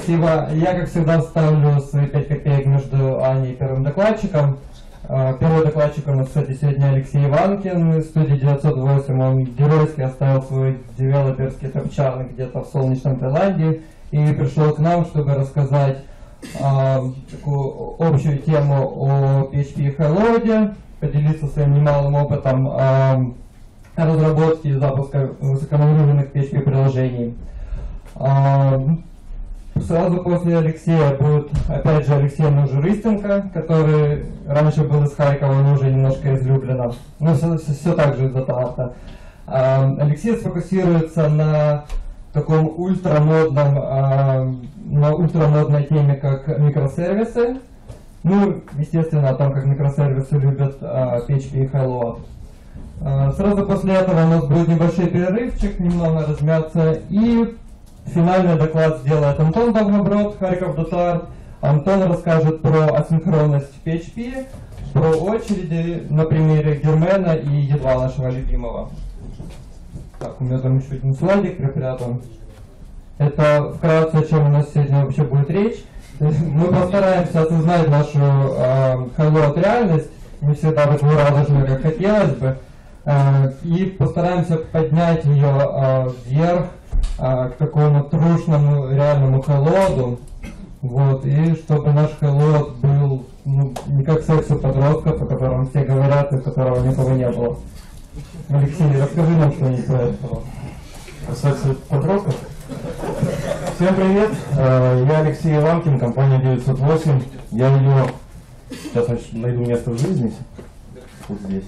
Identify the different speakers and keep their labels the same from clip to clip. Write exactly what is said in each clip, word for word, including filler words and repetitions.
Speaker 1: Спасибо. Я, как всегда, ставлю свои пять копеек между Аней и первым докладчиком. Первый докладчик у нас, кстати, сегодня Алексей Иванкин из студии девятьсот восемь. Он геройски оставил свой девелоперский топчан где-то в солнечном Таиланде и пришел к нам, чтобы рассказать а, такую общую тему о пи эйч пи и Hello'де, поделиться своим немалым опытом а, разработки и запуска высоконагруженных пи эйч пи-приложений. А, Сразу после Алексея будет, опять же, Алексей Мужурыстенко, который раньше был из Харькова, но уже немножко из Люблина. Ну, все, все так же из Атарта. Алексей сфокусируется на таком ультрамодном, на ультрамодной теме, как микросервисы. Ну, естественно, о том, как микросервисы любят пи эйч пи и Hello. Сразу после этого у нас будет небольшой перерывчик, немного размяться, и финальный доклад сделает Антон Довгоброд, Харьков Дотар. Антон расскажет про асинхронность пи эйч пи, про очереди на примере Гермена и Едва нашего любимого. Так, у меня там еще один слайдик припрятан. Это вкратце, о чем у нас сегодня вообще будет речь. Мы постараемся осознать нашу э, Hello реальность, не всегда такую радужную, как хотелось бы, э, и постараемся поднять ее э, вверх, к такому трушному реальному Hello'ду, вот, и чтобы наш Hello был ну, не как секс у подростков, о котором все говорят, и которого никого не было. Алексей, расскажи нам что-нибудь про это.
Speaker 2: О сексе подростков? Всем привет, я Алексей Иванкин, компания девятьсот восемь. Я ее, сейчас найду место в жизни, вот здесь.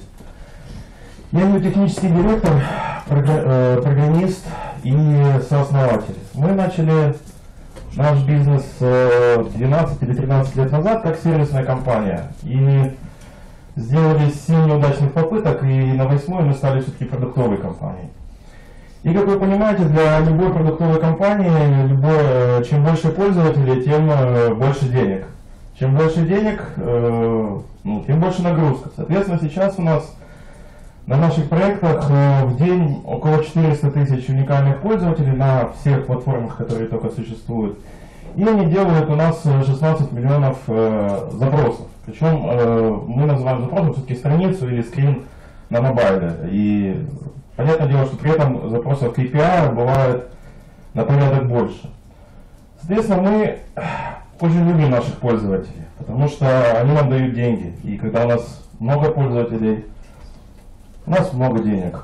Speaker 2: Я ее технический директор, программист и сооснователь. Мы начали наш бизнес двенадцать или тринадцать лет назад как сервисная компания. И сделали семь неудачных попыток, и на восьмой мы стали все-таки продуктовой компанией. И как вы понимаете, для любой продуктовой компании, любой, чем больше пользователей, тем больше денег. Чем больше денег, ну, тем больше нагрузка. Соответственно, сейчас у нас на наших проектах в день около четырёхсот тысяч уникальных пользователей на всех платформах, которые только существуют. И они делают у нас шестнадцать миллионов э, запросов. Причем э, мы называем запросом все-таки страницу или скрин на мобайле. И понятное дело, что при этом запросов кей пи ай бывает на порядок больше. Соответственно, мы очень любим наших пользователей, потому что они нам дают деньги. И когда у нас много пользователей, у нас много денег.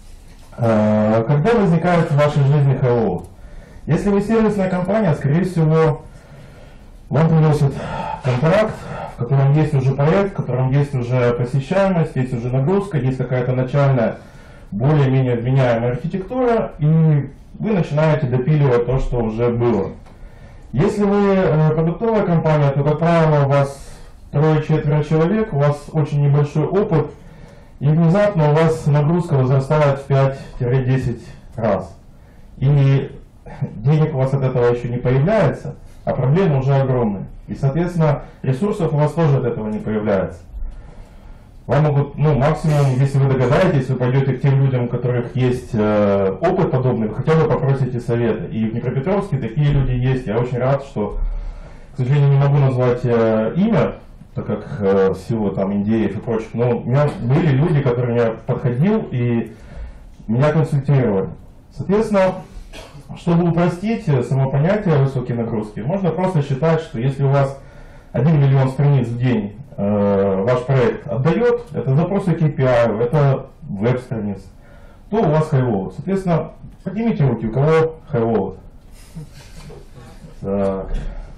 Speaker 2: Когда возникает в вашей жизни Hello? Если вы сервисная компания, скорее всего, вам приносят контракт, в котором есть уже проект, в котором есть уже посещаемость, есть уже нагрузка, есть какая-то начальная, более-менее вменяемая архитектура, и вы начинаете допиливать то, что уже было. Если вы продуктовая компания, то, как правило, у вас трое-четверо человек, у вас очень небольшой опыт, и внезапно у вас нагрузка возрастает в пять-десять раз. И денег у вас от этого еще не появляется, а проблемы уже огромные. И, соответственно, ресурсов у вас тоже от этого не появляется. Вам могут, ну, максимум, если вы догадаетесь, вы пойдете к тем людям, у которых есть э, опыт подобный, вы хотя бы попросите совета. И в Днепропетровске такие люди есть. Я очень рад, что, к сожалению, не могу назвать э, имя, так как э, всего там индеев и прочих, но у меня были люди, которые я подходил и меня консультировали. Соответственно, чтобы упростить само понятие высокой нагрузки, можно просто считать, что если у вас один миллион страниц в день э, ваш проект отдает, это запросы кей пи ай, это веб-страниц, то у вас Hello. Соответственно, поднимите руки, у кого Hello. Так.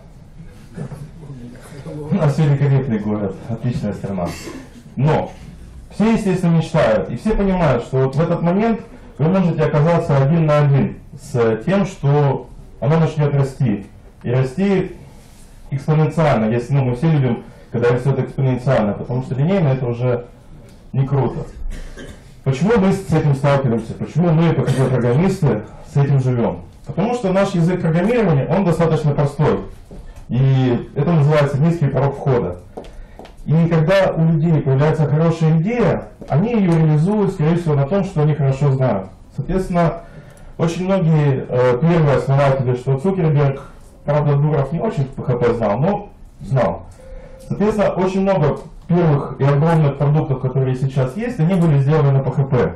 Speaker 2: У нас великолепный город, отличная страна. Но все, естественно, мечтают, и все понимают, что вот в этот момент вы можете оказаться один на один с тем, что оно начнет расти. И расти экспоненциально. Если, ну, мы все любим, когда растет экспоненциально, потому что линейно это уже не круто. Почему мы с этим сталкиваемся? Почему мы, как программисты, с этим живем? Потому что наш язык программирования, он достаточно простой. И это называется низкий порог входа. И когда у людей появляется хорошая идея, они ее реализуют, скорее всего, на том, что они хорошо знают. Соответственно, очень многие э, первые основатели, что Цукерберг, правда, Дуров не очень пэ хэ пэ знал, но знал. Соответственно, очень много первых и огромных продуктов, которые сейчас есть, они были сделаны на пэ хэ пэ.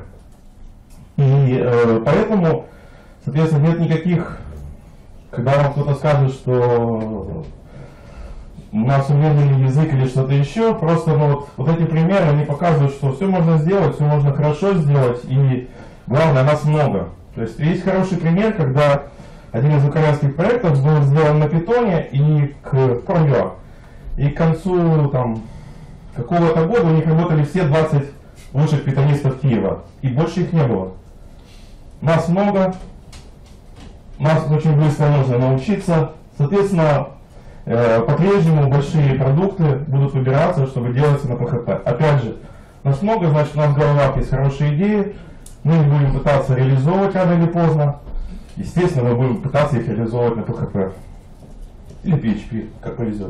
Speaker 2: И э, поэтому, соответственно, нет никаких, когда вам кто-то скажет, что у нас умеренный язык или что-то еще, просто ну, вот, вот эти примеры, они показывают, что все можно сделать, все можно хорошо сделать, и главное, нас много. То есть есть хороший пример, когда один из украинских проектов был сделан на питоне и к Pro. И к концу там, какого-то года у них работали все двадцать лучших питонистов Киева, и больше их не было. Нас много, нас очень быстро нужно научиться, соответственно, э, по-прежнему большие продукты будут выбираться, чтобы делаться на пэ хэ пэ. Опять же, нас много, значит, у нас в головах есть хорошие идеи, мы их будем пытаться реализовывать рано или поздно. Естественно, мы будем пытаться их реализовывать на пэ хэ пэ. Или пи эйч пи, как повезет.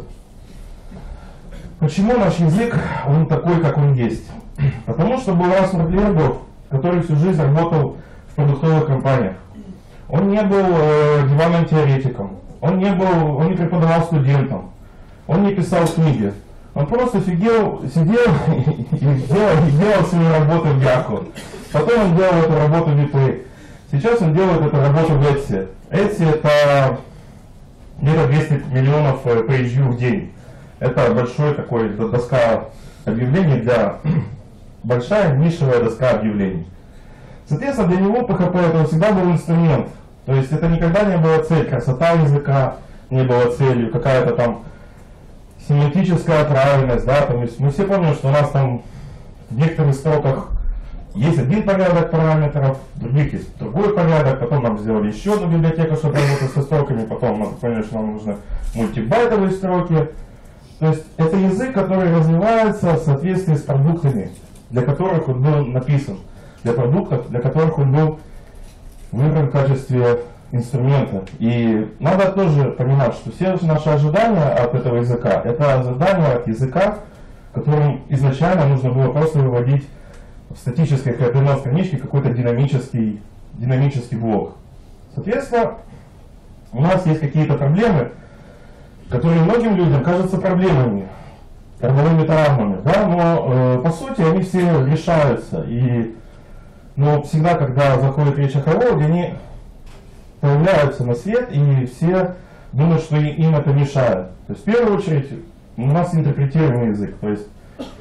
Speaker 2: Почему наш язык, он такой, как он есть? Потому что был Расмур Лергов, который всю жизнь работал в продуктовых компаниях. Он не был э, диванным теоретиком, он не, был, он не преподавал студентам, он не писал книги. Он просто сидел, сидел и делал, и делал свою работу в Яху. Потом он делал эту работу в Виплей. Сейчас он делает эту работу в Etsy. Etsy это где-то двести миллионов пейдж-вью в день. Это большой такой доска объявлений для большая нишевая доска объявлений. Соответственно, для него пэ хэ пэ это всегда был инструмент. То есть это никогда не была цель, красота языка не была целью, какая-то там семантическая правильность, да, то есть мы все помним, что у нас там в некоторых строках есть один порядок параметров, в других есть другой порядок, потом нам сделали еще одну библиотеку, чтобы работать со строками, потом мы поняли, что нам нужны мультибайтовые строки. То есть это язык, который развивается в соответствии с продуктами, для которых он был написан, для продуктов, для которых он был выбран в качестве инструмента. И надо тоже понимать, что все наши ожидания от этого языка, это ожидания от языка, которым изначально нужно было просто выводить в статической эйч ти эм эль-страничке какой-то динамический, динамический блок. Соответственно, у нас есть какие-то проблемы, которые многим людям кажутся проблемами, торговыми травмами, да, но э, по сути они все решаются. И но всегда, когда заходит речь о кого-то, они появляются на свет, и все думают, что им это мешает. То есть в первую очередь у нас интерпретируемый язык. То есть,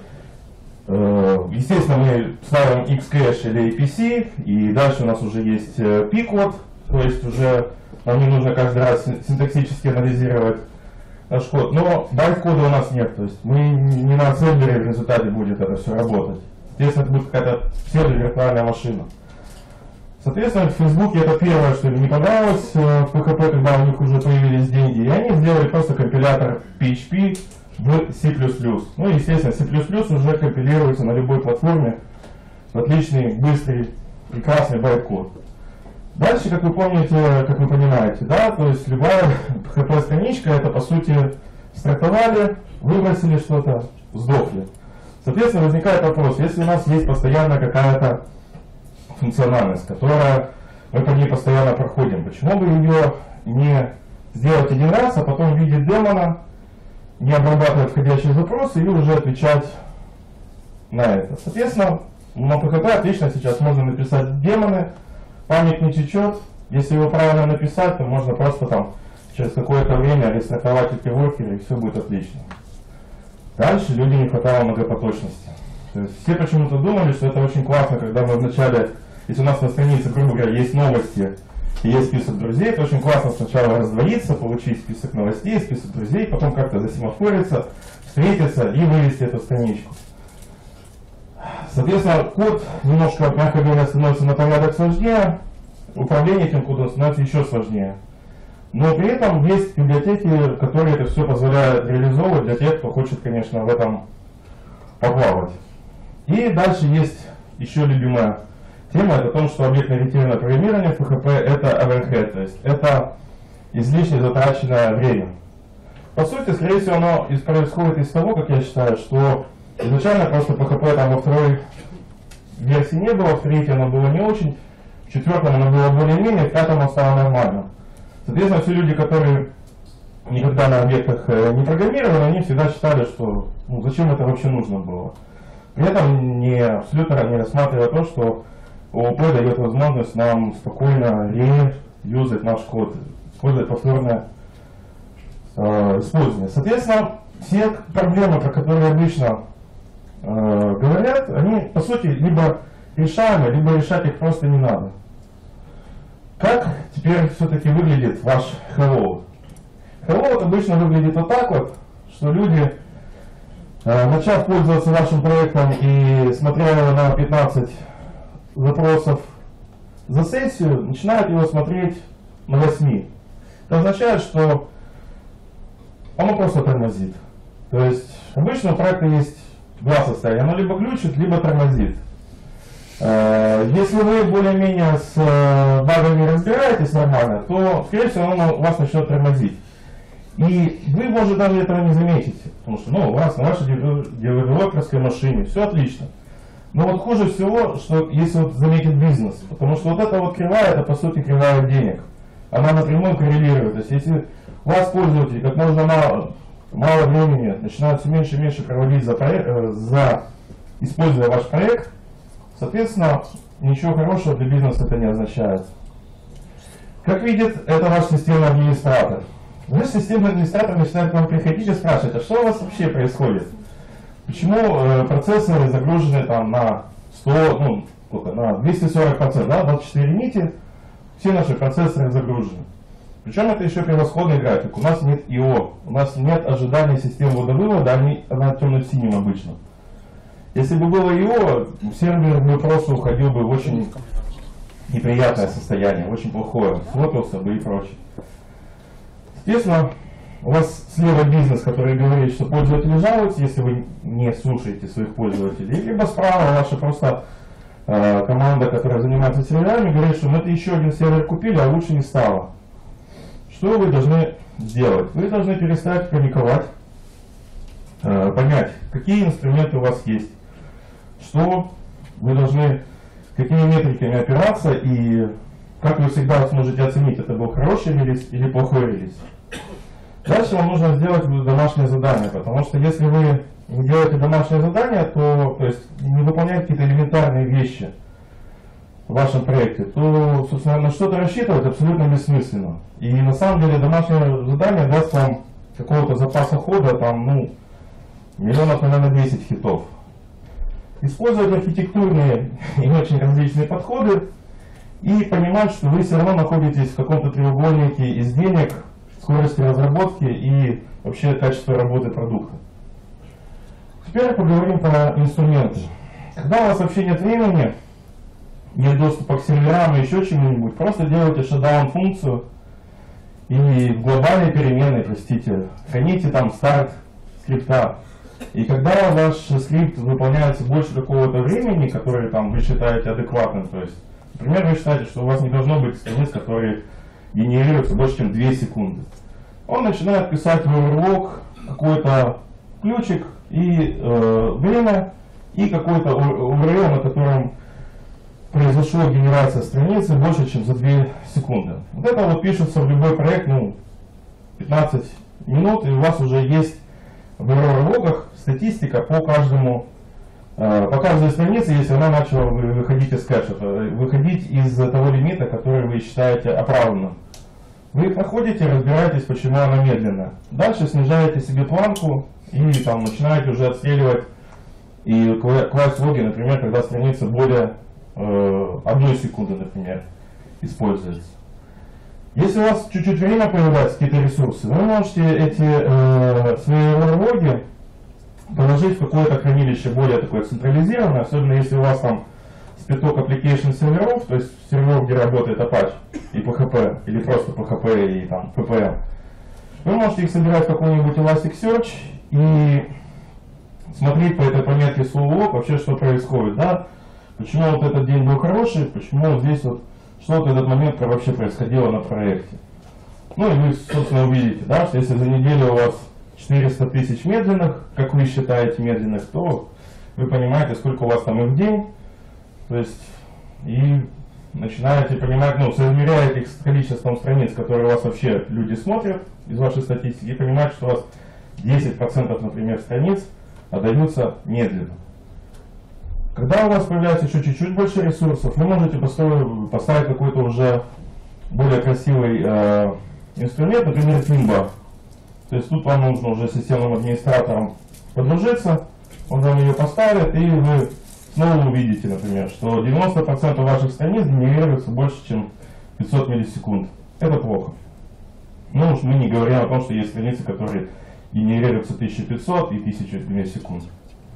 Speaker 2: э, естественно, мы ставим Xcache или эй пи си, и дальше у нас уже есть P-код, то есть уже нам не нужно каждый раз синтаксически анализировать наш код. Но байт-кода у нас нет, то есть мы не на ассемблере в результате будет это все работать. Соответственно, это будет какая-то псевдовиртуальная машина. Соответственно, в Фейсбуке это первое, что им не понравилось в пэ хэ пэ, когда у них уже появились деньги. И они сделали просто компилятор пи эйч пи в си плюс плюс. Ну и, естественно, си плюс плюс уже компилируется на любой платформе в отличный, быстрый, прекрасный байт-код. Дальше, как вы помните, как вы понимаете, да, то есть любая пэ хэ пэ-страничка, это по сути стартовали, выбросили что-то, сдохли. Соответственно, возникает вопрос, если у нас есть постоянно какая-то функциональность, которая мы по ней постоянно проходим, почему бы ее не сделать один раз, а потом в виде демона не обрабатывать входящие запросы и уже отвечать на это. Соответственно, на пэ хэ пэ отлично сейчас можно написать демоны, память не течет, если его правильно написать, то можно просто там через какое-то время рестартовать эти воркеры, и все будет отлично. Дальше людям не хватало многопоточности. То есть все почему-то думали, что это очень классно, когда мы вначале, если у нас на странице, грубо говоря, есть новости и есть список друзей, то очень классно сначала раздвоиться, получить список новостей, список друзей, потом как-то засемафориться, встретиться и вывести эту страничку. Соответственно, код немножко, мягко говоря, становится на порядок сложнее, управление этим кодом становится еще сложнее. Но при этом есть библиотеки, которые это все позволяют реализовывать для тех, кто хочет, конечно, в этом поплавать. И дальше есть еще любимая тема, это то, что объектно-ориентированное программирование в пэ хэ пэ это overhead, то есть это излишне затраченное время. По сути, скорее всего, оно происходит из того, как я считаю, что изначально просто пэ хэ пэ там во второй версии не было, в третьей оно было не очень, в четвертом оно было более-менее, в пятом оно стало нормально. Соответственно, все люди, которые никогда на объектах не программировали, они всегда считали, что ну, зачем это вообще нужно было. При этом не, абсолютно не рассматривая то, что ООП дает возможность нам спокойно реюзать наш код, использовать повторное э, использование. Соответственно, все проблемы, про которые обычно э, говорят, они по сути либо решаемы, либо решать их просто не надо. Как теперь все-таки выглядит ваш Hello? Hello обычно выглядит вот так вот, что люди, э, начав пользоваться вашим проектом и смотря на пятнадцать запросов за сессию, начинают его смотреть на восьми. Это означает, что оно просто тормозит. То есть обычно у проекта есть два состояния. Оно либо глючит, либо тормозит. Если вы более-менее с багами разбираетесь нормально, то, скорее всего, оно у вас начнет тормозить. И вы, может, даже этого не заметите. Потому что ну, у вас на вашей девелоперской машине все отлично. Но вот хуже всего, что если вот заметит бизнес, потому что вот эта вот кривая, это по сути кривая денег. Она напрямую коррелирует. То есть если у вас пользователи как можно мало, мало времени начинают все меньше и меньше проводить за, проект, за используя ваш проект, соответственно, ничего хорошего для бизнеса это не означает. Как видит это ваш системный администратор. Ваш системный администратор начинает к вам приходить и спрашивать, а что у вас вообще происходит? Почему э, процессоры загружены там на сто, ну, сколько, на двести сорок процентов, да, двадцать четыре нити, все наши процессоры загружены. Причем это еще превосходный график. У нас нет ай о, у нас нет ожидания систем водовывода, они, она темно-синим обычно. Если бы было ай о, сервер бы просто уходил бы в очень неприятное состояние, очень плохое, сфотался бы и прочее. Естественно, у вас слева бизнес, который говорит, что пользователи жалуются, если вы не слушаете своих пользователей, либо справа ваша просто э, команда, которая занимается серверами, говорит, что мы это еще один сервер купили, а лучше не стало. Что вы должны сделать? Вы должны перестать паниковать, э, понять, какие инструменты у вас есть, что вы должны, какими метриками опираться и как вы всегда сможете оценить, это был хороший релиз или плохой релиз. Дальше вам нужно сделать домашнее задание, потому что если вы не делаете домашнее задание, то, то есть не выполняете какие-то элементарные вещи в вашем проекте, то, собственно, на что-то рассчитывать абсолютно бессмысленно. И на самом деле домашнее задание даст вам какого-то запаса хода, там, ну, миллионов, наверное, десять хитов. Использовать архитектурные и очень различные подходы и понимать, что вы все равно находитесь в каком-то треугольнике из денег, скорости разработки и вообще качества работы продукта. Теперь поговорим про инструменты. Когда у вас вообще нет времени, нет доступа к серверам и еще чему-нибудь, просто делайте shutdown функцию и в глобальной переменной, простите, храните там старт скрипта. И когда ваш скрипт выполняется больше какого-то времени, которое там вы считаете адекватным, то есть, например, вы считаете, что у вас не должно быть страниц, которые генерируется больше, чем две секунды. Он начинает писать в overlog какой-то ключик и э, время, и какой-то ю ар эл, на котором произошла генерация страницы больше, чем за две секунды. Вот это вот пишется в любой проект, ну, пятнадцать минут, и у вас уже есть в ю ар эл-логах статистика по каждому, э, по каждой странице, если она начала выходить из кэша, выходить из того лимита, который вы считаете оправданным. Вы проходите, разбираетесь, почему она медленная. Дальше снижаете себе планку и там начинаете уже отстреливать и класть логи, например, когда страница более э, одной секунды, например, используется. Если у вас чуть-чуть время появляется, какие-то ресурсы, вы можете эти э, свои логи положить в какое-то хранилище более такое централизированное, особенно если у вас там спиток application серверов, то есть серверов, где работает Apache и пи эйч пи, или просто пи эйч пи и там пи пи эм. Вы можете их собирать в какой-нибудь Elasticsearch и смотреть по этой пометке слово лог вообще, что происходит, да? Почему вот этот день был хороший, почему вот здесь вот, что вот этот момент вообще происходило на проекте. Ну и вы, собственно, увидите, да, что если за неделю у вас четыреста тысяч медленных, как вы считаете медленных, то вы понимаете, сколько у вас там их в день. То есть, и начинаете понимать, ну, соизмеряете их с количеством страниц, которые у вас вообще люди смотрят из вашей статистики, и понимаете, что у вас десять процентов, например, страниц отдаются медленно. Когда у вас появляется еще чуть-чуть больше ресурсов, вы можете поставить, поставить какой-то уже более красивый э, инструмент, например, Timba. То есть тут вам нужно уже с системным администратором подружиться, он вам ее поставит, и вы снова увидите, например, что девяносто процентов ваших страниц генерируется больше, чем пятьсот миллисекунд. Это плохо. Ну уж мы не говорим о том, что есть страницы, которые генерируются тысяча пятьсот и тысяча миллисекунд.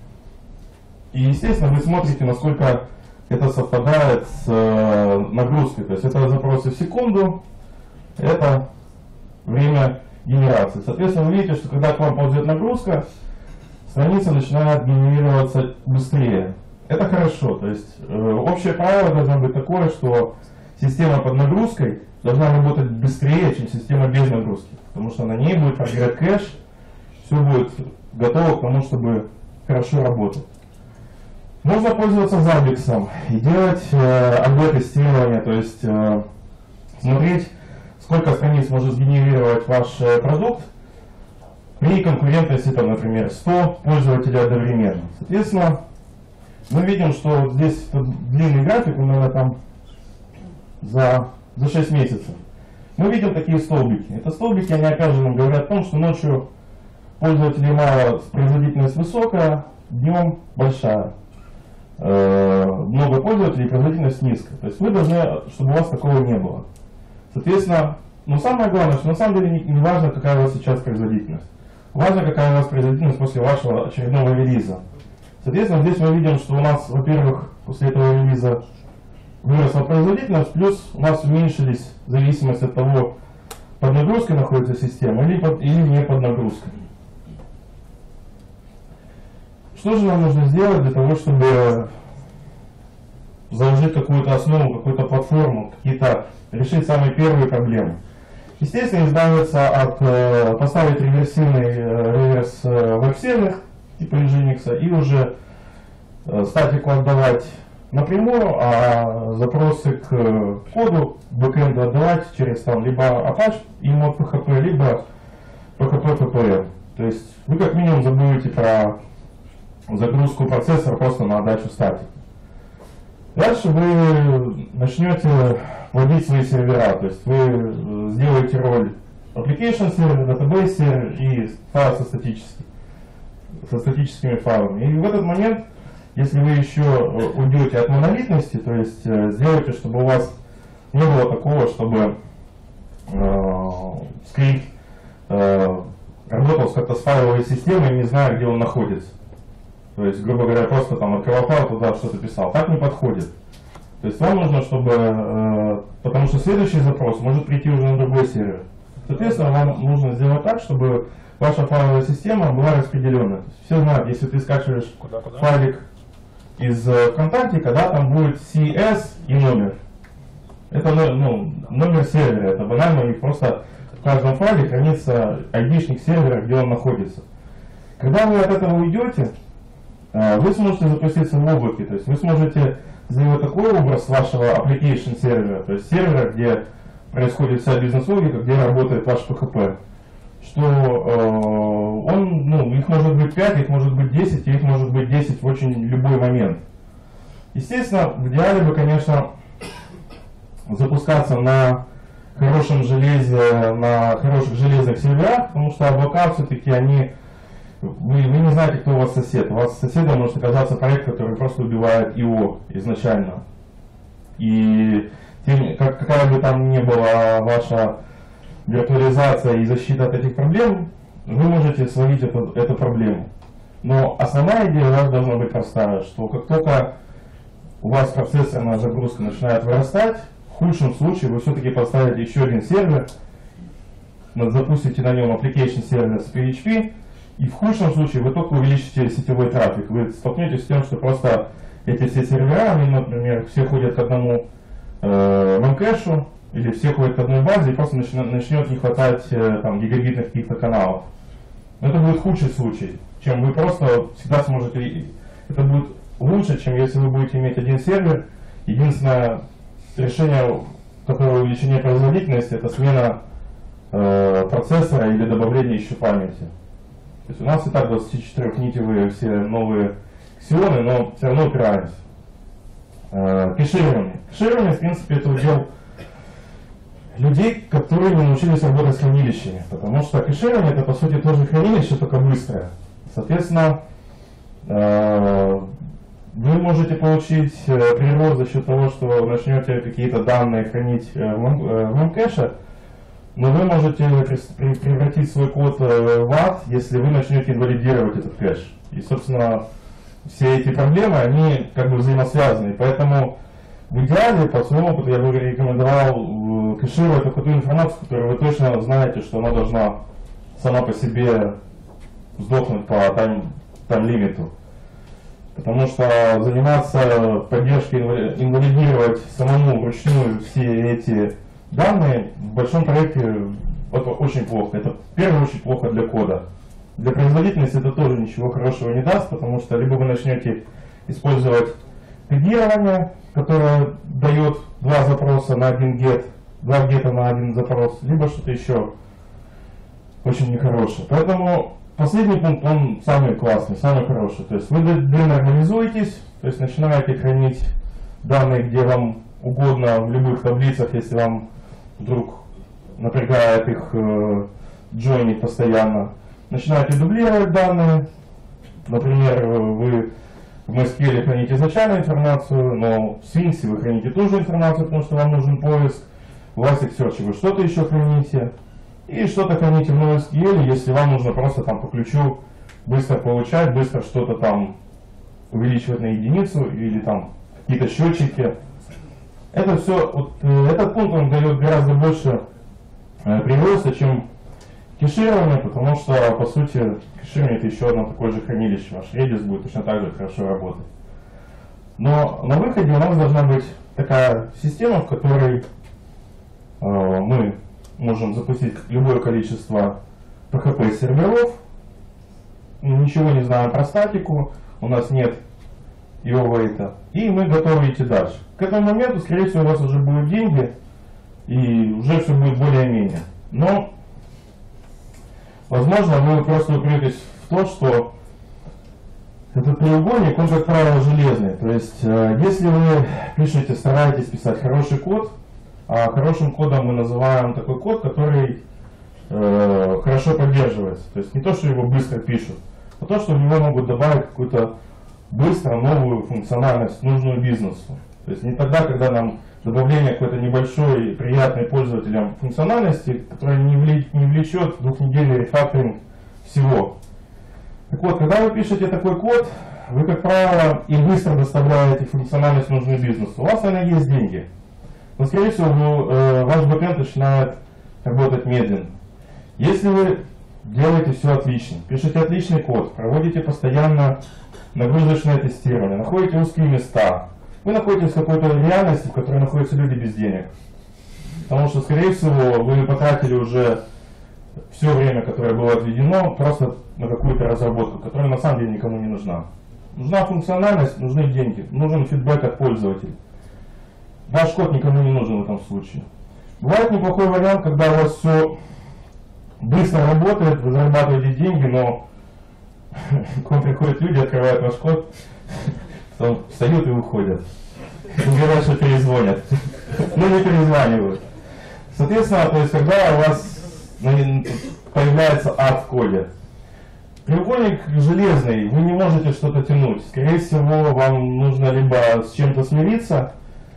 Speaker 2: И, естественно, вы смотрите, насколько это совпадает с э, нагрузкой. То есть это запросы в секунду, это время генерации. Соответственно, вы видите, что когда к вам ползет нагрузка, страница начинает генерироваться быстрее. Это хорошо. То есть э, общее правило должно быть такое, что система под нагрузкой должна работать быстрее, чем система без нагрузки. Потому что на ней будет прогрет кэш, все будет готово к тому, чтобы хорошо работать. Можно пользоваться Zabbix и делать э, эй би-тестирование, то есть э, смотреть, сколько страниц может сгенерировать ваш э, продукт при конкурентности, там, например, сто пользователей одновременно. Соответственно, мы видим, что вот здесь длинный график, у меня там за, за шесть месяцев. Мы видим такие столбики. Это столбики, они опять же нам говорят о том, что ночью пользователей мало, производительность высокая, днем большая. Много пользователей, производительность низкая. То есть вы должны, чтобы у вас такого не было. Соответственно, но самое главное, что на самом деле не, не важно, какая у вас сейчас производительность. Важно, какая у вас производительность после вашего очередного релиза. Соответственно, здесь мы видим, что у нас, во-первых, после этого релиза выросла производительность, плюс у нас уменьшились в зависимости от того, под нагрузкой находится система или, под, или не под нагрузкой. Что же нам нужно сделать для того, чтобы заложить какую-то основу, какую-то платформу, какие-то решить самые первые проблемы? Естественно, избавиться от, э, поставить реверсивный э, реверс э, веб-сервер типа Nginx и уже э, статику отдавать напрямую, а запросы к э, коду бэкэнду отдавать через там либо Apache и мод пи эйч пи, либо пи эйч пи пи пи эр. То есть вы как минимум забудете про загрузку процессора просто на отдачу статики. Дальше вы начнете вводить свои сервера, то есть вы сделаете роль application сервер, database сервер и файл со, статически, со статическими файлами. И в этот момент, если вы еще уйдете от монолитности, то есть сделайте, чтобы у вас не было такого, чтобы э, скрипт э, работал как-то с файловой системой, не зная, где он находится. То есть, грубо говоря, просто там открывал файл, туда что-то писал. Так не подходит. То есть вам нужно, чтобы, э, потому что следующий запрос может прийти уже на другой сервер. Соответственно, вам нужно сделать так, чтобы ваша файловая система была распределенная. Все знают, если ты скачиваешь куда, куда? файлик из ВКонтакте, когда там будет си эс и номер. Это ну, номер сервера, это банально, у них просто в каждом файле хранится айдишник сервера, где он находится. Когда вы от этого уйдете, вы сможете запуститься в облаке, то есть вы сможете сделать такой образ вашего application сервера, то есть сервера, где происходит вся бизнес-логика, где работает ваш пи эйч пи, что э, он, ну, их может быть пять, их может быть десять, и их может быть десять в очень любой момент. Естественно, в идеале бы, конечно, запускаться на хорошем железе, на хороших железных серверах, потому что облака все-таки они Вы, вы не знаете, кто у вас сосед. У вас соседом может оказаться проект, который просто убивает ай о изначально. И тем, как, какая бы там ни была ваша виртуализация и защита от этих проблем, вы можете словить эту, эту проблему. Но основная идея у вас должна быть простая, что как только у вас процессорная загрузка начинает вырастать, в худшем случае вы все-таки поставите еще один сервер, запустите на нем application сервер с пи эйч пи, и в худшем случае вы только увеличите сетевой трафик. Вы столкнетесь с тем, что просто эти все сервера, они, например, все ходят к одному э, мемкэшу, или все ходят к одной базе, и просто начнет, начнет не хватать э, там, гигабитных каких-то каналов. Но это будет худший случай, чем вы просто всегда сможете... Это будет лучше, чем если вы будете иметь один сервер. Единственное, решение, которое увеличение производительности, это смена э, процессора или добавление еще памяти. То есть у нас и так двадцатичетырёхнитевые все новые ксионы, но все равно упираемся. Э, кэширование. Кэширование, в принципе, это удел людей, которые не научились работать с хранилищами. Потому что кэширование это по сути тоже хранилище, только быстрое. Соответственно, э, вы можете получить э, прирост за счет того, что начнете какие-то данные хранить э, в мемкэше, но вы можете превратить свой код в ад, если вы начнете инвалидировать этот кэш. И, собственно, все эти проблемы, они как бы взаимосвязаны. Поэтому в идеале, по своему опыту, я бы рекомендовал кэшировать только ту информацию, которую вы точно знаете, что она должна сама по себе сдохнуть по тайм-лимиту. Потому что заниматься поддержкой, инвалидировать самому вручную все эти данные в большом проекте это очень плохо. Это в первую очередь плохо для кода. Для производительности это тоже ничего хорошего не даст, потому что либо вы начнете использовать тегирование, которое дает два запроса на один get, два гета на один запрос, либо что-то еще очень нехорошее. Поэтому последний пункт, он самый классный, самый хороший. То есть вы денормализуетесь, то есть начинаете хранить данные, где вам угодно, в любых таблицах, если вам вдруг напрягает их э, джойнить постоянно. Начинаете дублировать данные. Например, вы в MySQL храните изначальную информацию, но в Sphinx вы храните ту же информацию, потому что вам нужен поиск. В Elasticsearch вы что-то еще храните. И что-то храните в NoSQL, если вам нужно просто там по ключу быстро получать, быстро что-то там увеличивать на единицу или там какие-то счетчики. Это все, вот, этот пункт он дает гораздо больше э, прироста, чем кэширование, потому что, по сути, кэширование это еще одно такое же хранилище. Ваш Redis будет точно так же хорошо работать. Но на выходе у нас должна быть такая система, в которой э, мы можем запустить любое количество пи эйч пи серверов, ничего не знаем про статику, у нас нет и овейта, и мы готовы идти дальше. К этому моменту, скорее всего, у вас уже будут деньги, и уже все будет более-менее. Но, возможно, вы просто упретесь в то, что этот треугольник, он, как правило, железный. То есть, если вы пишете, стараетесь писать хороший код, а хорошим кодом мы называем такой код, который э, хорошо поддерживается. То есть не то, что его быстро пишут, а то, что в него могут добавить какую-то быстро новую функциональность, нужную бизнесу. То есть не тогда, когда нам добавление какой-то небольшой, приятной пользователям функциональности, которая не, влечет, не влечет двухнедельный рефакторинг всего. Так вот, когда вы пишете такой код, вы, как правило, и быстро доставляете функциональность, нужную бизнесу. У вас, наверное, есть деньги. Но, скорее всего, вы, э, ваш бэкэнд начинает работать медленно. Если вы делаете все отлично, пишете отличный код, проводите постоянно нагрузочное тестирование, находите узкие места, вы находитесь в какой-то реальности, в которой находятся люди без денег. Потому что, скорее всего, вы потратили уже все время, которое было отведено, просто на какую-то разработку, которая на самом деле никому не нужна. Нужна функциональность, нужны деньги, нужен фидбэк от пользователей. Ваш код никому не нужен в этом случае. Бывает неплохой вариант, когда у вас все быстро работает, вы зарабатываете деньги, но к вам приходят люди, открывают ваш код, потом встают и уходят. Говорят, что перезвонят. Но не перезванивают. Соответственно, то есть, когда у вас появляется ад в коде, треугольник железный, вы не можете что-то тянуть. Скорее всего, вам нужно либо с чем-то смириться,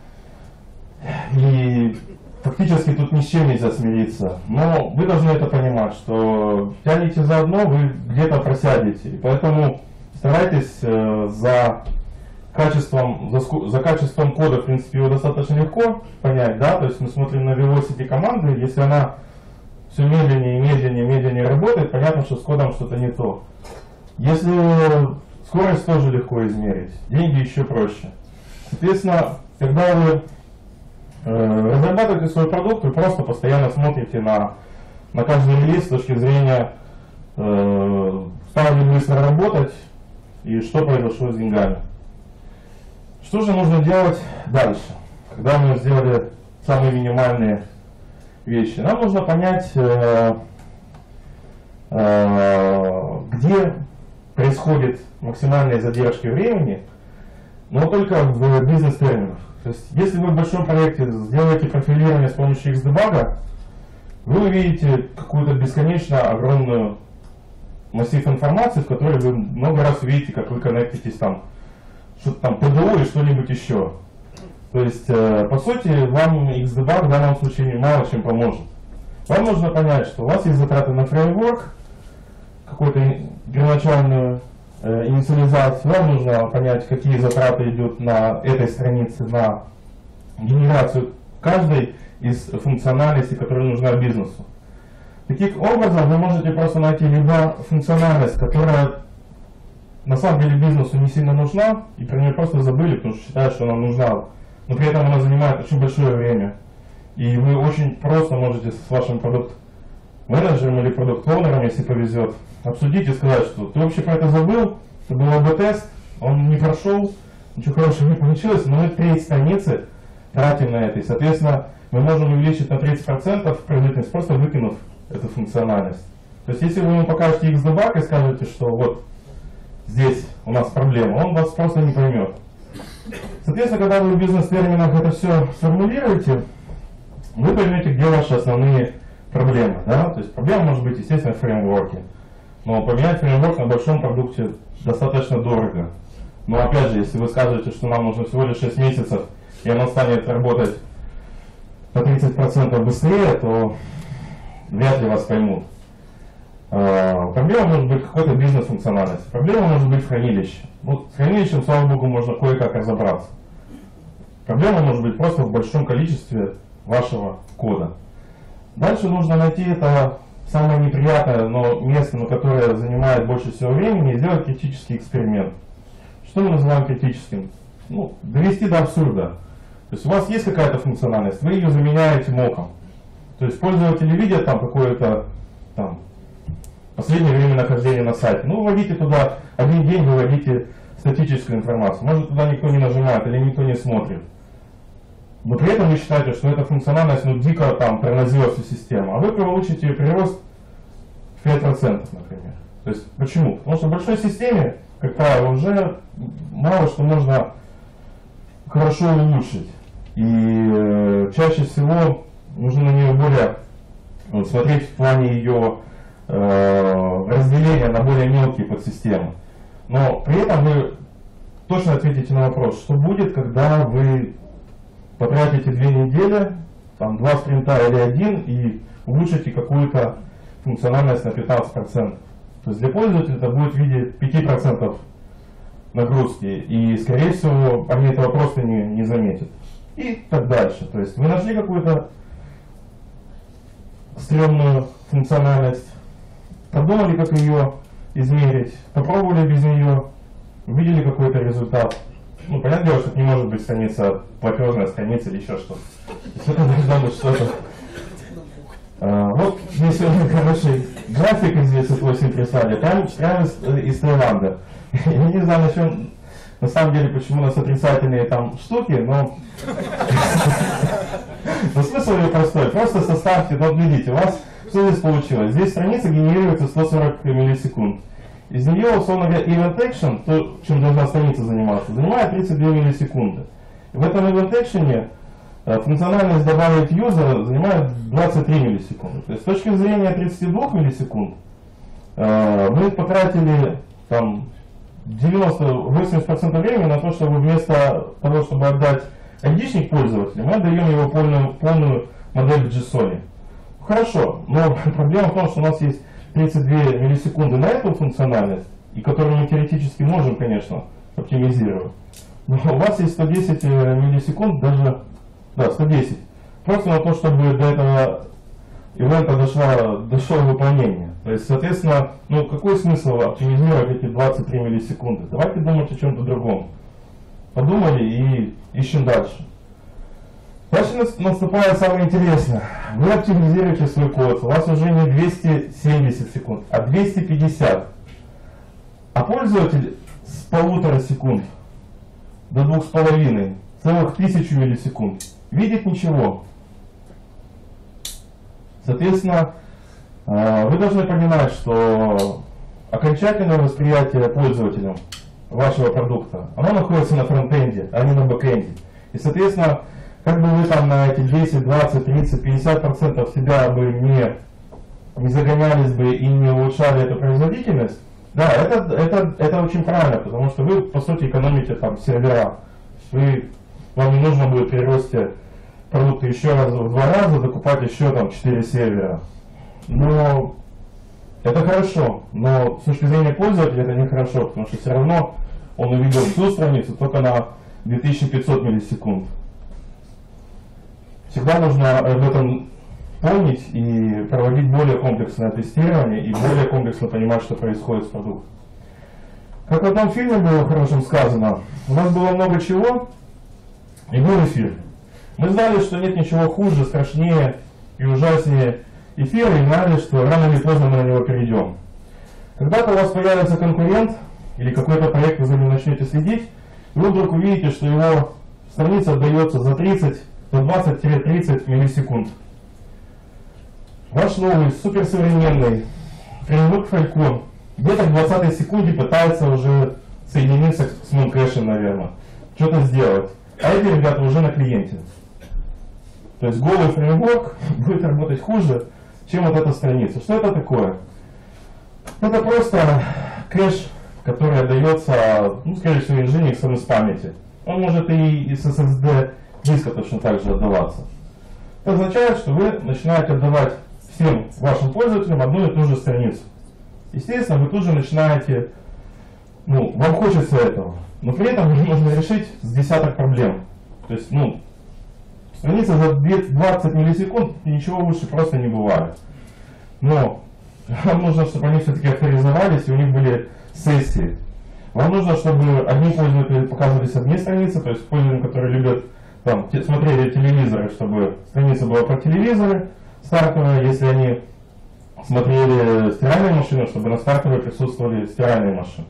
Speaker 2: и фактически тут ни с чем нельзя смириться. Но вы должны это понимать, что тянете за одно, вы где-то просядете. И поэтому старайтесь э, за качеством, за, за качеством кода, в принципе, его достаточно легко понять, да, то есть мы смотрим на velocity команды, если она все медленнее, медленнее, медленнее работает, понятно, что с кодом что-то не то. Если скорость тоже легко измерить, деньги еще проще. Соответственно, когда вы э, разрабатываете свой продукт, вы просто постоянно смотрите на, на каждый релиз с точки зрения, э, стало ли быстро работать и что произошло с деньгами. Что же нужно делать дальше? когда мы сделали самые минимальные вещи, нам нужно понять, э, э, где происходит максимальные задержки времени, но только в бизнес-терминах. То есть, если вы в большом проекте сделаете профилирование с помощью Xdebug, вы увидите какую-то бесконечно огромную массив информации, в которой вы много раз увидите, как вы коннектитесь там, что-то там пи ди о и что-нибудь еще. То есть, э, по сути, вам Xdebug в данном случае мало чем поможет. Вам нужно понять, что у вас есть затраты на фреймворк, какую-то первоначальную э, инициализацию. Вам нужно понять, какие затраты идут на этой странице на генерацию каждой из функциональностей, которые нужна бизнесу. Таким образом, вы можете просто найти либо функциональность, которая на самом деле бизнесу не сильно нужна, и про нее просто забыли, потому что считают, что она нужна, но при этом она занимает очень большое время. И вы очень просто можете с вашим продукт-менеджером или продукт-оунером, если повезет, обсудить и сказать, что ты вообще про это забыл, это был эй би тест, он не прошел, ничего хорошего не получилось, но мы треть страницы тратим на это. И, соответственно, мы можем увеличить на тридцать процентов производительность, просто выкинув эту функциональность. То есть, если вы ему покажете Xdebug и скажете, что вот здесь у нас проблема, он вас просто не поймет. Соответственно, когда вы в бизнес-терминах это все сформулируете, вы поймете, где ваши основные проблемы. Да? То есть проблема может быть, естественно, в фреймворке. Но поменять фреймворк на большом продукте достаточно дорого. Но опять же, если вы скажете, что нам нужно всего лишь шесть месяцев, и оно станет работать на тридцать процентов быстрее, то вряд ли вас поймут. Uh, проблема может быть какой-то бизнес-функциональность. Проблема может быть в хранилище. Ну, с хранилищем, слава богу, можно кое-как разобраться. Проблема может быть просто в большом количестве вашего кода. Дальше нужно найти это самое неприятное, но место, но которое занимает больше всего времени, и сделать критический эксперимент. Что мы называем критическим? Ну, довести до абсурда. То есть у вас есть какая-то функциональность, вы ее заменяете моком. То есть пользователи видят там какое-то там последнее время нахождения на сайте. Ну, вводите туда один день, выводите статическую информацию. Может, туда никто не нажимает или никто не смотрит. Но при этом вы считаете, что эта функциональность ну, дико там тормозила всю систему. А вы получите прирост в пять процентов, например. То есть, почему? Потому что в большой системе, как правило, уже мало что можно хорошо улучшить. И э, чаще всего нужно на нее более вот, смотреть в плане ее разделение на более мелкие подсистемы. Но при этом вы точно ответите на вопрос, что будет, когда вы потратите две недели, там два спринта или один, и улучшите какую-то функциональность на пятнадцать процентов. То есть для пользователя это будет в виде пяти процентов нагрузки, и скорее всего они этого просто не, не заметят. И так дальше. То есть вы нашли какую-то стрёмную функциональность, подумали, как ее измерить, попробовали без нее, увидели какой-то результат. Ну, понятное дело, что это не может быть страница, платежная страница или еще что-то. Это должно быть что-то. А, вот здесь хороший график из девятьсот восемь прислали, там прямо из, из Таиланда. Я не знаю, на чем, на самом деле, почему у нас отрицательные там штуки, но... Но смысл ее простой. Просто составьте, вот видите, у вас что здесь получилось? Здесь страница генерируется сто сорок миллисекунд. Из нее, условно говоря, event action, то, чем должна страница заниматься, занимает тридцать две миллисекунды. И в этом event action функциональность добавить юзера занимает двадцать три миллисекунды. То есть с точки зрения тридцати двух миллисекунд мы потратили там девяносто-восемьдесят процентов времени на то, чтобы вместо того, чтобы отдать айдишник пользователю, мы отдаем его полную, полную модель в JSON. Хорошо, но проблема в том, что у нас есть тридцать две миллисекунды на эту функциональность, и которую мы теоретически можем, конечно, оптимизировать. Но у вас есть сто десять миллисекунд, даже, да, сто десять, просто на то, чтобы до этого ивента дошло, дошло выполнение. То есть, соответственно, ну какой смысл оптимизировать эти двадцать три миллисекунды? Давайте думать о чем-то другом. Подумали и ищем дальше. Дальше наступает самое интересное. Вы оптимизируете свой код, у вас уже не двести семьдесят секунд, а двести пятьдесят. А пользователь с полутора секунд до двух с половиной целых тысячу миллисекунд. Видит ничего. Соответственно, вы должны понимать, что окончательное восприятие пользователем вашего продукта, оно находится на фронтенде, а не на бэкенде. И, соответственно, как бы вы там на эти десять, двадцать, тридцать, пятьдесят процентов себя бы не, не загонялись бы и не улучшали эту производительность, да, это, это, это очень правильно, потому что вы, по сути, экономите там сервера. Вы, вам не нужно будет при росте продукта еще раз в два раза закупать еще там четыре сервера. Но это хорошо, но с точки зрения пользователя это нехорошо, потому что все равно он увидел всю страницу только на две тысячи пятьсот миллисекунд. Всегда нужно об этом помнить и проводить более комплексное тестирование и более комплексно понимать, что происходит с продуктом. Как в одном фильме было хорошим сказано, у нас было много чего и был эфир. Мы знали, что нет ничего хуже, страшнее и ужаснее эфира, и знали, что рано или поздно мы на него перейдем. Когда-то у вас появится конкурент или какой-то проект, вы за ним начнете следить, и вы вдруг увидите, что его страница отдается за тридцать до двадцати-тридцати миллисекунд. Ваш новый суперсовременный фреймворк Falcon где-то к двадцатой секунде пытается уже соединиться с Mooncache, наверное, что-то сделать. А эти ребята уже на клиенте. То есть голый фреймворк будет работать хуже, чем вот эта страница. Что это такое? Это просто кэш, который отдается, ну, скорее всего, Nginx из памяти. Он может и из эс эс ди диска точно так же отдаваться. Это означает, что вы начинаете отдавать всем вашим пользователям одну и ту же страницу. Естественно, вы тут же начинаете, ну, вам хочется этого, но при этом уже нужно решить с десяток проблем. То есть, ну, страница за двадцать миллисекунд, ничего лучше просто не бывает. Но вам нужно, чтобы они все-таки авторизовались, и у них были сессии. Вам нужно, чтобы одни пользователи показывались одни страницы, то есть пользователи, которые любят там, смотрели телевизоры, чтобы страница была про телевизоры стартовая, если они смотрели стиральные машины, чтобы на стартовой присутствовали стиральные машины.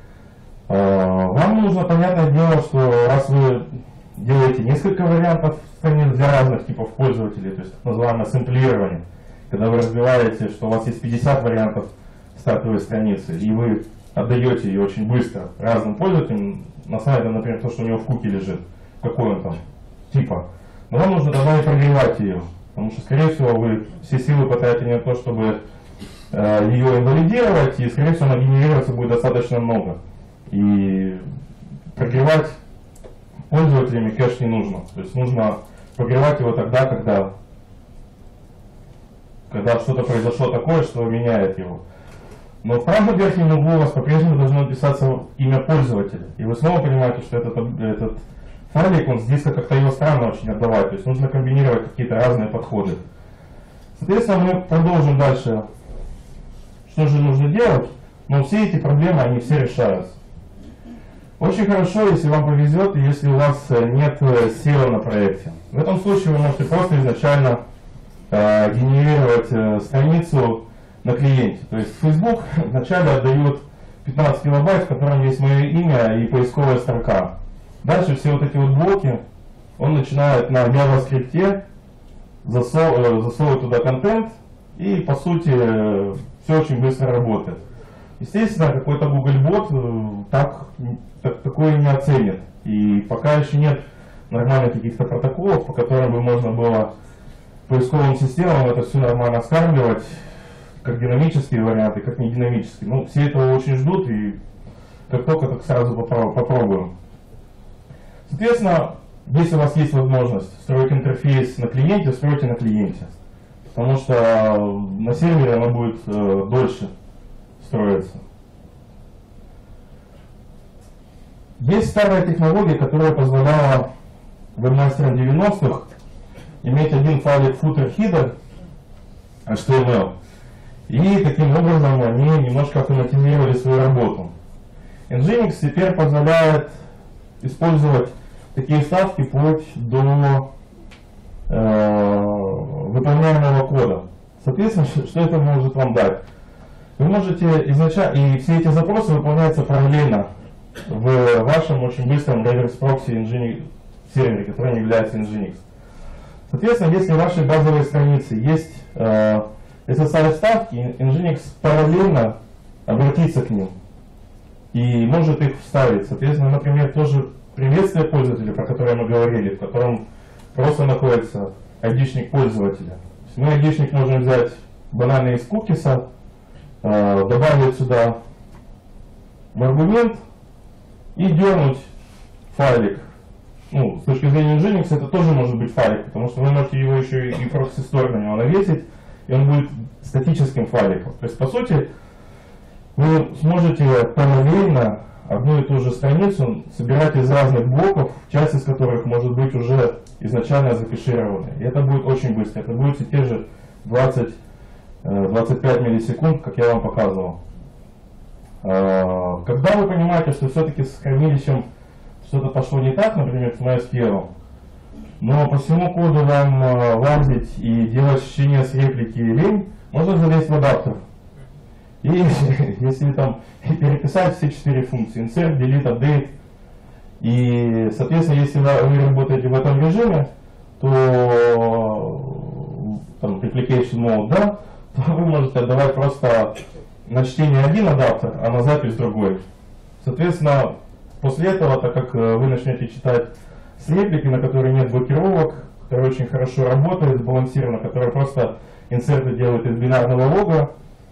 Speaker 2: Вам нужно, понятное дело, что раз вы делаете несколько вариантов страниц для разных типов пользователей, то есть так называемое сэмплирование, когда вы разбиваете, что у вас есть пятьдесят вариантов стартовой страницы, и вы отдаете ее очень быстро разным пользователям, на самом например, то, что у него в куке лежит, какой он там типа, но вам нужно давно и прогревать ее, потому что, скорее всего, вы все силы потратите на то, чтобы э, ее инвалидировать, и, скорее всего, она генерироваться будет достаточно много. И прогревать пользователями кэш не нужно. То есть нужно прогревать его тогда, когда, когда что-то произошло такое, что меняет его. Но в правом верхнем углу у вас по-прежнему должно написаться имя пользователя. И вы снова понимаете, что этот, этот файлик, он с диска как-то его странно очень отдавать. То есть нужно комбинировать какие-то разные подходы. Соответственно, мы продолжим дальше. Что же нужно делать? Но все эти проблемы, они все решаются. Очень хорошо, если вам повезет, и если у вас нет сео на проекте. В этом случае вы можете просто изначально э, генерировать э, страницу на клиенте. То есть Facebook вначале отдает пятнадцать килобайт, в котором есть мое имя и поисковая строка. Дальше все вот эти вот блоки он начинает на JavaScript засов, засовывать туда контент, и по сути все очень быстро работает. Естественно, какой-то Googlebot так, так, такое не оценит. И пока еще нет нормальных каких-то протоколов, по которым бы можно было поисковым системам это все нормально скармливать, как динамические варианты, как не динамические. Ну, все этого очень ждут, и как только, так сразу попробуем. Соответственно, если у вас есть возможность строить интерфейс на клиенте, стройте на клиенте. Потому что на сервере оно будет э, дольше строиться. Есть старая технология, которая позволяла вебмастерам девяностых иметь один файлик footer header эйч ти эм эл. И таким образом они немножко автоматизировали свою работу. Nginx теперь позволяет использовать такие вставки вплоть до э, выполняемого кода. Соответственно, что это может вам дать? Вы можете изначально, и все эти запросы выполняются параллельно в вашем очень быстром реверс прокси Nginx, сервере, который не является Nginx. Соответственно, если в вашей базовой странице есть э, эс эс ар-вставки, Nginx параллельно обратится к ним и может их вставить. Соответственно, например, тоже приветствие пользователя, про которое мы говорили, в котором просто находится айдишник пользователя. Мы айдишник можем взять банально из кукиса, э, добавить сюда в аргумент и дернуть файлик. Ну, с точки зрения Nginx это тоже может быть файлик, потому что вы можете его еще и прокси-стор на него навесить, и он будет статическим файликом. То есть, по сути, вы сможете параллельно одну и ту же страницу собирать из разных блоков, часть из которых может быть уже изначально закэшированы. И это будет очень быстро. Это будет все те же двадцать-двадцать пять миллисекунд, как я вам показывал. Когда вы понимаете, что все-таки с хранилищем что-то пошло не так, например, с MySQL, но по всему коду вам лазить и делать чтение с реплики лень, можно залезть в адаптер. И если там переписать все четыре функции, insert, delete, update, и, соответственно, если вы работаете в этом режиме, то там replication mode, да, то вы можете отдавать просто на чтение один адаптер, а на запись другой. Соответственно, после этого, так как вы начнете читать с реплики, на которой нет блокировок, которая очень хорошо работает, сбалансирована, которая просто инсерты делает из бинарного лога,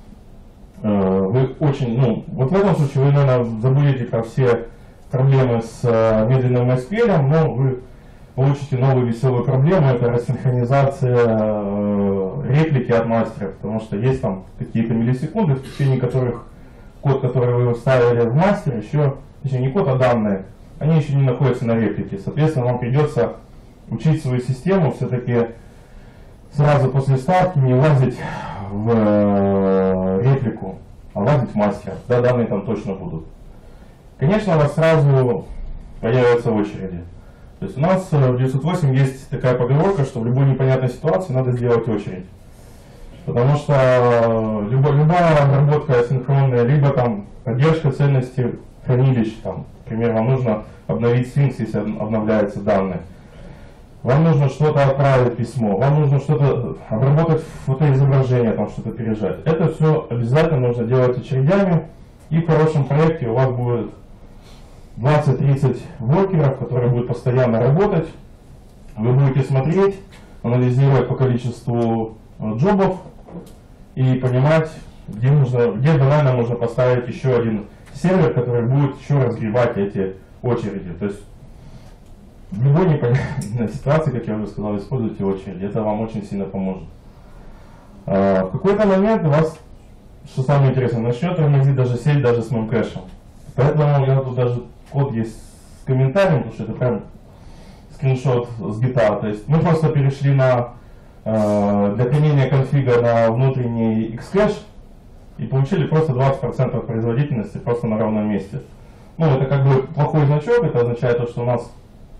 Speaker 2: вы очень, ну, вот в этом случае вы, наверное, забудете про все проблемы с медленным эс кью эль, но вы получите новую веселую проблему, это рассинхронизация реплики от мастера, потому что есть там какие-то миллисекунды, в течение которых код, который вы вставили в мастер, еще, точнее не код, а данные, они еще не находятся на реплике. Соответственно, вам придется учить свою систему все-таки сразу после ставки не лазить в реплику, а лазить в мастер. Да, данные там точно будут. Конечно, у вас сразу появятся очереди. То есть у нас в девятьсот восемь есть такая поговорка, что в любой непонятной ситуации надо сделать очередь. Потому что любо, любая обработка асинхронная, либо там поддержка ценности хранилищ, там, например, вам нужно обновить Sphinx, если обновляются данные. Вам нужно что-то отправить письмо, вам нужно что-то обработать фотоизображение, там что-то пережать. Это все обязательно нужно делать очередями, и в хорошем проекте у вас будет двадцать-тридцать воркеров, которые будут постоянно работать. Вы будете смотреть, анализировать по количеству джобов и понимать, где, нужно, где банально можно поставить еще один сервер, который будет еще разгребать эти очереди. То есть в любой непонятной ситуации, как я уже сказал, используйте очередь. Это вам очень сильно поможет. В какой-то момент у вас, что самое интересное, начнет тормозить даже сеть, даже с мемкэшем. Поэтому у меня тут даже код есть с комментарием, потому что это прям скриншот с гита. То есть мы просто перешли на э, для применения конфига на внутренний Xcache и получили просто двадцать процентов производительности просто на ровном месте. Ну, это как бы плохой значок, это означает то, что у нас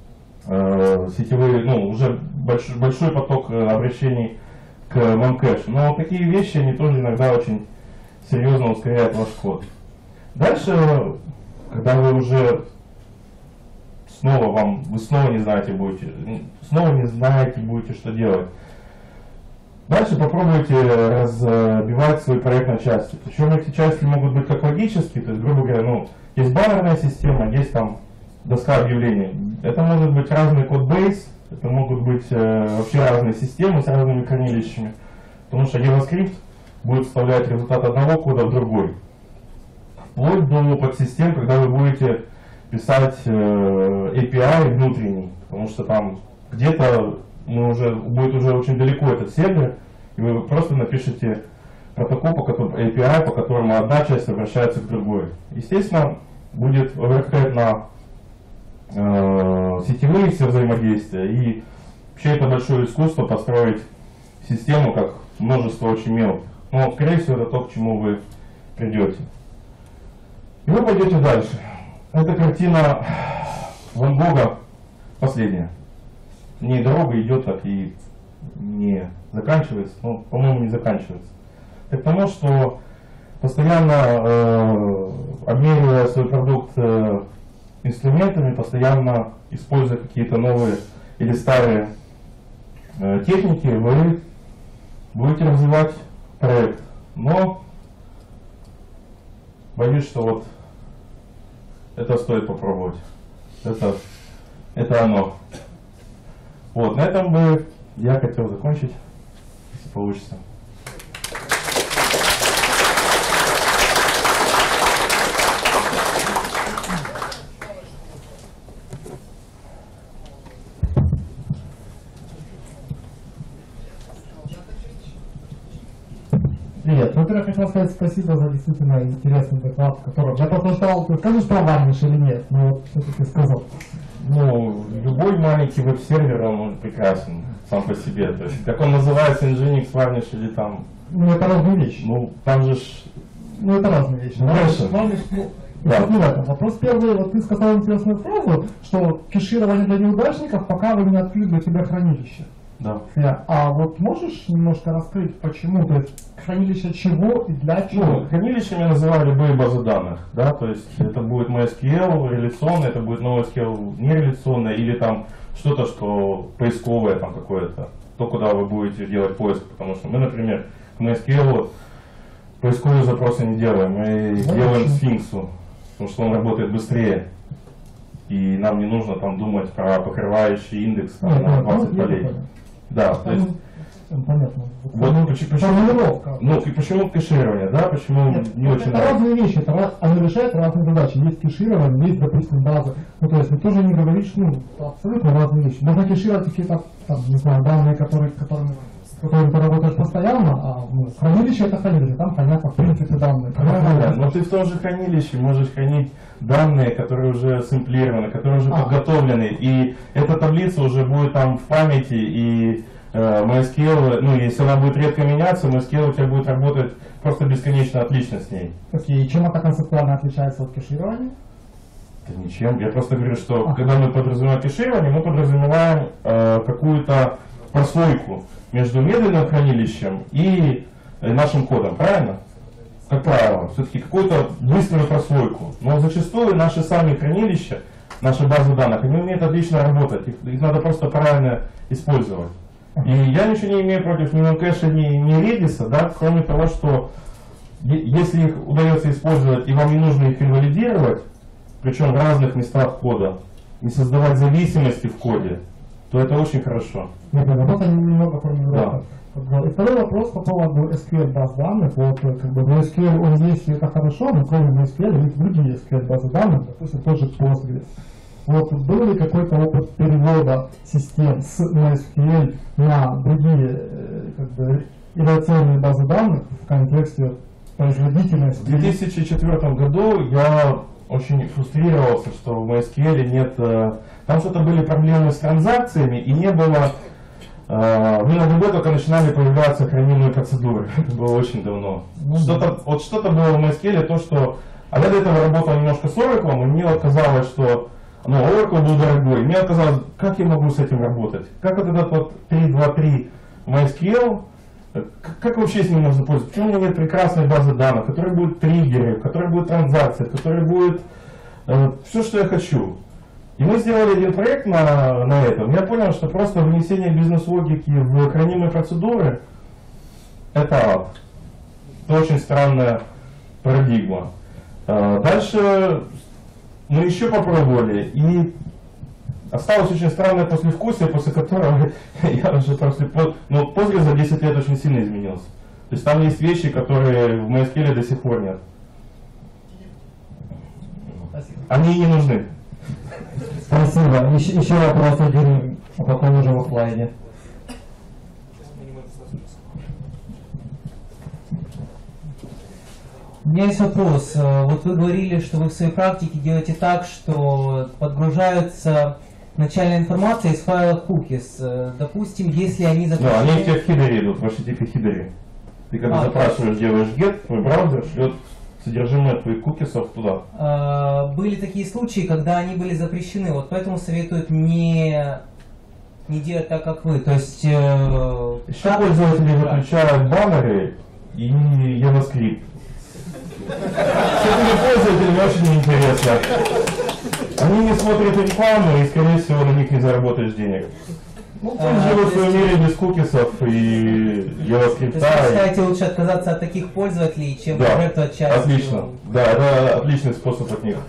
Speaker 2: э, сетевые, ну, уже больш, большой поток обращений к мемкэшу. Но такие вещи, они тоже иногда очень серьезно ускоряют ваш код. Дальше, когда вы уже снова вам, вы снова не знаете будете, снова не знаете будете, что делать. Дальше попробуйте разбивать свой проект на части. Причем эти части могут быть как логические, то есть, грубо говоря, ну, есть баннерная система, есть там доска объявлений. Это может быть разный код-бейс, это могут быть э, вообще разные системы с разными хранилищами, потому что JavaScript будет вставлять результат одного кода в другой. Вплоть до подсистем, когда вы будете писать э, эй пи ай внутренний, потому что там где-то ну, уже, будет уже очень далеко этот сервер, и вы просто напишите протокол, по которому, эй пи ай, по которому одна часть обращается к другой. Естественно, будет оверхед на э, сетевые все взаимодействия, и вообще это большое искусство построить систему как множество очень мелких. Но, скорее всего, это то, к чему вы придете. И вы пойдете дальше. Эта картина Ван Гога последняя. В ней дорога идет так и не заканчивается, ну, по-моему, не заканчивается. Это к тому, что постоянно э, обменивая свой продукт э, инструментами, постоянно используя какие-то новые или старые э, техники, вы будете развивать проект. Но боюсь, что вот это стоит попробовать. Это, это оно. Вот, на этом бы я хотел закончить, если получится.
Speaker 1: Привет. Во-первых, хотел сказать спасибо за действительно интересный доклад, который я просто ждал, ты скажешь про Varnish или нет, но вот все-таки сказал.
Speaker 2: Ну, любой маленький веб-сервер, он прекрасен сам по себе. То есть, как он называется, Nginx, Varnish или там...
Speaker 1: Ну, это разные вещи.
Speaker 2: Ну, там же ж...
Speaker 1: Ну, это разные вещи.
Speaker 2: Ну,
Speaker 1: Varnish, Varnish, ну,
Speaker 2: да.
Speaker 1: не в этом. Вопрос первый, вот ты сказал интересную фразу, что кеширование для неудачников, пока вы не открыли для себя хранилище.
Speaker 2: Да.
Speaker 1: А вот можешь немножко раскрыть, почему? То есть хранилище чего и для чего?
Speaker 2: Ну, хранилищами называли любые базы данных, да, то есть это будет MySQL реляционное, это будет NoSQL нереляционное, или там что-то, что поисковое там какое-то, то, куда вы будете делать поиск, потому что мы, например, к MySQL поисковые запросы не делаем, мы
Speaker 1: ну,
Speaker 2: делаем
Speaker 1: очень.
Speaker 2: Sphinx, потому что он работает быстрее, и нам не нужно там думать про покрывающий индекс там,
Speaker 1: Нет,
Speaker 2: на
Speaker 1: нет,
Speaker 2: двадцать
Speaker 1: ну,
Speaker 2: полей. Да, то есть,
Speaker 1: ну, понятно.
Speaker 2: вот
Speaker 1: Ну,
Speaker 2: почему, почему,
Speaker 1: формулировка.
Speaker 2: ну, и почему кэширование, да, почему
Speaker 1: Нет,
Speaker 2: не
Speaker 1: это
Speaker 2: очень
Speaker 1: это
Speaker 2: нравится.
Speaker 1: разные вещи, это, раз- они решают разные задачи. Есть кеширование, есть, допустим, базы. Ну, то есть ты тоже не говоришь, ну, абсолютно разные вещи. Можно кешировать какие-то, там, не знаю, данные, которые, которыми, с которыми ты работаешь постоянно, а ну, хранилище это хранилище, там понятно, в принципе, данные.
Speaker 2: Правильно, но ты в том же хранилище можешь хранить данные, которые уже сэмплированы, которые уже
Speaker 1: А.
Speaker 2: подготовлены, и эта таблица уже будет там в памяти, и э, MySQL, ну, если она будет редко меняться, MySQL у тебя будет работать просто бесконечно отлично с ней.
Speaker 1: Окей, чем это концептуально отличается от кеширования?
Speaker 2: Да ничем. Я просто говорю, что
Speaker 1: А.
Speaker 2: когда мы подразумеваем кеширование, мы подразумеваем э, какую-то прослойку между медленным хранилищем и э, нашим кодом, правильно? Как правило, все-таки какую-то быструю прослойку. Но зачастую наши сами хранилища, наши базы данных, они умеют отлично работать. Их, их надо просто правильно использовать. И я ничего не имею против ни Memcache, ни, ни Redis, да, кроме того, что е- если их удается использовать и вам не нужно их инвалидировать, причем в разных местах кода, не создавать зависимости в коде, то это очень хорошо.
Speaker 1: Нет, нет, вот они немного формулировка.
Speaker 2: Да.
Speaker 1: И второй вопрос по поводу эс кью эль баз данных. Вот, как бы, в эс кью эль он есть, и это хорошо, но кроме эс кью эль есть другие эс кью эль базы данных, допустим, тоже Postgres. Вот был ли какой-то опыт перевода систем с MySQL на другие э, как бы, реляционные базы данных в контексте производительности?
Speaker 2: В две тысячи четвёртом году я очень фрустрировался, что в MySQL нет... э, Там что-то были проблемы с транзакциями, и не было... э, В MongoDB только начинали появляться хранимые процедуры. Это было очень давно.
Speaker 1: Ну,
Speaker 2: Что-то, вот что-то было в MySQL, то, что... А я до этого работал немножко с Oracle, и мне вот казалось, что... Ну, Oracle был дорогой. Мне казалось, как я могу с этим работать? Как вот этот вот три два три MySQL, как, как вообще с ним можно пользоваться? Почему у меня нет прекрасной базы данных, в которой будут триггеры, в которой будет транзакция, в которой будет э, все, что я хочу? И мы сделали один проект на, на этом. Я понял, что просто внесение бизнес-логики в хранимые процедуры — это ад. Это очень странная парадигма. Э, дальше мы еще попробовали, и осталось очень странное послевкусие, после которого я уже после... Ну, Postgres за десять лет очень сильно изменился. То есть там есть вещи, которые в MySQL до сих пор нет.
Speaker 1: Спасибо.
Speaker 2: Они и не нужны.
Speaker 1: Спасибо. Еще, еще вопрос один, а потом уже в офлайне.
Speaker 3: У меня есть вопрос. Вот вы говорили, что вы в своей практике делаете так, что подгружаются начальная информация из файла cookies. Допустим, если они
Speaker 2: Но
Speaker 3: запрещены...
Speaker 2: они у тебя в хидере идут, в эйч ти ти пи хидере. Ты когда
Speaker 3: А,
Speaker 2: запрашиваешь, делаешь get, твой браузер шлет содержимое твоих кукисов туда.
Speaker 3: А, были такие случаи, когда они были запрещены. Вот поэтому советуют не, не делать так, как вы. То есть... э,
Speaker 2: Еще
Speaker 3: как
Speaker 2: пользователи
Speaker 3: подгружать?
Speaker 2: выключают баннеры и JavaScript. С этими пользователями очень интересно. Они не смотрят рекламу, и, скорее всего, на них не заработаешь денег. Ну, пусть
Speaker 3: А,
Speaker 2: живут в
Speaker 3: то есть-
Speaker 2: своем мире без кукисов и
Speaker 3: То есть вы
Speaker 2: JavaScript.
Speaker 3: считаете лучше отказаться от таких пользователей, чем
Speaker 2: Да,
Speaker 3: проекту от части?
Speaker 2: отлично. Да, это отличный способ от них.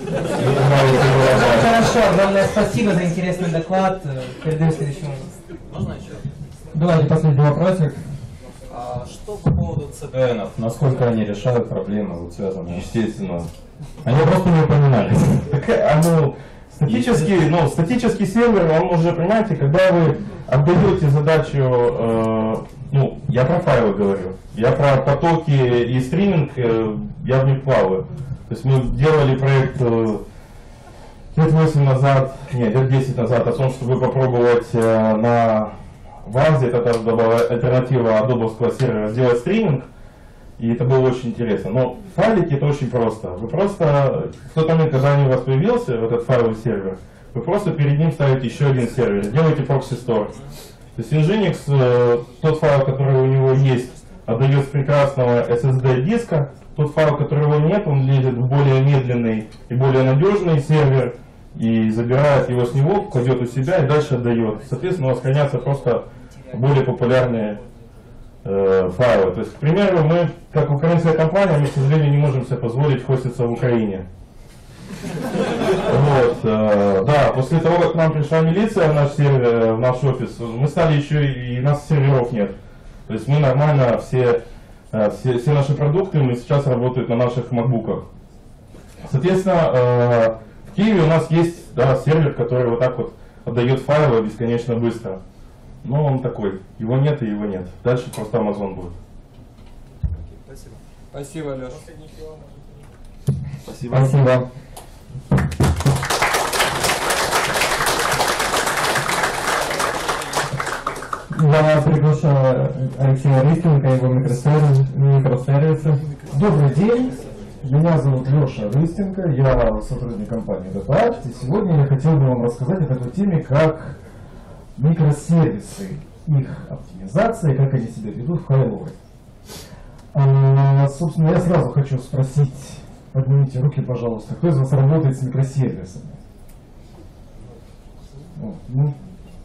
Speaker 3: Хорошо, огромное спасибо за интересный доклад. Передаю следующему.
Speaker 4: Можно еще?
Speaker 1: Давайте последний вопросик.
Speaker 4: А что по поводу си ди энов?
Speaker 5: Насколько они решают проблемы, вот связанные?
Speaker 2: Естественно. Они просто не упоминали. Так, а, ну, статический, ну, статический сервер, он уже, понимаете, когда вы отдаете задачу, э, ну, я про файлы говорю, я про потоки и стриминг, э, я в них плаваю. То есть мы делали проект э, лет восемь назад, нет, лет десять назад, о том, чтобы попробовать э, на Вазе, это тоже была альтернатива адобовского сервера, сделать стриминг. И это было очень интересно. Но файлики это очень просто. Вы просто, в тот момент, когда они у вас появился, этот файловый сервер, вы просто перед ним ставите еще один сервер, делаете прокси стор. То есть Nginx, э, тот файл, который у него есть, отдает с прекрасного эс эс ди диска, тот файл, которого нет, он лезет в более медленный и более надежный сервер и забирает его с него, кладет у себя и дальше отдает. Соответственно, у вас хранятся просто более популярные э, файлы. То есть, к примеру, мы, как украинская компания, мы, к сожалению, не можем себе позволить хоститься в Украине. Вот, э, да, после того, как к нам пришла милиция в наш сервер, в наш офис, мы стали еще и, и у нас серверов нет. То есть мы нормально все, э, все, все наши продукты мы сейчас работают на наших макбуках. Соответственно, э, в Киеве у нас есть, да, сервер, который вот так вот отдает файлы бесконечно быстро. Но он такой, его нет и его нет. Дальше просто Amazon будет.
Speaker 4: Спасибо.
Speaker 1: Спасибо, Леша.
Speaker 2: Спасибо.
Speaker 1: Спасибо. Я приглашаю Алексея Рыстенко, его микросервисы. микросервисы.
Speaker 6: Добрый день, меня зовут Леша Рыстенко, я сотрудник компании DataAct, и сегодня я хотел бы вам рассказать о такой теме, как микросервисы, их оптимизация, как они себя ведут в файловой. А, собственно, я сразу хочу спросить, поднимите руки, пожалуйста, кто из вас работает с микросервисами? О, ну,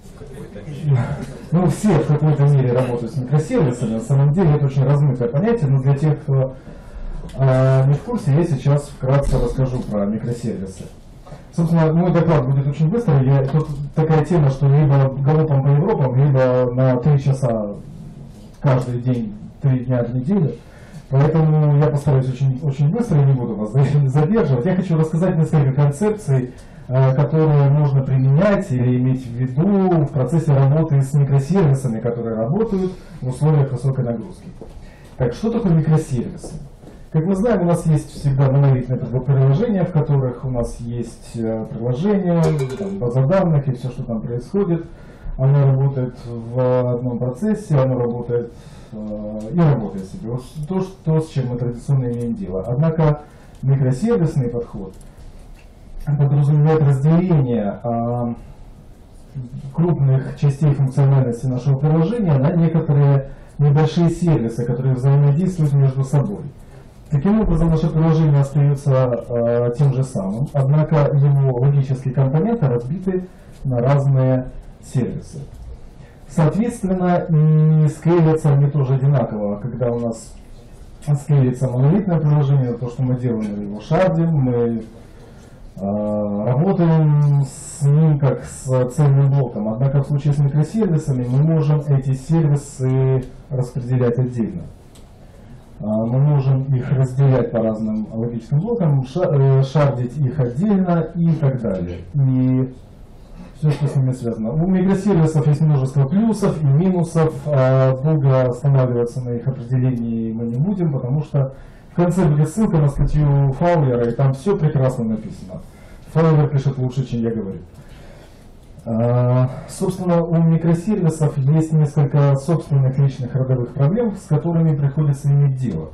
Speaker 6: ну, все в какой-то мере работают с микросервисами. На самом деле это очень размытое понятие, но для тех, кто э, не в курсе, я сейчас вкратце расскажу про микросервисы. Собственно, мой доклад будет очень быстрый. Я, тут такая тема, что либо галопом по Европам, либо на три часа каждый день, три дня в неделю. Поэтому я постараюсь очень, очень быстро и не буду вас задерживать. Я хочу рассказать несколько концепций, которые можно применять или иметь в виду в процессе работы с микросервисами, которые работают в условиях высокой нагрузки. Так, что такое микросервисы? Как мы знаем, у нас есть всегда монолитные приложения, в которых у нас есть приложение, там, база данных и все, что там происходит. Оно работает в одном процессе, оно работает э, и работает себе. Вот то, что, с чем мы традиционно имеем дело. Однако микросервисный подход подразумевает разделение э, крупных частей функциональности нашего приложения на некоторые небольшие сервисы, которые взаимодействуют между собой. Таким образом, наше приложение остается э, тем же самым, однако его логические компоненты разбиты на разные сервисы. Соответственно, и скейлятся они тоже одинаково. Когда у нас скейлится монолитное приложение, то, что мы делаем, мы его шардим, мы э, работаем с ним как с цельным блоком. Однако в случае с микросервисами мы можем эти сервисы распределять отдельно. Мы можем их разделять по разным логическим блокам, шардить их отдельно и так далее. И все, что с ними связано. У микросервисов есть множество плюсов и минусов. Долго останавливаться на их определении мы не будем, потому что в конце будет ссылка на статью Фаулера, и там все прекрасно написано. Фаулер пишет лучше, чем я говорю. Собственно, у микросервисов есть несколько собственных личных родовых проблем, с которыми приходится иметь дело.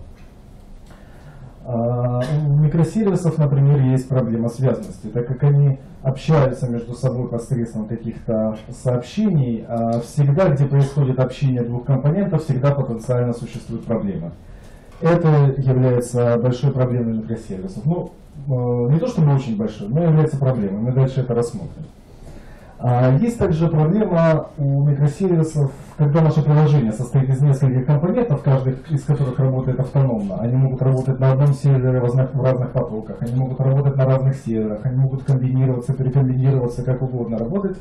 Speaker 6: У микросервисов, например, есть проблема связанности, так как они общаются между собой посредством каких-то сообщений, а всегда, где происходит общение двух компонентов, всегда потенциально существует проблема. Это является большой проблемой микросервисов. Ну, не то чтобы очень большой, но является проблемой. Мы дальше это рассмотрим. Есть также проблема у микросервисов, когда наше приложение состоит из нескольких компонентов, каждый из которых работает автономно. Они могут работать на одном сервере в разных, в разных потоках, они могут работать на разных серверах, они могут комбинироваться, перекомбинироваться, как угодно работать.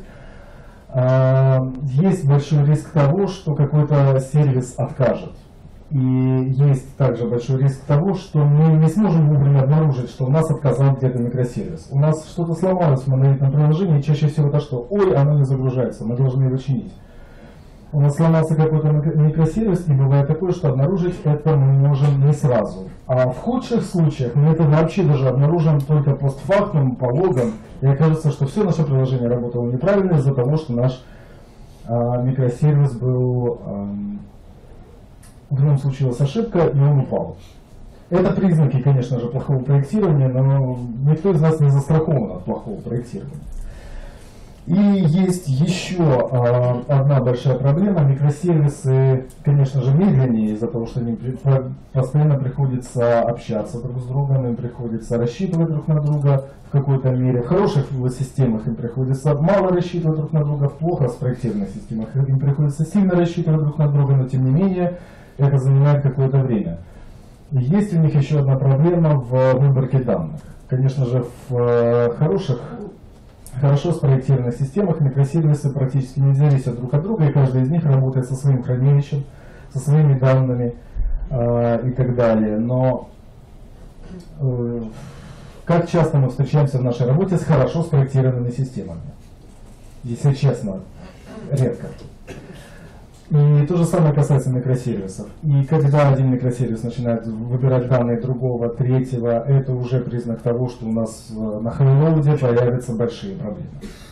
Speaker 6: Есть большой риск того, что какой-то сервис откажет. И есть также большой риск того, что мы не сможем вовремя обнаружить, что у нас отказал где-то микросервис. У нас что-то сломалось в монолитном приложении, и чаще всего это что? Ой, оно не загружается, мы должны его чинить. У нас сломался какой-то микросервис, и бывает такое, что обнаружить это мы можем не сразу. А в худших случаях мы это вообще даже обнаружим только постфактум, по логам, и окажется, что все наше приложение работало неправильно из-за того, что наш а, микросервис был... А, в нем случилась ошибка, и он упал. Это признаки, конечно же, плохого проектирования, но никто из нас не застрахован от плохого проектирования. И есть еще э, одна большая проблема. Микросервисы, конечно же, медленнее из-за того, что им постоянно приходится общаться друг с другом, им приходится рассчитывать друг на друга в какой-то мере. В хороших системах им приходится мало рассчитывать друг на друга, в плохо спроектированных системах им приходится сильно рассчитывать друг на друга, но тем не менее это занимает какое-то время. И есть у них еще одна проблема в выборке данных. Конечно же, в хороших, хорошо спроектированных системах микросервисы практически не зависят друг от друга, и каждый из них работает со своим хранилищем, со своими данными э, и так далее. Но э, как часто мы встречаемся в нашей работе с хорошо спроектированными системами? Если честно, редко. И то же самое касается микросервисов. И когда один микросервис начинает выбирать данные другого, третьего, это уже признак того, что у нас на хайлоуде появятся большие проблемы.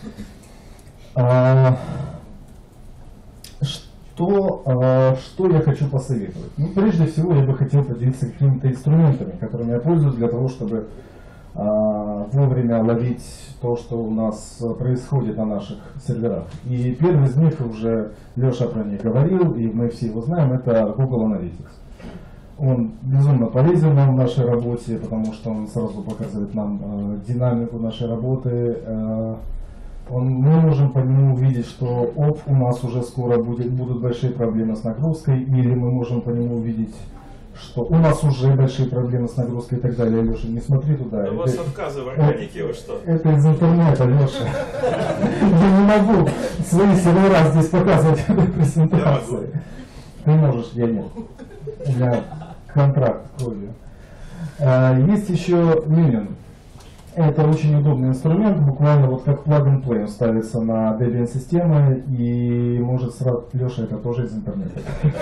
Speaker 6: А, что, а, что я хочу посоветовать? Ну, прежде всего, я бы хотел поделиться какими-то инструментами, которыми я пользуюсь для того, чтобы а, вовремя ловить то, что у нас происходит на наших серверах. И первый из них уже Леша про них говорил, и мы все его знаем, это Google Analytics. Он безумно полезен нам в нашей работе, потому что он сразу показывает нам э, динамику нашей работы. Э, он, мы можем по нему увидеть, что оп, у нас уже скоро будет, будут большие проблемы с нагрузкой, или мы можем по нему увидеть, что у нас уже большие проблемы с нагрузкой и так далее. Леша, не смотри туда.
Speaker 7: У вас отказы в органике, вы что?
Speaker 6: Это из интернета, Леша. Я не могу свои сервера здесь показывать в этой презентации. Ты можешь, я нет. У меня контракт кровью. Есть еще Minion. Это очень удобный инструмент, буквально вот как plug-and-play. Он ставится на Debian-системы и может сразу... Леша, это тоже из интернета.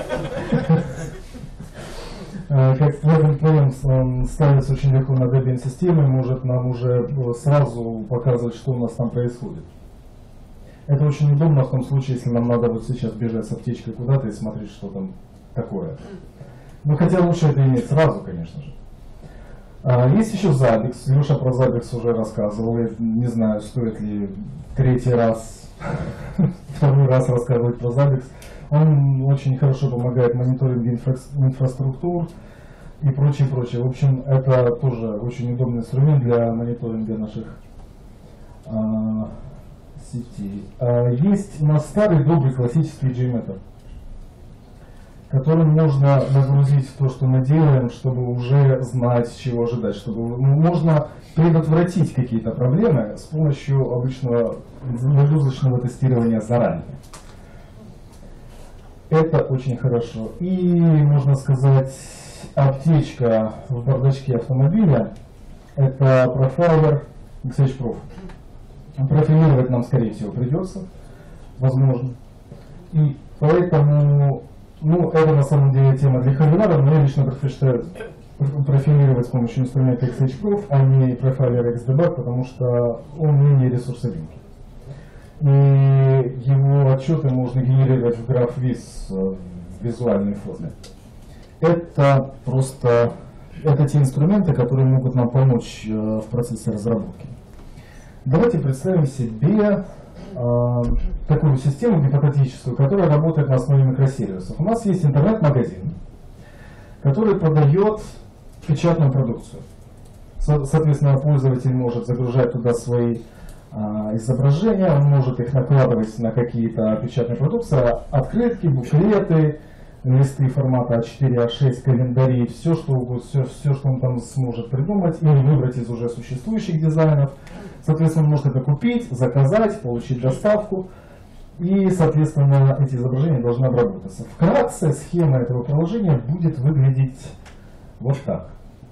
Speaker 6: Как plug-and-play он ставится очень легко на Debian-системы, может нам уже сразу показывать, что у нас там происходит. Это очень удобно в том случае, если нам надо вот сейчас бежать с аптечкой куда-то и смотреть, что там такое. Ну, хотя лучше это иметь сразу, конечно же. Есть еще Zabbix. Леша про Zabbix уже рассказывал. Я не знаю, стоит ли третий раз, второй раз рассказывать про Zabbix. Он очень хорошо помогает мониторингу инфра инфраструктур и прочее, прочее. В общем, это тоже очень удобный инструмент для мониторинга наших а, сетей. А, есть у нас старый добрый классический JMeter, которым можно нагрузить то, что мы делаем, чтобы уже знать, чего ожидать, чтобы можно предотвратить какие-то проблемы с помощью обычного нагрузочного тестирования заранее. Это очень хорошо. И, можно сказать, аптечка в бардачке автомобиля — это профайлер икс эйч Prof. Профилировать нам, скорее всего, придется, возможно. И поэтому, ну, это на самом деле тема для хардвара, но я лично предпочитаю профилировать с помощью инструмента икс эйч Prof, а не профайлера икс дебаг, потому что он менее ресурсоемкий. И его отчеты можно генерировать в GraphViz в визуальной форме. Это просто это те инструменты, которые могут нам помочь в процессе разработки. Давайте представим себе э, такую систему гипотетическую, которая работает на основе микросервисов. У нас есть интернет-магазин, который продает печатную продукцию. Со- Соответственно, пользователь может загружать туда свои а, изображения, он может их накладывать на какие-то печатные продукции, открытки, буклеты, листы формата а четыре, а шесть, календари, все что, угодно, все, все, что он там сможет придумать, или выбрать из уже существующих дизайнов. Соответственно, он может это купить, заказать, получить доставку, и, соответственно, эти изображения должны обработаться. Вкратце схема этого приложения будет выглядеть вот так.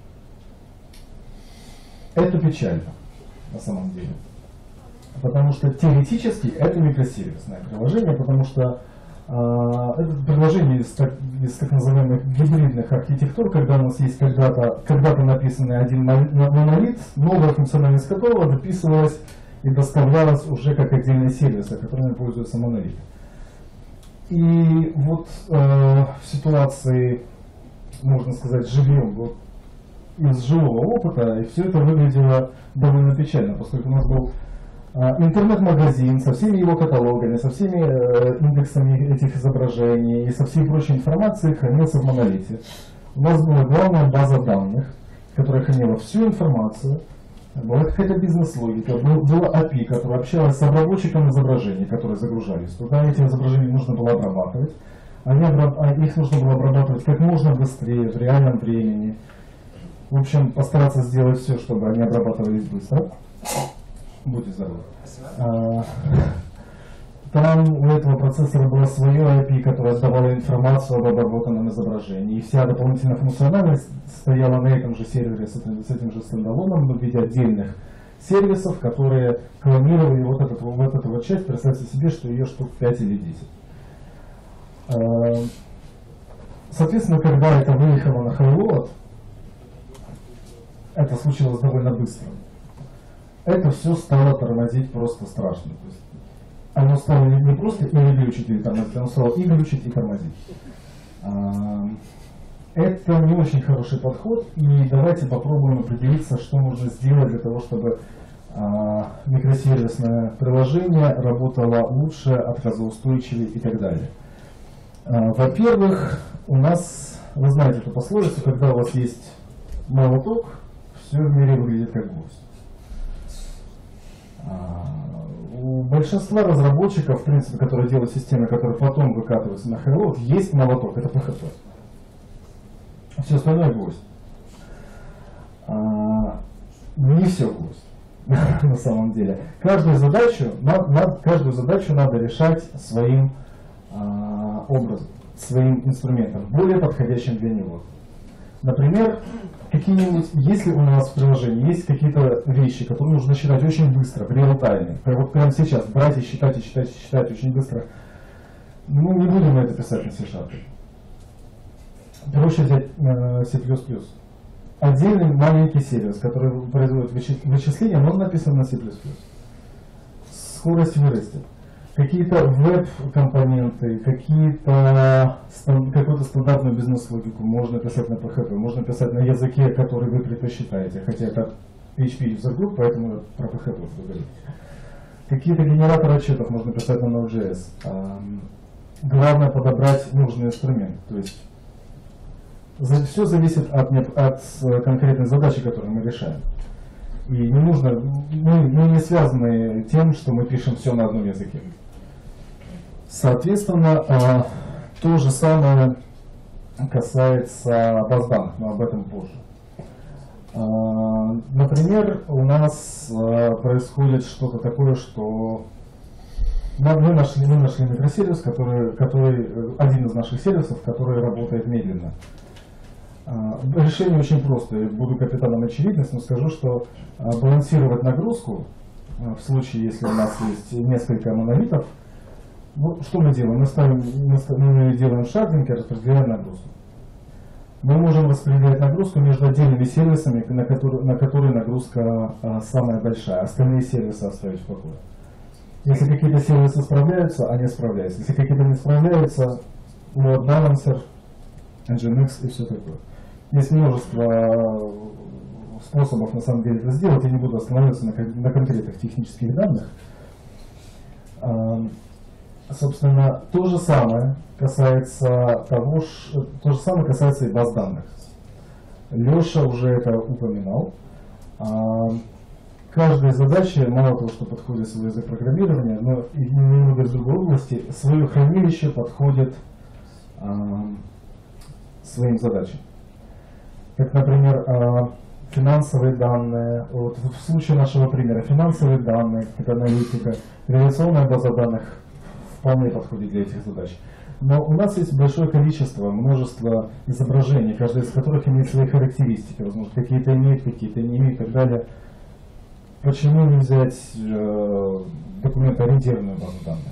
Speaker 6: Это печально, на самом деле. Потому что теоретически это микросервисное приложение, потому что э, это приложение из так, из так называемых гибридных архитектур, когда у нас есть когда-то когда-то написанный один монолит, новая функциональность которого дописывалась и доставлялась уже как отдельные сервисы, которыми пользуются монолиты. И вот э, в ситуации, можно сказать, живем вот, из живого опыта, и все это выглядело довольно печально, поскольку у нас был интернет-магазин со всеми его каталогами, со всеми э, индексами этих изображений и со всей прочей информацией хранился в монолите. У нас была главная база данных, которая хранила всю информацию, была какая-то бизнес-логика, был, была эй пи ай, которая общалась с обработчиком изображений, которые загружались. Туда эти изображения нужно было обрабатывать, они обраб... их нужно было обрабатывать как можно быстрее, в реальном времени. В общем, постараться сделать все, чтобы они обрабатывались быстро. Будьте здоровы. А, там у этого процессора было свое эй пи ай, которое сдавало информацию об обработанном изображении. И вся дополнительная функциональность стояла на этом же сервере с этим, с этим же стендалоном в виде отдельных сервисов, которые клонировали вот, этот, вот эту вот часть. Представьте себе, что ее штук пять или десять. А, соответственно, когда это выехало на Highload, это случилось довольно быстро. Это все стало тормозить просто страшно. То есть оно стало не просто или глючить, или тормозить, оно стало и глючить, и тормозить. Это не очень хороший подход, и давайте попробуем определиться, что можно сделать для того, чтобы микросервисное приложение работало лучше, отказоустойчивее и так далее. Во-первых, у нас, вы знаете эту пословицу, когда у вас есть молоток, все в мире выглядит как гвоздь. У большинства разработчиков, в принципе, которые делают системы, которые потом выкатываются на Highload, есть молоток, это пи эйч пи. Все остальное гвоздь. Не все гвоздь, на самом деле. Каждую задачу, каждую задачу надо решать своим образом, своим инструментом, более подходящим для него. Например, какие-нибудь, если у нас в приложении есть какие-то вещи, которые нужно считать очень быстро, в реал-тайме, вот прямо сейчас брать и считать, и считать, и считать очень быстро, ну не будем мы это писать на C-Sharp. Проще взять э, C++. Отдельный маленький сервис, который производит вычисления, но он написан на C++. Скорость вырастет. Какие-то веб-компоненты, какие-то, какую-то стандартную бизнес-логику можно писать на пи эйч пи, можно писать на языке, который вы предпочитаете, хотя это пи эйч пи user group, поэтому про пи эйч пи буду говорить. Какие-то генераторы отчетов можно писать на Node.js. Главное подобрать нужный инструмент. То есть все зависит от, от конкретной задачи, которую мы решаем. И не нужно, мы, мы не связаны тем, что мы пишем все на одном языке. Соответственно, то же самое касается баз данных, но об этом позже. Например, у нас происходит что-то такое, что мы нашли, мы нашли микросервис, который, который, один из наших сервисов, который работает медленно. Решение очень простое. Буду капитаном очевидности, но скажу, что балансировать нагрузку в случае, если у нас есть несколько монолитов, ну, что мы делаем? Мы, ставим, мы, мы делаем шардинг и распределяем нагрузку. Мы можем распределять нагрузку между отдельными сервисами, на которые, на которые нагрузка а, самая большая. Остальные сервисы оставить в покое. Если какие-то сервисы справляются, они справляются. Если какие-то не справляются, load balancer, Nginx и все такое. Есть множество способов на самом деле это сделать, я не буду останавливаться на, на конкретных технических данных. Собственно, то же самое касается того, ш- то же самое касается и баз данных. Леша уже это упоминал. А, Каждая задача, мало того, что подходит свой язык программирования, но и немного из другой области, свое хранилище подходит а, своим задачам. Как, например, а, финансовые данные. Вот в случае нашего примера финансовые данные, это аналитика, реляционная база данных вполне подходит для этих задач. Но у нас есть большое количество, множество изображений, каждая из которых имеет свои характеристики, возможно, какие-то имеют, какие-то не имеют и так далее. Почему не взять э, документоориентированную базу данных?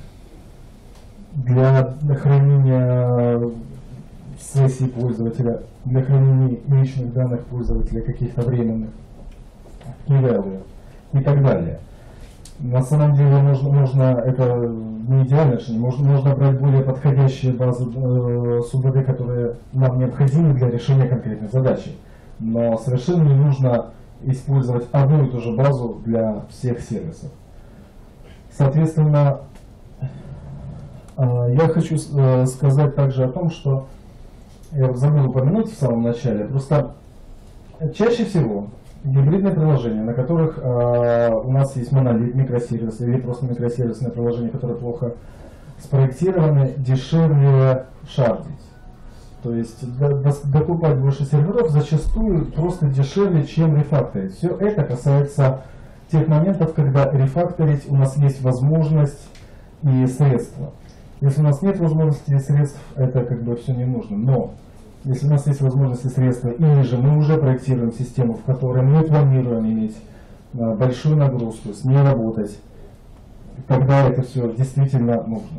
Speaker 6: Для хранения сессий пользователя, для хранения личных данных пользователя, каких-то временных, key-value и так далее. На самом деле можно, можно это не идеальное решение, можно, можно брать более подходящие базы э, СУБД, которые нам необходимы для решения конкретной задачи. Но совершенно не нужно использовать одну и ту же базу для всех сервисов. Соответственно, э, я хочу э, сказать также о том, что я забыл упомянуть в самом начале, просто чаще всего гибридные приложения, на которых э, у нас есть монолит, микросервисы или просто микросервисные приложения, которые плохо спроектированы, дешевле шардить. То есть до, до, докупать больше серверов зачастую просто дешевле, чем рефакторить. Все это касается тех моментов, когда рефакторить у нас есть возможность и средства. Если у нас нет возможности и средств, это как бы все не нужно. Но если у нас есть возможности и средства, или же мы уже проектируем систему, в которой мы планируем иметь а, большую нагрузку, с ней работать, тогда это все действительно нужно.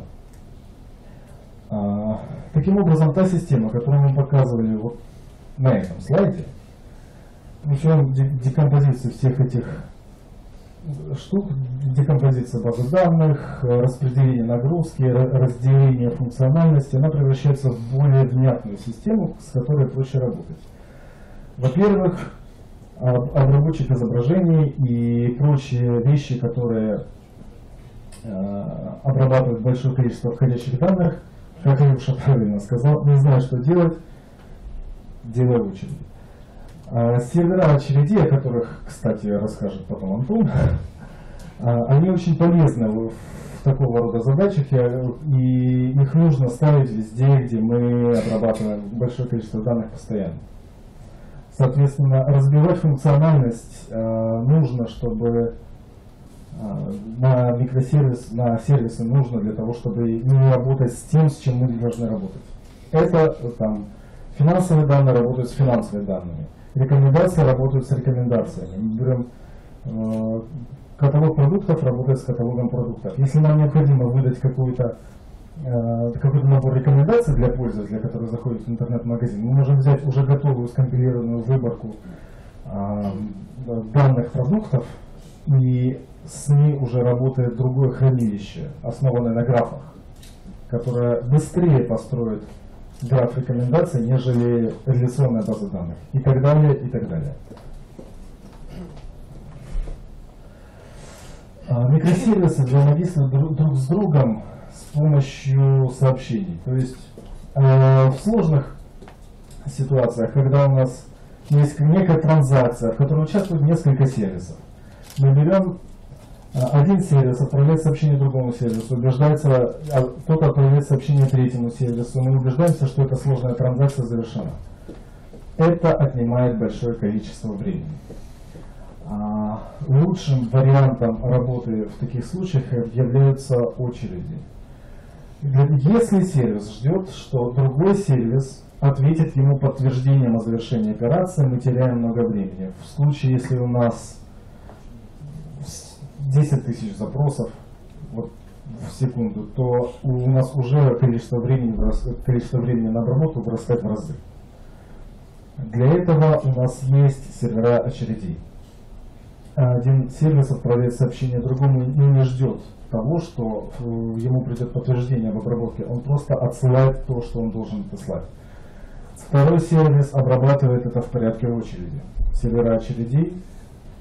Speaker 6: А, таким образом, та система, которую мы показывали вот на этом слайде, причем декомпозиция всех этих штук, декомпозиция базы данных, распределение нагрузки, разделение функциональности, она превращается в более внятную систему, с которой проще работать. Во-первых, обработчик изображений и прочие вещи, которые э, обрабатывают большое количество входящих данных, как Илюша правильно сказал, не знаю, что делать, делай очередь. А сервера очередей, о которых, кстати, расскажет потом Антон, они очень полезны в такого рода задачах, и их нужно ставить везде, где мы обрабатываем большое количество данных постоянно. Соответственно, разбивать функциональность нужно, чтобы на микросервис, на сервисы нужно для того, чтобы не работать с тем, с чем мы не должны работать. Это там финансовые данные работают с финансовыми данными. Рекомендации работают с рекомендациями. Мы берем э, каталог продуктов, работает с каталогом продуктов. Если нам необходимо выдать какой-то э, какой-то набор рекомендаций для пользователя, который заходит в интернет-магазин, мы можем взять уже готовую скомпилированную выборку э, данных продуктов, и с ней уже работает другое хранилище, основанное на графах, которое быстрее построит граф рекомендаций, нежели реляционная база данных, и так далее, и так далее. А, микросервисы взаимодействуют друг, друг с другом с помощью сообщений. То есть э, в сложных ситуациях, когда у нас есть некая транзакция, в которой участвует несколько сервисов, мы берем один сервис, отправляет сообщение другому сервису, убеждается, а кто-то отправляет сообщение третьему сервису, мы убеждаемся, что эта сложная транзакция завершена. Это отнимает большое количество времени. А лучшим вариантом работы в таких случаях являются очереди. Если сервис ждет, что другой сервис ответит ему подтверждением о завершении операции, мы теряем много времени. В случае, если у нас десять тысяч запросов вот, в секунду, то у нас уже количество времени, количество времени на обработку вырастает в разы. Для этого у нас есть сервера очередей. Один сервис отправляет сообщение другому и не ждет того, что ему придет подтверждение об обработке. Он просто отсылает то, что он должен отослать. Второй сервис обрабатывает это в порядке очереди. Сервера очередей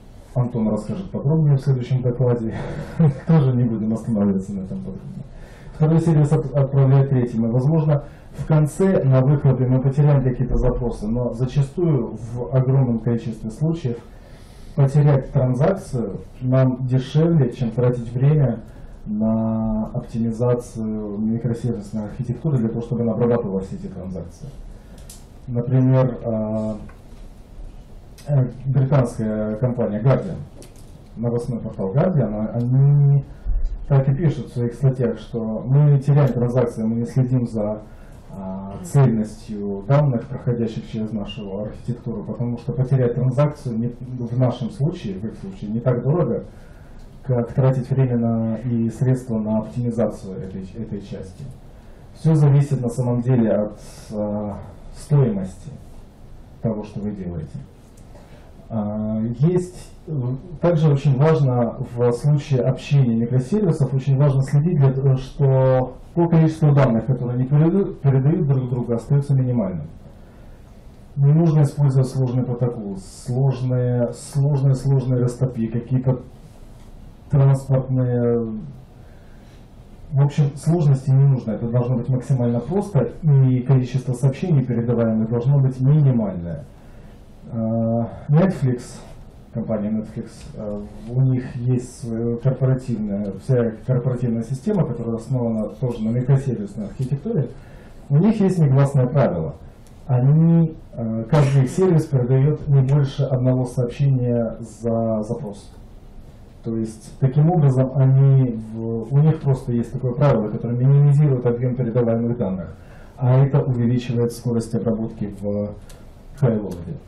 Speaker 6: Антон расскажет подробнее в следующем докладе. Тоже не будем останавливаться на этом подробно. второй сервис от- отправляет третьему. Возможно, в конце на выходе мы потеряем какие-то запросы, но зачастую в огромном количестве случаев потерять транзакцию нам дешевле, чем тратить время на оптимизацию микросервисной архитектуры для того, чтобы она обрабатывала все эти транзакции. Например, э, э, британская компания Guardian, новостной портал Guardian, они так и пишут в своих статьях, что мы теряем транзакции, мы не следим за а, цельностью данных, проходящих через нашу архитектуру, потому что потерять транзакцию не, в нашем случае, в их случае, не так дорого, как тратить время на, и средства на оптимизацию этой, этой части. Все зависит на самом деле от а, стоимости того, что вы делаете. А, есть также очень важно в случае общения микросервисов, очень важно следить, для того, что то количество данных, которые они передают, передают друг другу, остается минимальным. Не нужно использовать сложный протокол, сложные, сложные, сложные растопи, какие-то транспортные. В общем, сложности не нужно. Это должно быть максимально просто, и количество сообщений, передаваемых, должно быть минимальное. Netflix, компания Netflix, у них есть своя корпоративная, вся корпоративная система, которая основана тоже на микросервисной архитектуре. У них есть негласное правило. Они, каждый их сервис передает не больше одного сообщения за запрос. То есть, таким образом, они в, у них просто есть такое правило, которое минимизирует объем передаваемых данных, а это увеличивает скорость обработки в хайлоаде.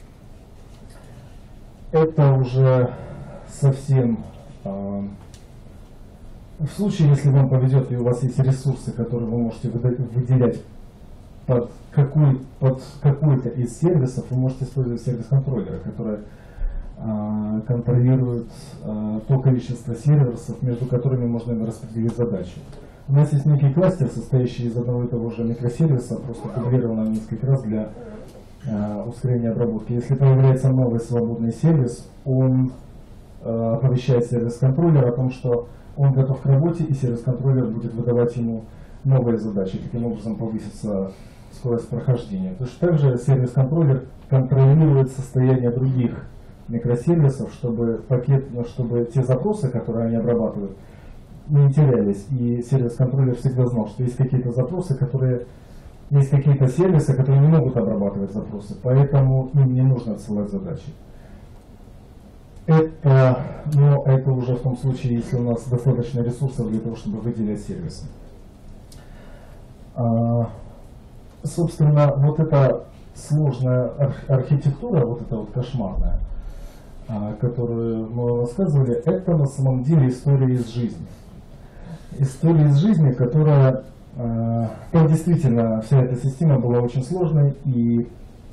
Speaker 6: Это уже совсем э, в случае, если вам повезет и у вас есть ресурсы, которые вы можете выделять под, какой, под какой-то из сервисов, вы можете использовать сервис-контроллеры, которые э, контролируют э, то количество сервисов, между которыми можно распределить задачи. У нас есть некий кластер, состоящий из одного и того же микросервиса, просто дублированного несколько раз для ускорение обработки. Если появляется новый свободный сервис, он э, оповещает сервис-контроллер о том, что он готов к работе, и сервис-контроллер будет выдавать ему новые задачи. Таким образом повысится скорость прохождения. Точно так же сервис-контроллер контролирует состояние других микросервисов, чтобы, пакет, чтобы те запросы, которые они обрабатывают, не терялись. И сервис-контроллер всегда знал, что есть какие-то запросы, которые Есть какие-то сервисы, которые не могут обрабатывать запросы, поэтому им не нужно отсылать задачи. Это, но это уже в том случае, если у нас достаточно ресурсов для того, чтобы выделять сервисы. А, собственно, вот эта сложная арх- архитектура, вот эта вот кошмарная, а, которую мы вам рассказывали, это на самом деле история из жизни. История из жизни, которая там действительно вся эта система была очень сложной, и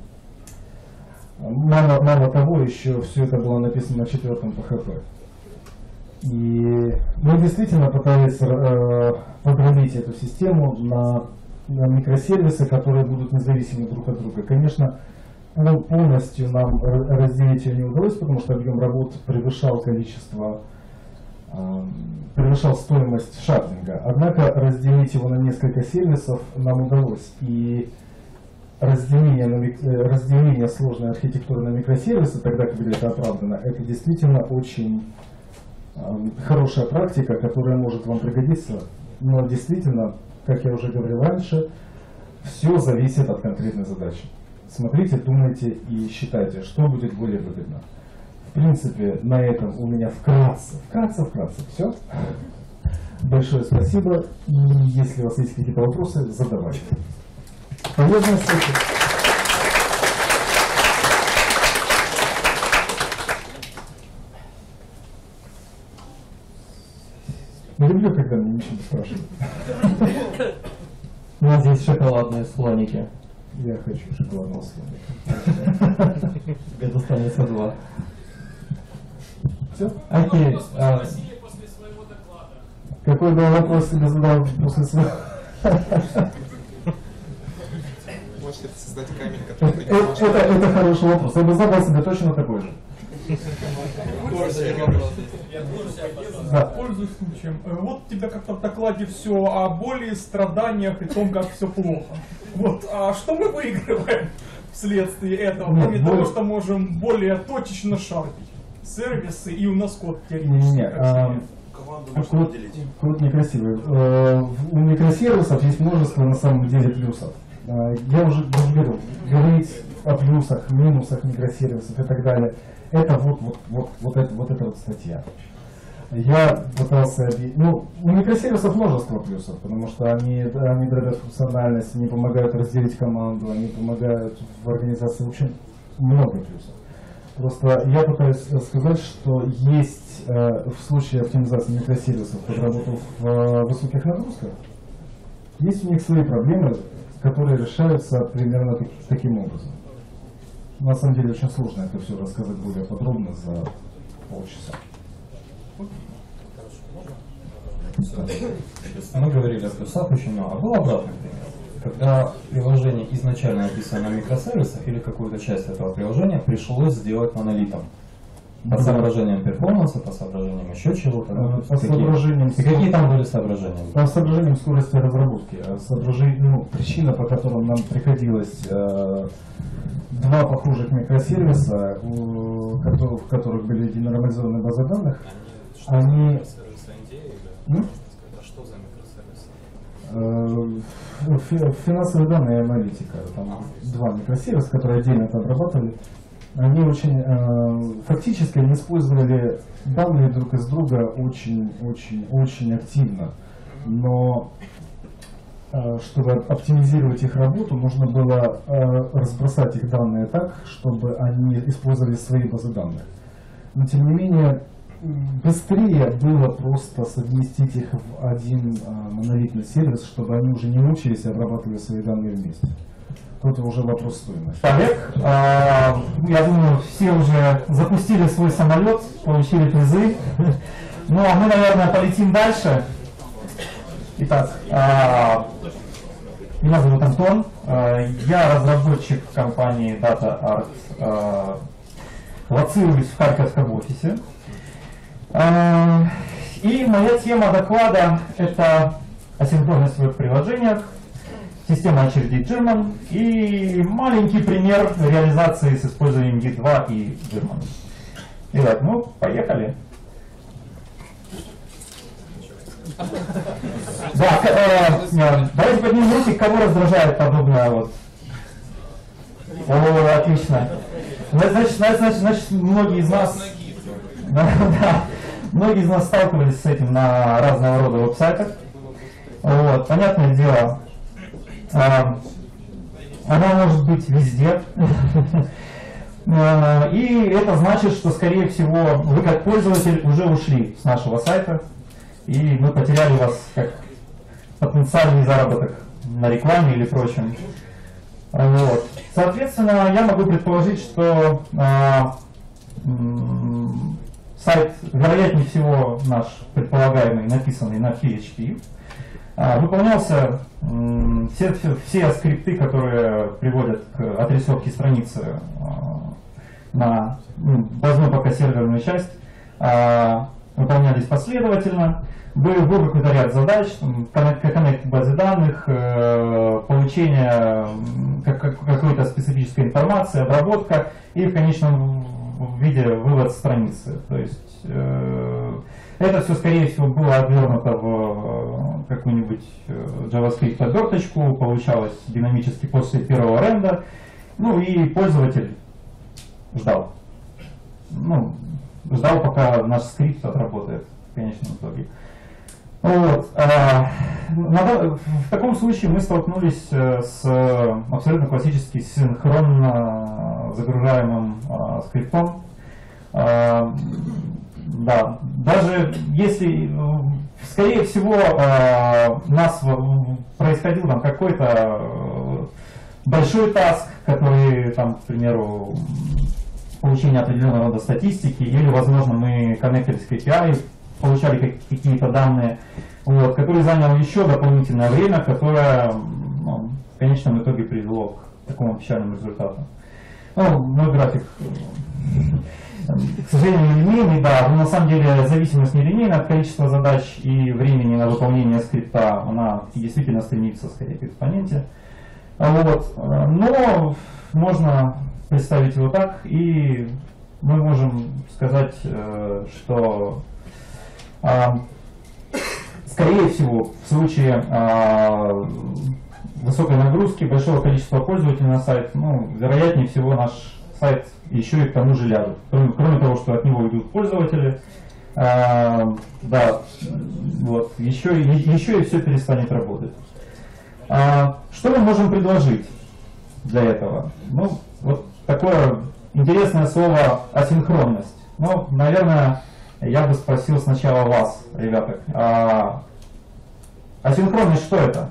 Speaker 6: мало, мало того, еще все это было написано на четвертом пэ хэ пэ. И мы действительно пытались э, подрубить эту систему на, на микросервисы, которые будут независимы друг от друга. Конечно, ну, полностью нам разделить ее не удалось, потому что объем работ превышал количество превышал стоимость шардинга. Однако разделить его на несколько сервисов нам удалось. И разделение, на, разделение сложной архитектуры на микросервисы, тогда, когда это оправдано, это действительно очень э, хорошая практика, которая может вам пригодиться. Но действительно, как я уже говорил раньше, все зависит от конкретной задачи. Смотрите, думайте и считайте, что будет более выгодно. В принципе, на этом у меня вкратце, вкратце, вкратце все. Большое спасибо. И если у вас есть какие-то вопросы, задавайте. Полезно слушать. Не люблю, когда мне ничего не спрашивают.
Speaker 1: У нас есть шоколадные слоники.
Speaker 6: Я хочу шоколадного слоника.
Speaker 1: Тебе достанется два.
Speaker 6: Все?
Speaker 1: Окей. а,
Speaker 6: Какой был вопрос тебе задал после своего?
Speaker 7: Можете создать камень, который ты не
Speaker 6: Это,
Speaker 7: можешь.
Speaker 6: это, это хороший вопрос. Я бы задал себе точно такой же. Да.
Speaker 8: Пользуясь случаем. Э, Вот тебе как-то в докладе все о боли, страданиях и том, как все плохо. Вот, а что мы выигрываем вследствие этого?
Speaker 6: Нет,
Speaker 8: Кроме
Speaker 6: боль-
Speaker 8: того, что можем более точечно шарпить сервисы, и у нас код
Speaker 6: Не,
Speaker 8: теоретически.
Speaker 6: не,
Speaker 8: как
Speaker 6: а,
Speaker 8: себе.
Speaker 7: Команду
Speaker 6: код,
Speaker 7: можно выделить.
Speaker 6: код некрасивый. Э, У микросервисов есть множество на самом деле плюсов. Э, Я уже говорил, говорить о плюсах, минусах микросервисов и так далее, это вот, вот, вот, вот, это, вот эта вот статья. Я пытался объяснить, ну, у микросервисов множество плюсов, потому что они, они дробят функциональность, они помогают разделить команду, они помогают в организации, в общем, много плюсов. Просто я пытаюсь сказать, что есть э, в случае оптимизации микросервисов, разработав в э, высоких нагрузках, есть у них свои проблемы, которые решаются примерно так- таким образом. На самом деле очень сложно это все рассказать более подробно за полчаса.
Speaker 5: Мы говорили о плюсах очень много, а был обратный пример. Когда приложение изначально написано на микросервисах или какую-то часть этого приложения пришлось сделать монолитом. По
Speaker 6: Да.
Speaker 5: соображениям перформанса, по соображениям еще чего-то.
Speaker 6: Э, по
Speaker 5: Какие?
Speaker 6: соображениям
Speaker 5: И какие там были соображения?
Speaker 6: По соображениям скорости разработки, а соображение, ну, причина, по которым нам приходилось э, два похожих микросервиса, у которых, в которых были денормализованные базы данных, они...
Speaker 4: Микросервисы эн ди эй или
Speaker 6: М?
Speaker 4: можно сказать, а что за микросервисы?
Speaker 6: Э, фи- финансовые данные и аналитика. Там два микросервиса, которые отдельно это обрабатывали. Они очень э, фактически они использовали данные друг из друга очень, очень, очень активно. Но э, чтобы оптимизировать их работу, нужно было э, разбросать их данные так, чтобы они использовали свои базы данных. Но тем не менее, м, быстрее было просто совместить их в один э, монолитный сервис, чтобы они уже не мучились и обрабатывали свои данные вместе. Тут уже вопрос стоимости.
Speaker 9: Олег, а, я думаю, все уже запустили свой самолет, получили призы. Ну, а мы, наверное, полетим дальше. Итак, а, меня зовут Антон, а, я разработчик компании DataArt, а, лоцируюсь в Харьковском офисе. А, и моя тема доклада – это асинхронность в веб-приложениях, система очередей German и маленький пример реализации с использованием джи два и German. Итак, ну, поехали. Да, к- э, давайте поднимем руки, кого раздражает подобное вот. О, отлично. Значит, значит, значит, значит, многие из нас, да, да, многие из нас сталкивались с этим на разного рода веб-сайтах. Вот, понятное дело, а, она может быть везде. А, И это значит, что, скорее всего, вы как пользователь уже ушли с нашего сайта, и мы потеряли вас как потенциальный заработок на рекламе или прочем. Вот. Соответственно, я могу предположить, что а, м, сайт, вероятнее всего, наш предполагаемый, написанный на пи эйч пи, а, выполнялся м, все, все, все скрипты, которые приводят к отрисовке страницы а, на ну, должно пока серверную часть, а, выполнялись последовательно. Был, был какой-то ряд задач, там, коннект, коннект к базе данных, э, получение м, как, как- какой-то специфической информации, обработка и в конечном в- виде вывод страницы. То есть э, это все, скорее всего, было обернуто в э, какую-нибудь э, JavaScript оберточку, получалось динамически после первого ренда, ну и пользователь ждал. Ну, ждал, пока наш скрипт отработает в конечном итоге. Вот. а, надо- В таком случае мы столкнулись э, с абсолютно классически синхронно загружаемым а, скриптом. А, Да, даже если, э, скорее всего, э, у нас в- происходил там какой-то э, большой таск, который, там, к примеру, получение определенного рода статистики, или, возможно, мы коннектились к эй пи ай, получали как- какие-то данные, вот, который занял еще дополнительное время, которое, ну, в конечном итоге привело к такому печальному результату. Ну, мой график э, к сожалению, линейный, да, но на самом деле зависимость не линейная от количества задач и времени на выполнение скрипта, она действительно стремится скорее к экспоненте. Вот. Но можно представить его так, и мы можем сказать, что скорее всего в случае высокой нагрузки, большого количества пользователей на сайт, ну, вероятнее всего наш сайт еще и к тому же ляжет. Кроме, кроме того, что от него идут пользователи, э, да, вот, еще, еще и все перестанет работать. А, что мы можем предложить для этого? Ну, вот такое интересное слово асинхронность. Ну, наверное, я бы спросил сначала вас, ребята, а, асинхронность что это?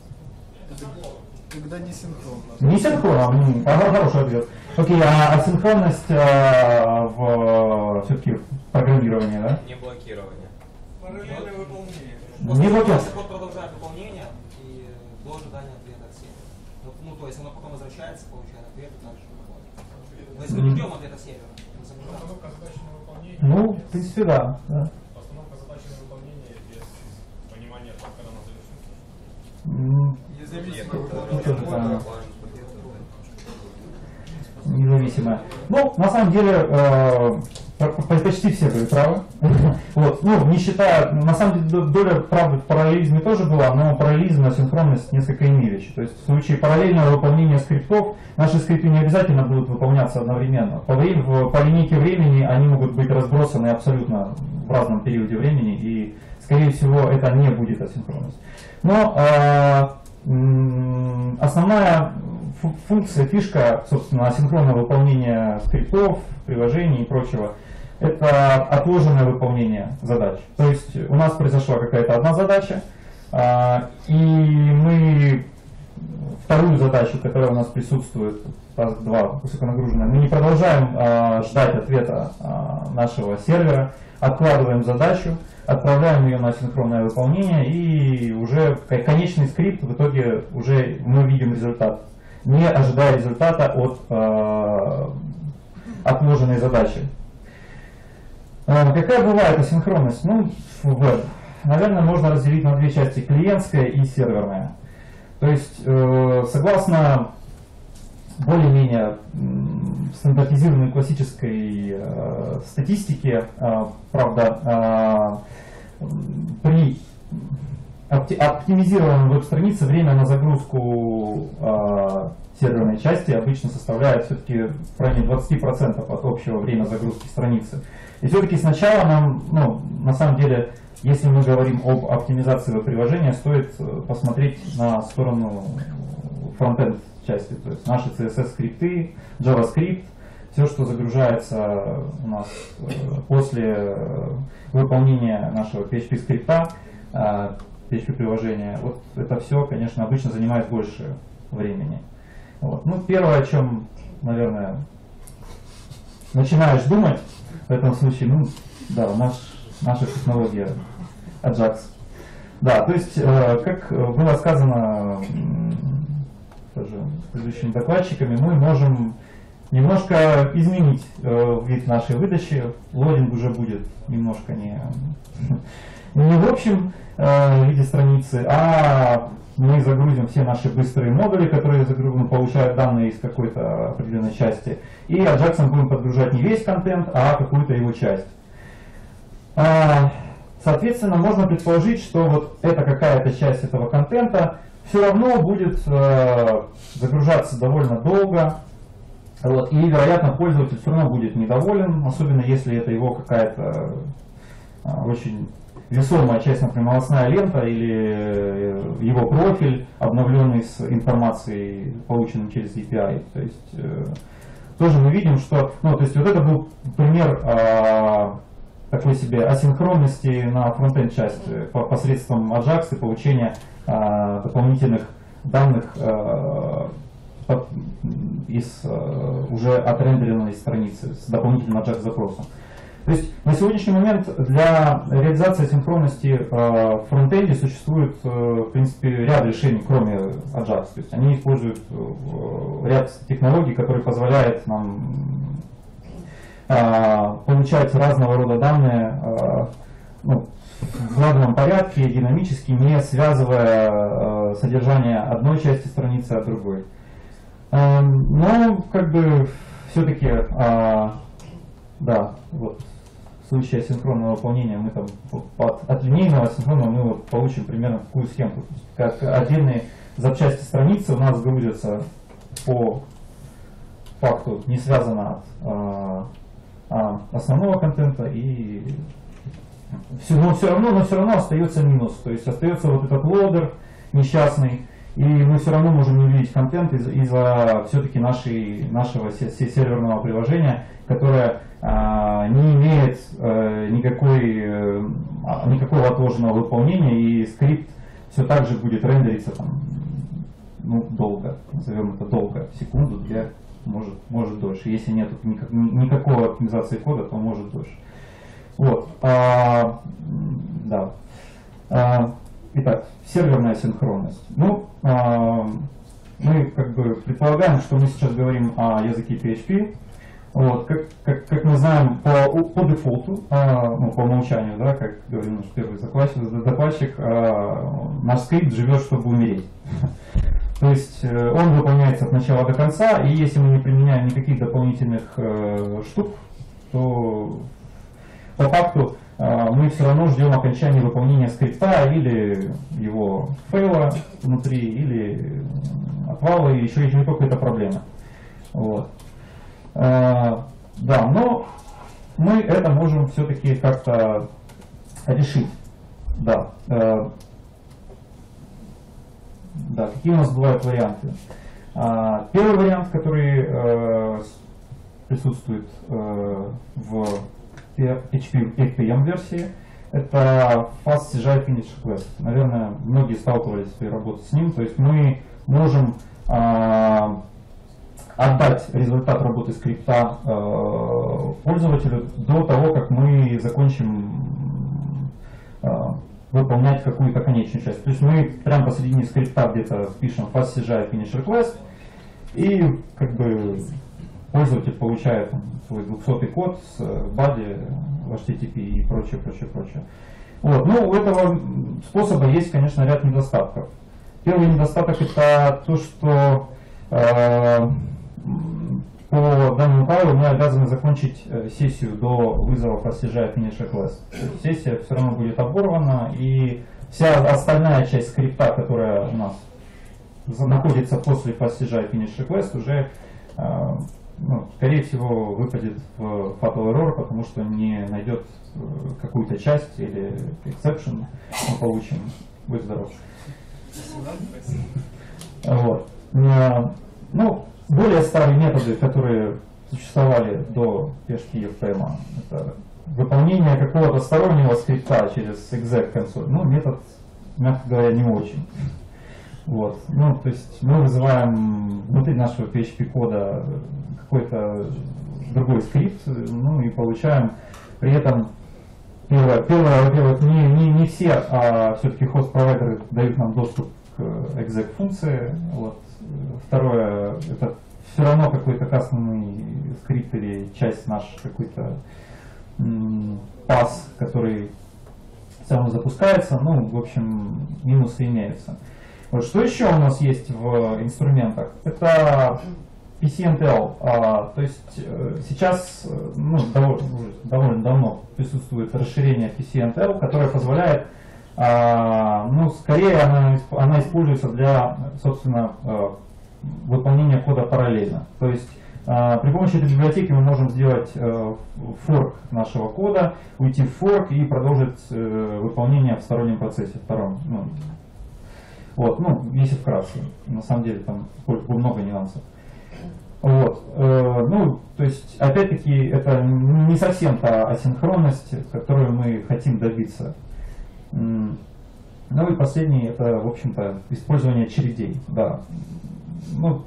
Speaker 10: Когда не синхронно.
Speaker 9: Не синхронно, ага, хороший ответ. Окей, а асинхронность а, в все-таки программировании, да?
Speaker 4: Не блокирование.
Speaker 8: Параллельное выполнение.
Speaker 9: Не блокирование.
Speaker 11: Код продолжает выполнение и до ожидания ответа от сервера. Ну, то есть оно потом возвращается, получает ответ и дальше выходит. То есть мы не ждем ответа сервера.
Speaker 8: Постановка задачи на выполнение.
Speaker 9: Ну, в принципе, да. да.
Speaker 8: Постановка задачи на выполнение без понимания, когда она завершится.
Speaker 10: Независимо
Speaker 9: Независимая. Ну, на самом деле, э, почти все были правы. Вот. Ну, не считая, на самом деле, доля правды в параллелизме тоже была, но параллелизм и асинхронность несколько иные вещи. То есть в случае параллельного выполнения скриптов, наши скрипты не обязательно будут выполняться одновременно. По, в, по линейке времени они могут быть разбросаны абсолютно в разном периоде времени, и, скорее всего, это не будет асинхронность. Но э, основная функция, фишка, собственно, асинхронного выполнения скриптов, приложений и прочего, это отложенное выполнение задач. То есть у нас произошла какая-то одна задача, и мы вторую задачу, которая у нас присутствует, таск два, высоконагруженная, мы не продолжаем ждать ответа нашего сервера, откладываем задачу, отправляем ее на синхронное выполнение, и уже конечный скрипт, в итоге уже мы видим результат, не ожидая результата от э, отложенной задачи. Э, какая бывает асинхронность? Ну, в веб. Наверное, можно разделить на две части: клиентская и серверная. То есть, э, согласно более-менее стандартизированной классической э, статистике, э, правда, э, при оптимизированной веб-странице время на загрузку э, серверной части обычно составляет все-таки в районе двадцати процентов от общего времени загрузки страницы. И все-таки сначала нам, ну, на самом деле, если мы говорим об оптимизации веб-приложения, стоит посмотреть на сторону фронтенд части, то есть наши си эс эс-скрипты, JavaScript, все, что загружается у нас после выполнения нашего пи эйч пи-скрипта, пи эйч пи-приложения, вот это все, конечно, обычно занимает больше времени. Вот. Ну, первое, о чем, наверное, начинаешь думать в этом случае, ну, да, наш, наша технология Ajax. Да, то есть, э, как было сказано тоже предыдущими докладчиками, мы можем немножко изменить э, вид нашей выдачи. Лодинг уже будет немножко не, не в общем э, виде страницы, а мы загрузим все наши быстрые модули, которые загрузим, получают данные из какой-то определенной части, и Ajax будем подгружать не весь контент, а какую-то его часть. А, соответственно, можно предположить, что вот эта какая-то часть этого контента все равно будет э, загружаться довольно долго, вот, и, вероятно, пользователь все равно будет недоволен, особенно если это его какая-то э, очень весомая часть, например, новостная лента или его профиль, обновленный с информацией, полученной через эй пи ай. То есть э, тоже мы видим, что, ну, то есть вот это был пример э, такой себе асинхронности на фронтенд части посредством Ajax и получения э, дополнительных данных э, под, из э, уже отрендеренной страницы с дополнительным Ajax запросом. То есть на сегодняшний момент для реализации синхронности э, в фронтенде существует э, в принципе ряд решений, кроме Ajax. То есть они используют э, ряд технологий, которые позволяют нам э, получить получать разного рода данные э, ну, в ладовом порядке, динамически, не связывая э, содержание одной части страницы от другой. Э, но как бы все-таки, э, да, вот в случае асинхронного выполнения мы там от, от линейного асинхронного мы вот получим примерно такую схему. Как отдельные запчасти страницы у нас грузятся по факту не связано от а, а, основного контента, и все, но все равно, но все равно остается минус, то есть остается вот этот лодер несчастный, и мы все равно можем не увидеть контент из- из-за все-таки нашей, нашего се- се- серверного приложения, которое а, не имеет а, никакой, а, никакого отложенного выполнения, и скрипт все так же будет рендериться там, ну, долго, назовем это долго, секунду, две, может, может дольше. Если нет никак, никакой оптимизации кода, то может дольше. Вот. А, да. А, итак, серверная синхронность. Ну, а, мы как бы предполагаем, что мы сейчас говорим о языке пи эйч пи. Вот, как, как, как мы знаем, по, по дефолту, а, ну, по умолчанию, да, как говорил наш первый докладчик, докладчик а, наш скрипт живет, чтобы умереть. То есть э, он выполняется от начала до конца, и если мы не применяем никаких дополнительных э, штук, то по факту э, мы все равно ждем окончания выполнения скрипта или его фейла внутри, или отвала, или еще, еще какой-то проблемы. Вот. Э, да, но мы это можем все-таки как-то решить. Да. Э, Да, какие у нас бывают варианты? А, первый вариант, который э, присутствует э, в эйч пи эф пи эм версии, это Fast си джи ай Finish Request. Наверное, многие сталкивались в своей работе с ним. То есть мы можем э, отдать результат работы скрипта э, пользователю до того, как мы закончим э, выполнять какую-то конечную часть. То есть мы прямо посередине скрипта где-то пишем Fast си джи ай Finish Request, и как бы пользователь получает там, свой двухсотый код с body, эйч ти ти пи и прочее, прочее, прочее. Вот. Ну, у этого способа есть, конечно, ряд недостатков. Первый недостаток это то, что э, по данному правилу мы обязаны закончить э, сессию до вызова Fast си джи ай Finish Request. Сессия все равно будет оборвана, и вся остальная часть скрипта, которая у нас находится после Fast си джи ай Finish Request, уже, э, ну, скорее всего, выпадет в fatal error, потому что не найдет э, какую-то часть или exception мы получим. Будь здоров. Вот. Э, ну, более старые методы, которые существовали до пи эйч пи эф пи эм, это выполнение какого-то стороннего скрипта через exec консоль. Ну, метод, мягко говоря, не очень. Вот. Ну, то есть мы вызываем внутри нашего пи эйч пи кода какой-то другой скрипт, ну и получаем при этом первое, первое во-первых, не, не, не все, а все-таки хост-провайдеры дают нам доступ к exec функции. Вот. Второе, это все равно какой-то кастомный скрипт или часть наш какой-то пас, который все равно запускается. Ну, в общем, минусы имеются. Вот. Что еще у нас есть в инструментах? Это пи си эн ти эл. А, то есть э, сейчас ну, довольно, довольно давно присутствует расширение пи си эн ти эл, которое позволяет, а, ну, скорее она, она используется для, собственно, выполнения кода параллельно. То есть э, при помощи этой библиотеки мы можем сделать э, форк нашего кода, уйти в форк и продолжить э, выполнение в стороннем процессе, втором. Ну, вот, ну, если вкратце. На самом деле там много нюансов. Вот. Э, ну, то есть, опять-таки, это не совсем та асинхронность, которую мы хотим добиться. Ну и последний, это, в общем-то, использование чередей. Да. Ну,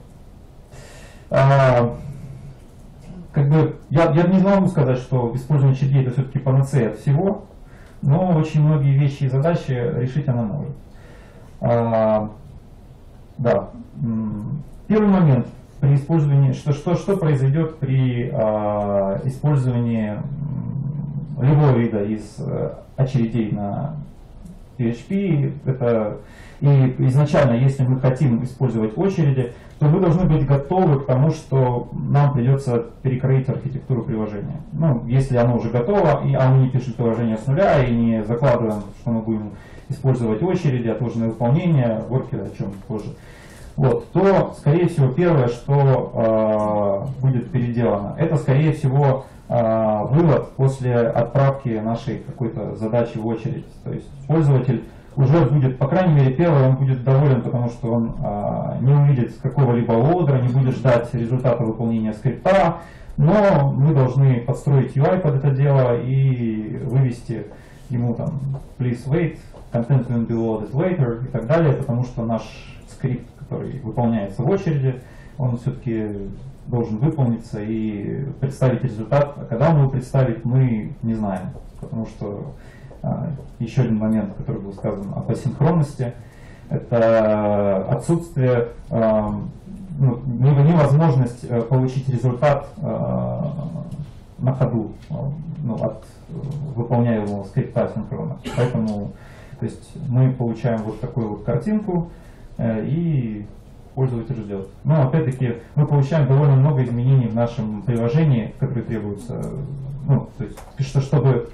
Speaker 9: а, как бы, я, я не могу сказать, что использование чередей это все-таки панацея от всего, но очень многие вещи и задачи решить она может. А, да. Первый момент при использовании, что, что, что произойдет при а, использовании любого вида из э, очередей на пи эйч пи. Это, и изначально, если мы хотим использовать очереди, то мы должны быть готовы к тому, что нам придется перекроить архитектуру приложения. Ну, если оно уже готово, и а мы не пишем приложение с нуля и не закладываем, что мы будем использовать очереди, отложенное выполнение, воркеры, о чем позже, вот, то, скорее всего, первое, что э, будет переделано, это, скорее всего, э, вывод после отправки нашей какой-то задачи в очередь. То есть пользователь уже будет, по крайней мере, первый, он будет доволен, потому что он э, не увидит какого-либо лодера, не будет ждать результата выполнения скрипта, но мы должны подстроить ю ай под это дело и вывести ему там please wait, content will be loaded later и так далее, потому что наш скрипт, который выполняется в очереди, он все-таки должен выполниться и представить результат. А когда мы его представить, мы не знаем, потому что а, еще один момент, который был сказан об асинхронности, это отсутствие, а, ну, невозможность получить результат а, на ходу, ну, от выполняемого скрипта синхронно. Поэтому, то есть, мы получаем вот такую вот картинку, и пользователь ждет. Но опять-таки мы получаем довольно много изменений в нашем приложении, которые требуются, ну, то есть, что, чтобы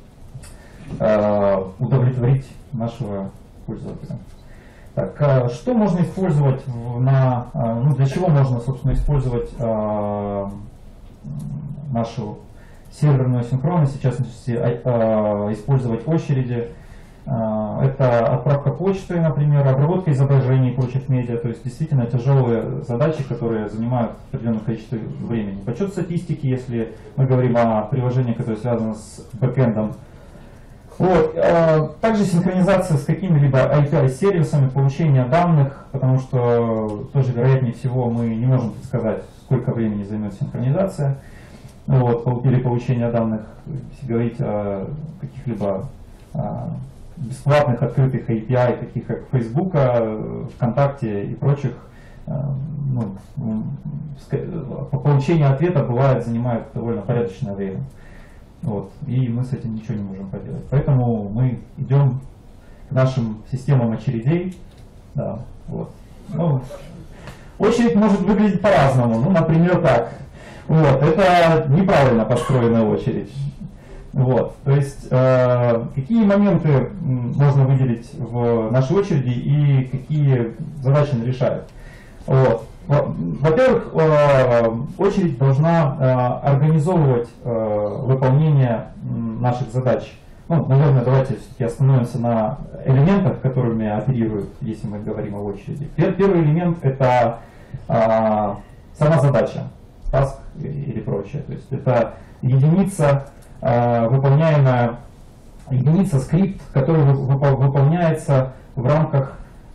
Speaker 9: э, удовлетворить нашего пользователя. Так, э, что можно использовать в, на, э, ну, для чего можно, собственно, использовать э, нашу серверную синхронность, в частности, э, э, использовать очереди. Это отправка почты, например, обработка изображений и прочих медиа, то есть действительно тяжелые задачи, которые занимают определенное количество времени. Подсчет статистики, если мы говорим о приложении, которое связано с бэкэндом. Вот. Также синхронизация с какими-либо эй пи ай-сервисами, получение данных, потому что тоже, вероятнее всего, мы не можем предсказать, сколько времени займет синхронизация. Вот. Или получение данных, если говорить о каких-либо бесплатных открытых эй пи ай, таких как Facebook, ВКонтакте и прочих, ну, по получению ответа бывает занимает довольно порядочное время. Вот. И мы с этим ничего не можем поделать. Поэтому мы идем к нашим системам очередей. Да, вот. Ну, очередь может выглядеть по-разному. Ну, например, так. Вот. Это неправильно построенная очередь. Вот, то есть, э, какие моменты можно выделить в нашей очереди и какие задачи она решает? Вот. Во-первых, э, очередь должна э, организовывать э, выполнение наших задач. Ну, наверное, давайте все-таки остановимся на элементах, которыми оперируют, если мы говорим о очереди. Первый элемент — это э, сама задача, task или прочее. То есть это единица, выполняемая единица скрипт, который выполняется в рамках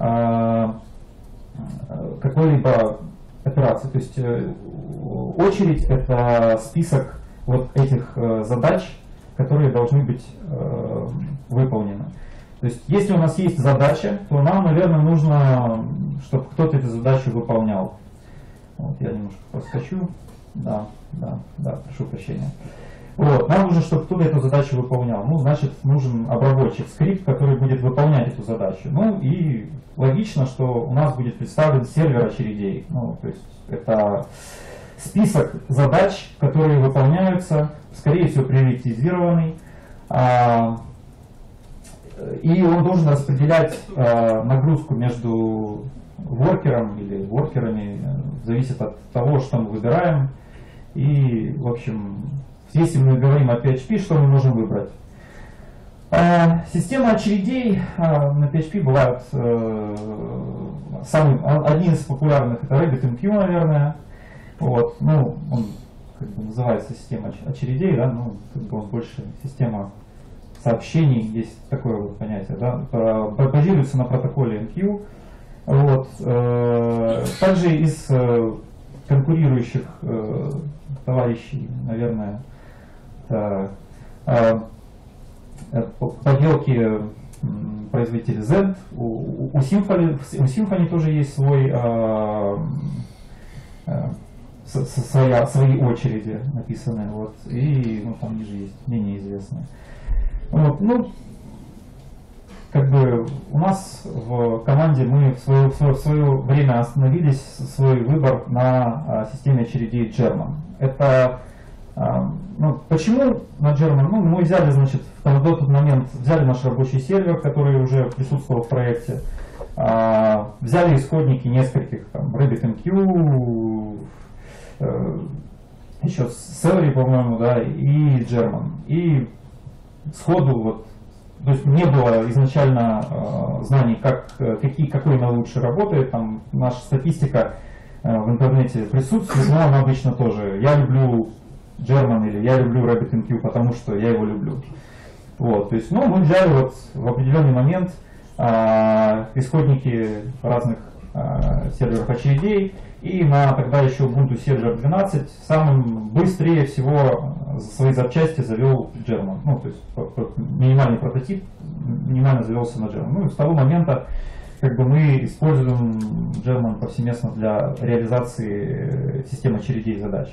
Speaker 9: какой-либо операции. То есть очередь — это список вот этих задач, которые должны быть выполнены. То есть если у нас есть задача, то нам, наверное, нужно, чтобы кто-то эту задачу выполнял. Вот, я немножко проскочу. Да, да, да, прошу прощения. Вот, нам нужно, чтобы кто-то эту задачу выполнял. Ну, значит, нужен обработчик, скрипт, который будет выполнять эту задачу. Ну и логично, что у нас будет представлен сервер очередей. Ну, то есть это список задач, которые выполняются, скорее всего, приоритизированный. А, и он должен распределять а, нагрузку между воркером или воркерами, зависит от того, что мы выбираем. И, в общем, если мы говорим о пи эйч пи, что мы можем выбрать? А, система очередей а, на пи эйч пи бывают э, самый, один из популярных — это RabbitMQ, наверное. Вот, ну, он как бы называется система очередей, да, ну, как бы он больше система сообщений, есть такое вот понятие, да, базируется на протоколе эм кью. Вот, э, также из э, конкурирующих э, товарищей, наверное, это, э, поделки э, производителя Z, у, у, Symfony, у Symfony тоже есть свой э, э, с- с- своя, свои очереди написаны, вот, и ну, там ниже есть менее известные. Вот, ну, как бы у нас в команде мы в свое, в свое, в свое время остановились, свой выбор на а, системе очередей German. Это, а, ну, почему на German? Ну, мы взяли, значит, в тот, в тот момент взяли наш рабочий сервер, который уже присутствовал в проекте, а, взяли исходники нескольких, там, RabbitMQ, э, еще Celery, по-моему, да, и German. И сходу вот, то есть не было изначально э, знаний, как, какие, какой на лучше работает. Там наша статистика э, в интернете присутствует, но она обычно тоже. Я люблю German или я люблю RabbitMQ, потому что я его люблю. Вот, то есть, ну, мы взяли вот в определенный момент э, исходники разных э, серверов очередей, и на тогда еще Ubuntu Server двенадцать самым быстрее всего свои запчасти завел German. Ну, то есть минимальный прототип минимально завелся на German. Ну и с того момента как бы мы используем German повсеместно для реализации системы очередей задач.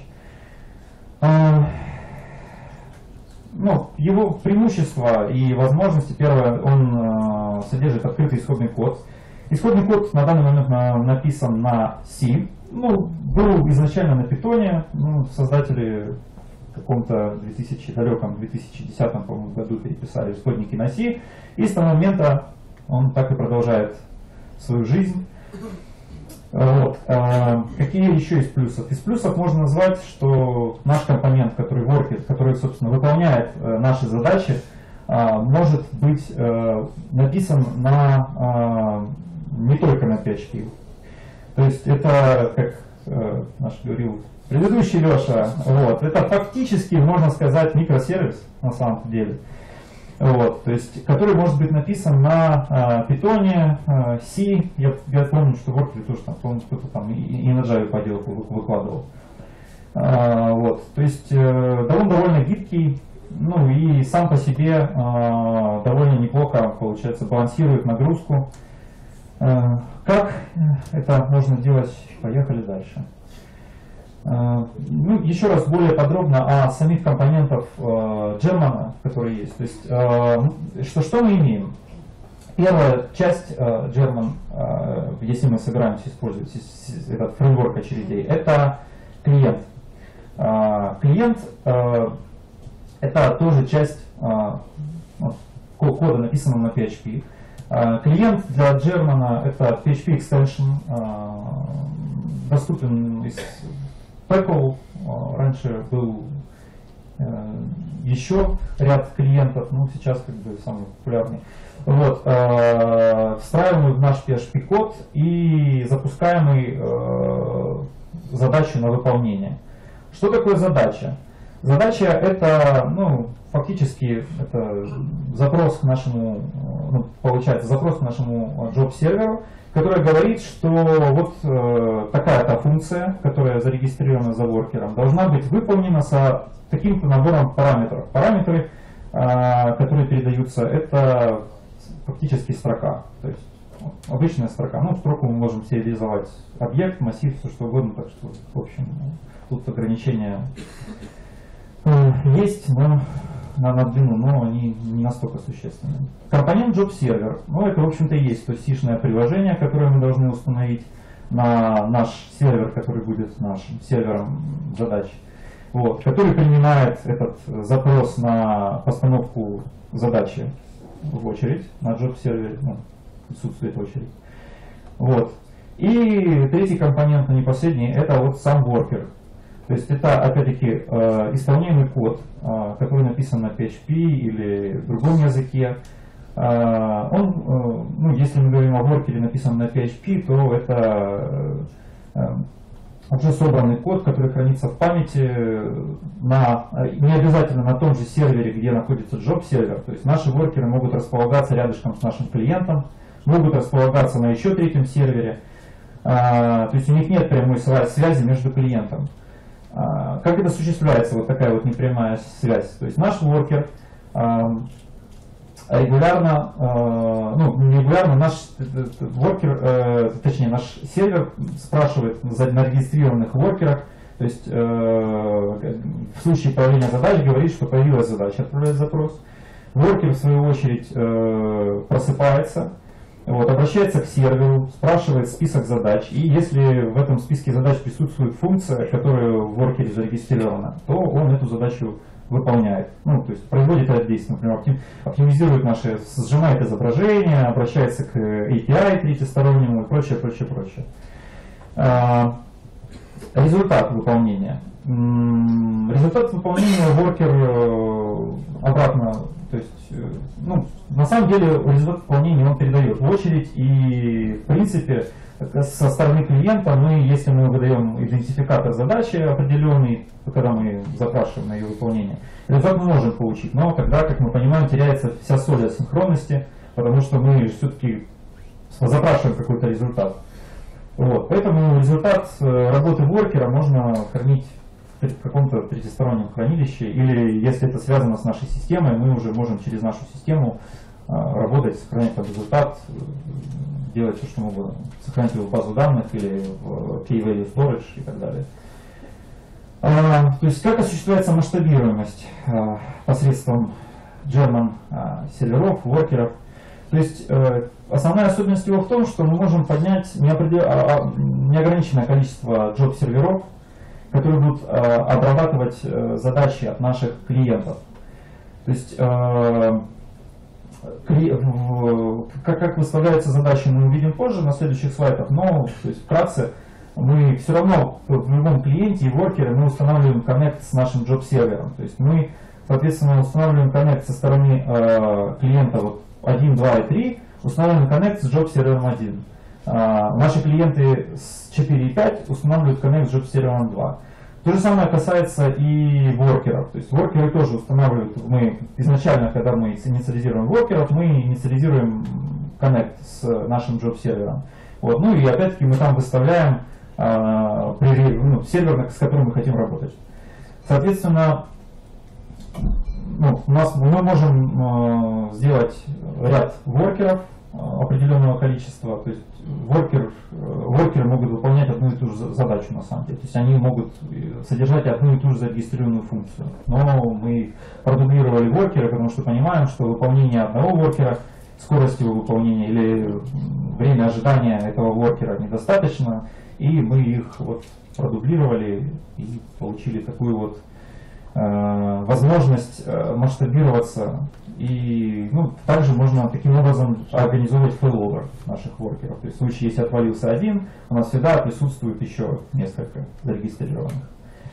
Speaker 9: Ну, его преимущества и возможности: первое, он содержит открытый исходный код. Исходный код на данный момент на, написан на C. Ну, был изначально на Python. Ну, создатели в каком-то две тысячи, далеком две тысячи десятом, по-моему, году переписали исходники на C. И с того момента он так и продолжает свою жизнь. Вот. А какие еще из плюсов? Из плюсов можно назвать, что наш компонент, который worker, который, собственно, выполняет э, наши задачи, э, может быть э, написан на, э, не только на пи эйч пи. То есть это, как э, наш говорил предыдущий Леша, вот, это фактически, можно сказать, микросервис на самом деле. Вот, то есть, который может быть написан на Python, э, C. Я, я помню, что в Worker тоже там, помню, кто-то там и, и на Java поделку выкладывал. А, вот, то есть, э, он довольно гибкий, ну и сам по себе э, довольно неплохо, получается, балансирует нагрузку. Э, как это можно делать? Поехали дальше. Ну, еще раз более подробно о самих компонентах э, German, которые есть. То есть, э, что, что мы имеем? Первая часть э, German, э, если мы собираемся использовать этот фреймворк очередей, это клиент. Э, клиент э, это тоже часть э, кода, написанного на пи эйч пи. Э, клиент для German это пи эйч пи extension, э, доступен из Pekl. Раньше был э, еще ряд клиентов, ну сейчас как бы самый популярный. Вот, э, встраиваемый в наш пи эйч пи код и запускаемый э, задачу на выполнение. Что такое задача? Задача это, ну, фактически это запрос к нашему, ну, получается запрос к нашему job-серверу, который говорит, что вот э, такая-то функция, которая зарегистрирована за воркером, должна быть выполнена с таким-то набором параметров. Параметры, э, которые передаются, это фактически строка. То есть ну, обычная строка. Ну, в строку мы можем сериализовать объект, массив, все что угодно, так что, в общем, тут ограничения э, есть, но на, на длину, но они не настолько существенны. Компонент Job Server, ну это в общем-то и есть то сишное приложение, которое мы должны установить на наш сервер, который будет нашим сервером задач, вот, который принимает этот запрос на постановку задачи в очередь, на Job Server, ну, присутствует очередь. Вот. И третий компонент, но не последний, это вот сам worker. То есть это, опять-таки, э, исполняемый код, э, который написан на пи эйч пи или в другом языке. Э, он, э, ну, если мы говорим о воркере, написан на пи эйч пи, то это э, уже собранный код, который хранится в памяти, на, не обязательно на том же сервере, где находится job-сервер. То есть наши воркеры могут располагаться рядышком с нашим клиентом, могут располагаться на еще третьем сервере. Э, то есть у них нет прямой связи между клиентом. Как это осуществляется, вот такая вот непрямая связь? То есть наш воркер э, регулярно, э, ну не регулярно, наш воркер, э, точнее наш сервер спрашивает на зарегистрированных воркерах, То есть э, в случае появления задач говорит, что появилась задача, отправляет запрос. Воркер в свою очередь э, просыпается, вот, обращается к серверу, спрашивает список задач, и если в этом списке задач присутствует функция, которая в воркере зарегистрирована, то он эту задачу выполняет. Ну, то есть производит это действие, например, оптимизирует наши, сжимает изображение, обращается к эй пи ай третьестороннему и прочее, прочее, прочее. А, результат выполнения. Результат выполнения воркер обратно, то есть, ну, на самом деле результат выполнения он передает в очередь, и в принципе со стороны клиента мы, если мы выдаем идентификатор задачи определенный, когда мы запрашиваем на ее выполнение, результат мы можем получить, но тогда, как мы понимаем, теряется вся соль асинхронности, потому что мы все-таки запрашиваем какой-то результат. Вот. Поэтому результат работы воркера можно хранить в каком-то третьестороннем хранилище, или если это связано с нашей системой, мы уже можем через нашу систему работать, сохранять этот результат, делать все, что мы будем, сохранить его в базу данных или в key-value storage и так далее. А, то есть как осуществляется масштабируемость а, посредством German а, серверов, воркеров. То есть э, основная особенность его в том, что мы можем поднять неопредел... а, а, неограниченное количество джоб-серверов, которые будут э, обрабатывать э, задачи от наших клиентов. То есть э, кли... в... как, как выставляются задачи, мы увидим позже на следующих слайдах, но то есть, вкратце мы все равно в любом клиенте и воркере мы устанавливаем коннект с нашим джоб-сервером. То есть мы, соответственно, устанавливаем коннект со стороны э, клиента вот, один, два и три, устанавливаем коннект с джоб-сервером один. А, наши клиенты с четыре и пять устанавливают коннект с джоб-сервером два. То же самое касается и воркеров. То есть воркеры тоже устанавливают, мы изначально, когда мы инициализируем воркеров, мы инициализируем коннект с нашим джоб-сервером. Вот. Ну и опять-таки мы там выставляем а, при, ну, сервер, с которым мы хотим работать. Соответственно, ну, у нас, мы можем э, сделать ряд воркеров э, определенного количества. То есть воркер, э, воркеры могут выполнять одну и ту же задачу на самом деле. То есть они могут содержать одну и ту же зарегистрированную функцию. Но мы продублировали воркеры, потому что понимаем, что выполнение одного воркера, скорость его выполнения или время ожидания этого воркера недостаточно. И мы их вот продублировали и получили такую вот возможность масштабироваться, и ну, также можно таким образом организовывать фейловер наших воркеров. То есть в случае, если отвалился один, у нас всегда присутствует еще несколько зарегистрированных.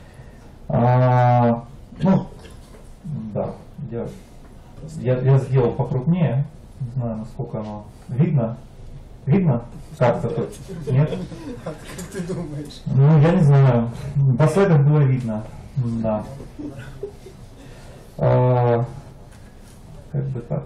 Speaker 9: А, ну, да, я, я, я сделал покрупнее, не знаю, насколько оно видно. Видно? Как-то тут? Нет?
Speaker 10: Как ты думаешь?
Speaker 9: Ну, я не знаю. По слайдам было видно. Да. А, как бы так.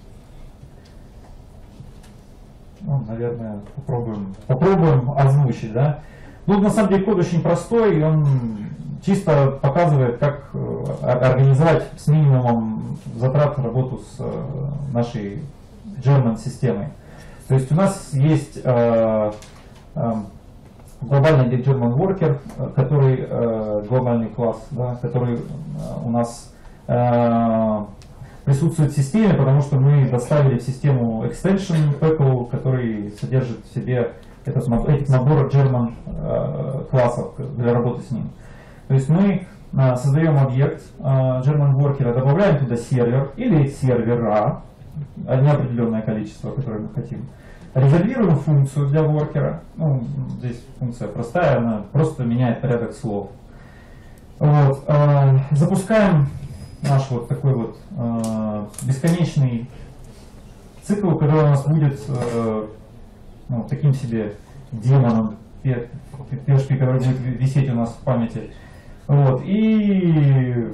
Speaker 9: Ну, наверное, попробуем, попробуем озвучить, да. Ну, на самом деле код очень простой, и он чисто показывает, как организовать с минимумом затрат работу с нашей German системой. То есть у нас есть э, э, глобальный German Worker, который э, глобальный класс, да, который э, у нас э, присутствует в системе, потому что мы доставили в систему extension P E C L, который содержит в себе этот, этот набор German э, классов для работы с ним. То есть мы э, создаем объект э, German Worker, добавляем туда сервер или сервера, неопределенное количество, которое мы хотим. Резервируем функцию для воркера. Ну, здесь функция простая, она просто меняет порядок слов. Вот. Э, запускаем наш вот такой вот э, бесконечный цикл, который у нас будет э, ну, таким себе демоном пи эйч пи, который будет висеть у нас в памяти. Вот. И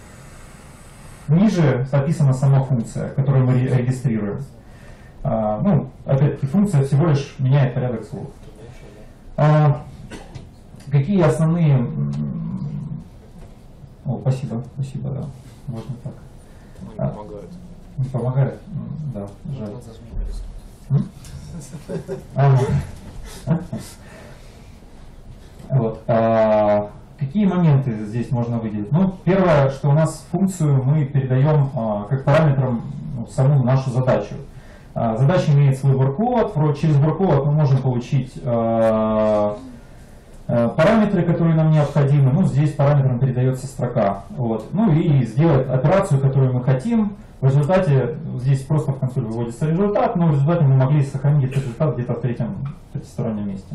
Speaker 9: ниже описана сама функция, которую мы регистрируем. А, ну, опять-таки, функция всего лишь меняет порядок слов. А, какие основные... О, спасибо, спасибо, да. Можно так.
Speaker 4: Ну, не
Speaker 9: а,
Speaker 4: помогает.
Speaker 9: Не помогает? Да, жаль. А, вот. А, какие моменты здесь можно выделить? Ну, первое, что у нас функцию мы передаем а, как параметром ну, саму нашу задачу. А, задача имеет свой воркод, через воркод мы можем получить а, а, параметры, которые нам необходимы. Ну, здесь параметрам передается строка. Вот. Ну и сделать операцию, которую мы хотим. В результате здесь просто в консоль выводится результат, но в результате мы могли сохранить этот результат где-то в третьем пятистороннем месте.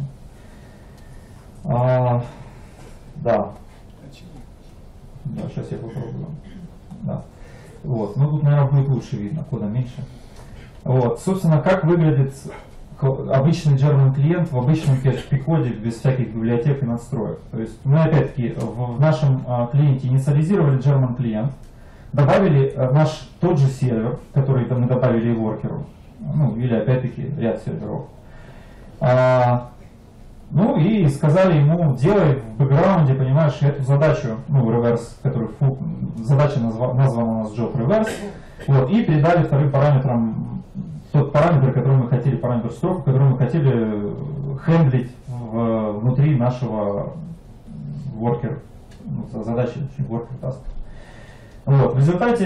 Speaker 9: А, да. Да, сейчас я попробую. Да. Вот. Ну тут, наверное, будет лучше видно, кода меньше. Вот. Собственно, как выглядит обычный German клиент в обычном пи эйч пи-коде без всяких библиотек и настроек. То есть мы опять-таки в нашем а, клиенте инициализировали German клиент, добавили а, наш тот же сервер, который мы добавили и воркеру, ну или опять-таки ряд серверов. А, Ну и сказали ему, делай в бэкграунде, понимаешь, эту задачу, ну, reverse, который фу, задача назва, названа у нас job reverse, вот, и передали вторым параметром тот параметр, который мы хотели, параметр строку, который мы хотели хендлить в, внутри нашего worker, ну, задачи, worker task. Вот, в результате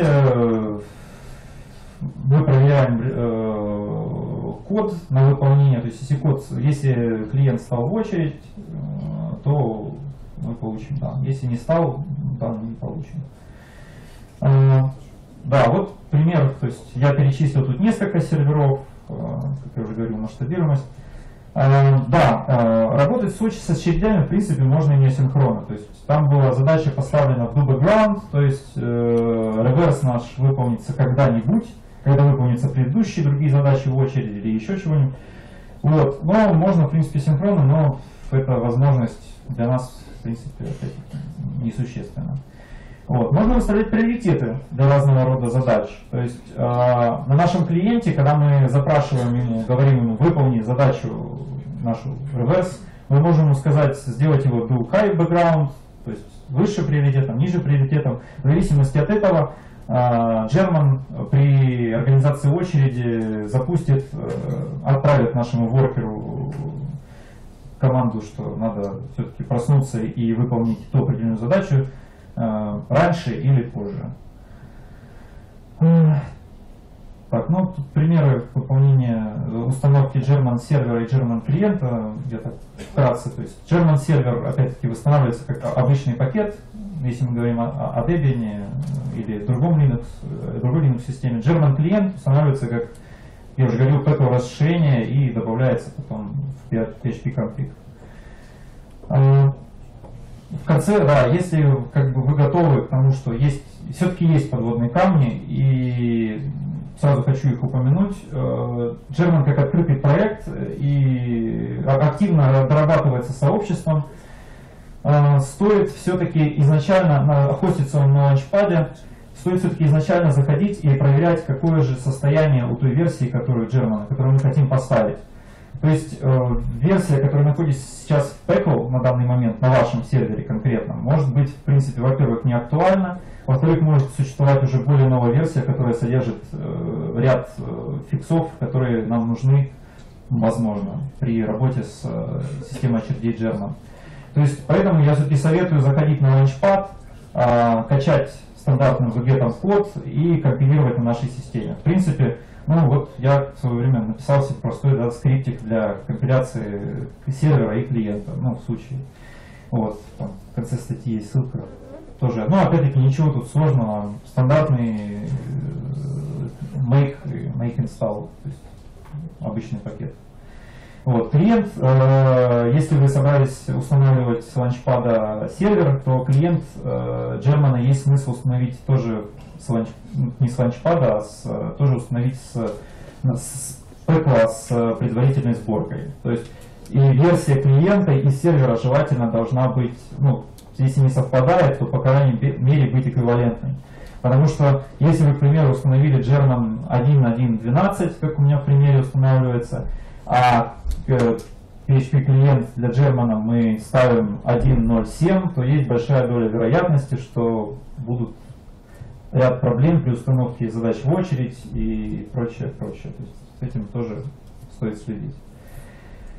Speaker 9: мы проверяем э, код на выполнение, то есть если код, если клиент стал в очередь, э, то мы получим дан. Если не стал, дан не получим. Э, да, вот пример, то есть я перечислил тут несколько серверов, э, как я уже говорил, масштабируемость. Э, да, э, работать с, с очередями в принципе можно и не асинхронно, то есть там была задача поставлена в do background, то есть э, реверс наш выполнится когда-нибудь, когда выполнятся предыдущие другие задачи в очереди или еще чего-нибудь. Вот. Но можно, в принципе, синхронно, но эта возможность для нас, в принципе, несущественна. Вот. Можно выставлять приоритеты для разного рода задач. То есть э, на нашем клиенте, когда мы запрашиваем ему, говорим ему, выполни задачу нашу reverse, мы можем ему сказать, сделать его do high background, то есть выше приоритетом, ниже приоритетом. В зависимости от этого German при организации очереди запустит, отправит нашему воркеру команду, что надо все-таки проснуться и выполнить ту определенную задачу раньше или позже. Так, ну тут примеры выполнения установки German сервера и German клиента, где-то вкратце. То есть German сервер опять-таки восстанавливается как обычный пакет, если мы говорим о, о Debian или другом Linux, другой Linux системе. German клиент устанавливается как, я уже говорил, пэковое расширение и добавляется потом в пи эйч пи конфиг. В конце, да, если как бы вы готовы к тому, что есть, все-таки есть подводные камни, и сразу хочу их упомянуть. German как открытый проект и активно дорабатывается сообществом. Стоит все-таки изначально, хостится он на ланчпаде, стоит все-таки изначально заходить и проверять, какое же состояние у той версии, которую German, которую мы хотим поставить. То есть э, версия, которая находится сейчас в пэкл на данный момент, на вашем сервере конкретно, может быть, в принципе, во-первых, не актуальна, во-вторых, может существовать уже более новая версия, которая содержит э, ряд э, фиксов, которые нам нужны, возможно, при работе с э, системой очередей German. То есть, поэтому я все-таки советую заходить на Launchpad, э, качать стандартным веб-гетом код и компилировать на нашей системе. В принципе, ну вот я в свое время написал себе простой да, скриптик для компиляции сервера и клиента, ну в случае. Вот, там, в конце статьи есть ссылка. Тоже, ну опять-таки ничего тут сложного, стандартный make, make install, то есть обычный пакет. Вот, клиент, э, если вы собрались устанавливать с ланчпада сервер, то клиент э, German есть смысл установить тоже с ланч, не с ланчпада, а с, тоже установить с, с пэкла с предварительной сборкой. То есть и версия клиента и сервера желательно должна быть, ну, если не совпадает, то по крайней мере быть эквивалентной. Потому что если вы, к примеру, установили German один точка один точка двенадцать, как у меня в примере устанавливается, а пи эйч пи клиент для German мы ставим один точка ноль семь, то есть большая доля вероятности, что будут ряд проблем при установке задач в очередь и прочее, прочее. То есть с этим тоже стоит следить.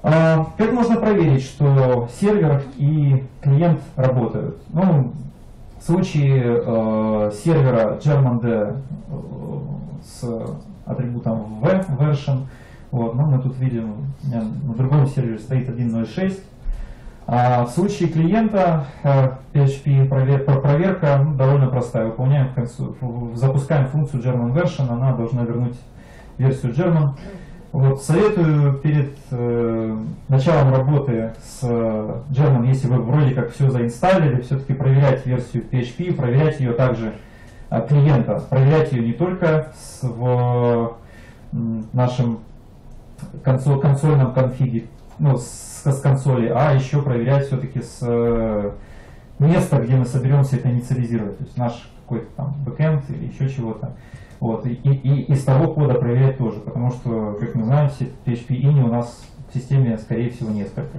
Speaker 9: А, как можно проверить, что сервер и клиент работают? Ну, в случае э, сервера germand э, с атрибутом v, version, вот, ну, мы тут видим, у меня на другом сервере стоит один ноль шесть. А в случае клиента э, пи эйч пи провер, проверка ну, довольно простая. Выполняем, концу, запускаем функцию German version, она должна вернуть версию German. Вот, советую перед э, началом работы с э, German, если вы вроде как все заинсталлили, все-таки проверять версию пи эйч пи, проверять ее также э, клиента, проверять ее не только с, в э, нашем консоль, консольном конфиге, ну, с, с консоли, а еще проверять все-таки с э, места, где мы соберемся это инициализировать, то есть наш какой-то там бэкэнд или еще чего-то. Вот, и, и, и из того кода проверять тоже, потому что, как мы знаем, пи эйч пи ini у нас в системе, скорее всего, несколько.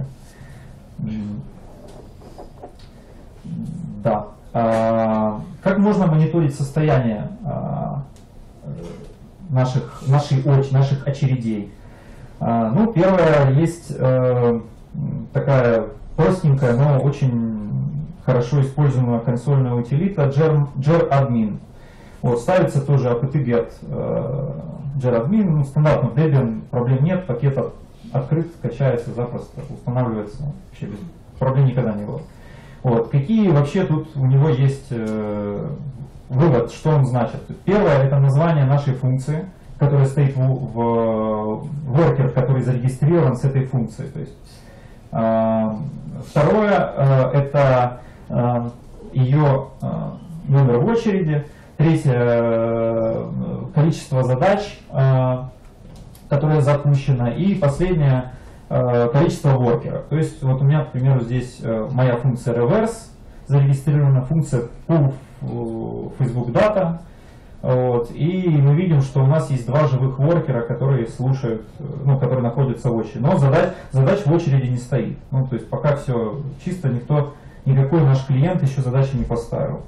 Speaker 9: Да. А, как можно мониторить состояние а, наших, нашей оч, наших очередей? А, ну, первое, есть а, такая простенькая, но очень хорошо используемая консольная утилита geradmin. Вот, ставится тоже apt-get э, geradmin, ну, стандартно в Debian проблем нет, пакет от, открыт, качается запросто, устанавливается, вообще без проблем никогда не было. Вот, какие вообще тут у него есть э, вывод, что он значит? Первое, это название нашей функции, которая стоит в, в worker, который зарегистрирован с этой функцией. То есть, э, второе, э, это э, ее э, номер в очереди. Третье, количество задач, которое запущено. И последнее, количество воркеров. То есть вот у меня, к примеру, здесь моя функция reverse зарегистрирована, функция pull Facebook data. Вот, и мы видим, что у нас есть два живых воркера, которые слушают, ну, которые находятся в очереди. Но задач, задач в очереди не стоит. Ну, то есть пока все чисто, никто, никакой наш клиент еще задачи не поставил.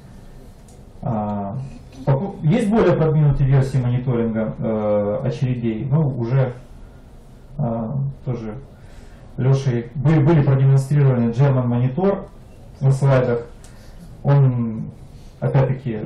Speaker 9: Есть более продвинутые версии мониторинга э, очередей, ну уже э, тоже Лешей были, были продемонстрированы German Monitor на слайдах. Он опять-таки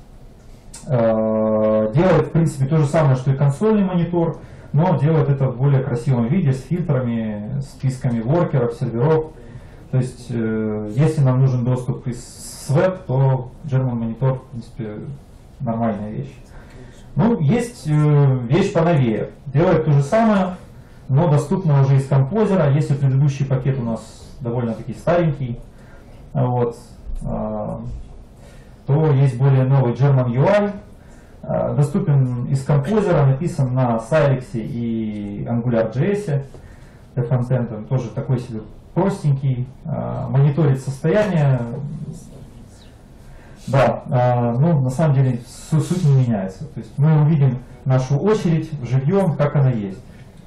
Speaker 9: э, делает в принципе то же самое, что и консольный монитор, но делает это в более красивом виде, с фильтрами, списками воркеров, серверов. То есть э, если нам нужен доступ из с веб, то German Monitor, в принципе, нормальная вещь. Ну, есть э, вещь поновее. Делает то же самое, но доступна уже из композера. Если предыдущий пакет у нас довольно-таки старенький, вот, э, то есть более новый German ю ай. Э, доступен из композера, написан на Silex и AngularJS. Для фронтенда тоже такой себе простенький. Э, мониторит состояние. Да, э, ну на самом деле суть не меняется. То есть мы увидим нашу очередь живьем, как она есть.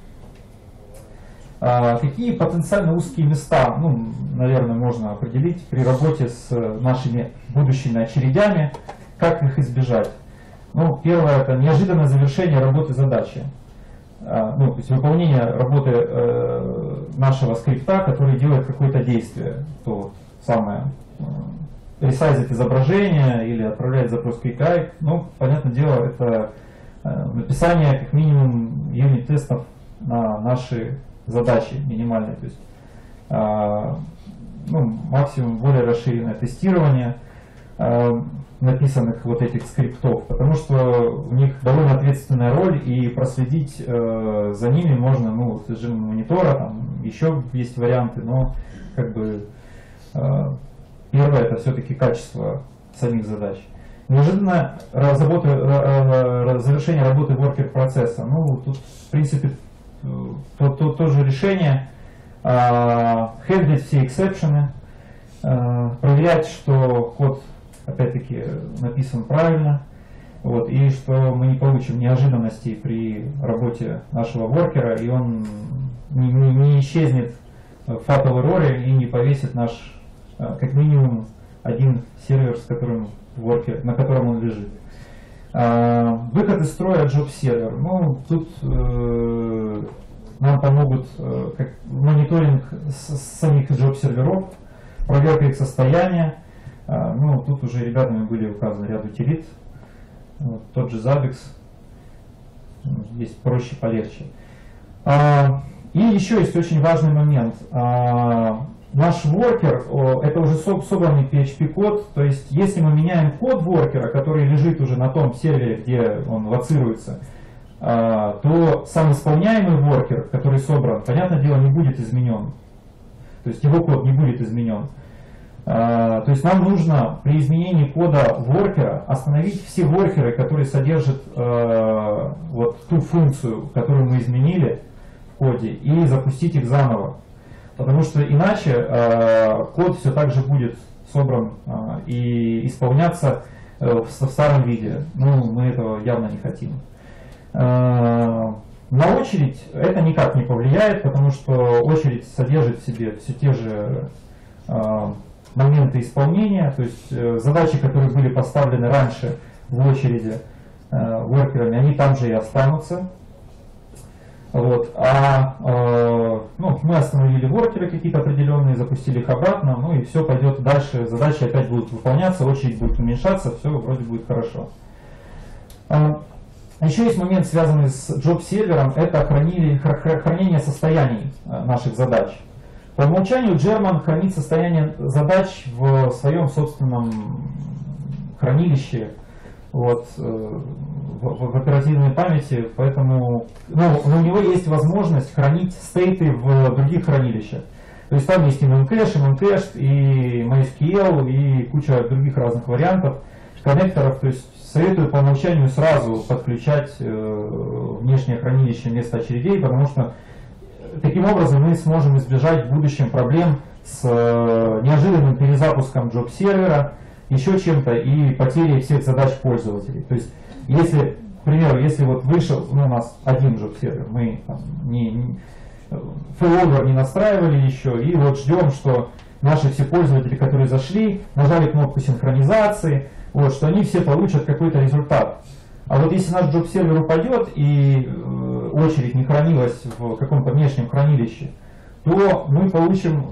Speaker 9: Э, какие потенциально узкие места, ну, наверное, можно определить при работе с нашими будущими очередями, как их избежать. Ну, первое, это неожиданное завершение работы задачи. Э, ну, то есть выполнение работы э, нашего скрипта, который делает какое-то действие, то самое. Э, ресайзит изображение или отправляет запрос к эй пи ай. Ну, понятное дело, это э, написание как минимум юнит-тестов на наши задачи минимальные. То есть, э, ну, максимум более расширенное тестирование э, написанных вот этих скриптов, потому что у них довольно ответственная роль, и проследить э, за ними можно, ну, с режимом монитора, там еще есть варианты, но как бы э, первое, это все-таки качество самих задач. Неожиданно разработы, завершение работы worker процесса. Ну, тут, в принципе, то, то, то же решение. Хендлить все эксепшены, проверять, что код, опять-таки, написан правильно, вот, и что мы не получим неожиданностей при работе нашего воркера, и он не, не, не исчезнет в fatal error и не повесит наш как минимум один сервер, с которым worker, на котором он лежит. А, выход из строя job сервер. Ну, тут э, нам помогут э, как мониторинг с, с самих джоб-серверов, проверка их состояния. Э, ну, тут уже ребятами были указаны ряд утилит, вот, тот же Zabbix, есть проще, полегче. А, и еще есть очень важный момент. А, наш воркер, о, это уже собранный пи эйч пи код, то есть если мы меняем код воркера, который лежит уже на том сервере, где он лоцируется, а, то сам исполняемый воркер, который собран, понятное дело, не будет изменен. То есть его код не будет изменен. А, то есть нам нужно при изменении кода воркера остановить все воркеры, которые содержат а, вот ту функцию, которую мы изменили в коде, и запустить их заново. Потому что иначе а, код все так же будет собран а, и исполняться а, в, в старом виде. Ну, мы этого явно не хотим. А, на очередь это никак не повлияет, потому что очередь содержит в себе все те же а, моменты исполнения, то есть э, задачи, которые были поставлены раньше в очереди э, воркерами, они там же и останутся. Вот. А э, ну, мы остановили воркеры какие-то определенные, запустили их обратно, ну и все пойдет дальше, задачи опять будут выполняться, очередь будет уменьшаться, все вроде будет хорошо. А, еще есть момент, связанный с джоб-сервером, это хранили, хранение состояний наших задач. По умолчанию German хранит состояние задач в своем собственном хранилище, вот, в, в оперативной памяти, поэтому ну, у него есть возможность хранить стейты в других хранилищах. То есть там есть и Memcache, и Memcached, и MySQL, и куча других разных вариантов, коннекторов. То есть советую по умолчанию сразу подключать э, внешнее хранилище вместо очередей, потому что таким образом мы сможем избежать в будущем проблем с э, неожиданным перезапуском джоб-сервера, еще чем-то и потерей всех задач пользователей. То есть, если, к примеру, если вот вышел, ну, у нас один джоб-сервер, мы там, не, не, failover не настраивали еще, и вот ждем, что наши все пользователи, которые зашли, нажали кнопку синхронизации, вот, что они все получат какой-то результат. А вот если наш джоб-сервер упадет и э, очередь не хранилась в каком-то внешнем хранилище, то мы получим,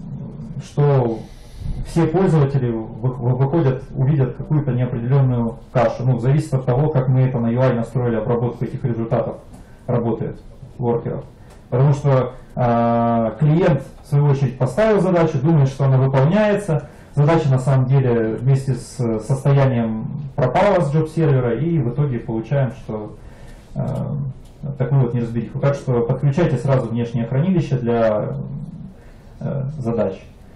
Speaker 9: что все пользователи выходят, увидят какую-то неопределенную кашу. Ну, зависит от того, как мы это на ю ай настроили, обработку этих результатов работает воркеров. Потому что э, клиент, в свою очередь, поставил задачу, думает, что она выполняется. Задача на самом деле вместе с состоянием пропала с джоб-сервера, и в итоге получаем, что э, такую вот неразбериху. Так что подключайте сразу внешнее хранилище для э, задач.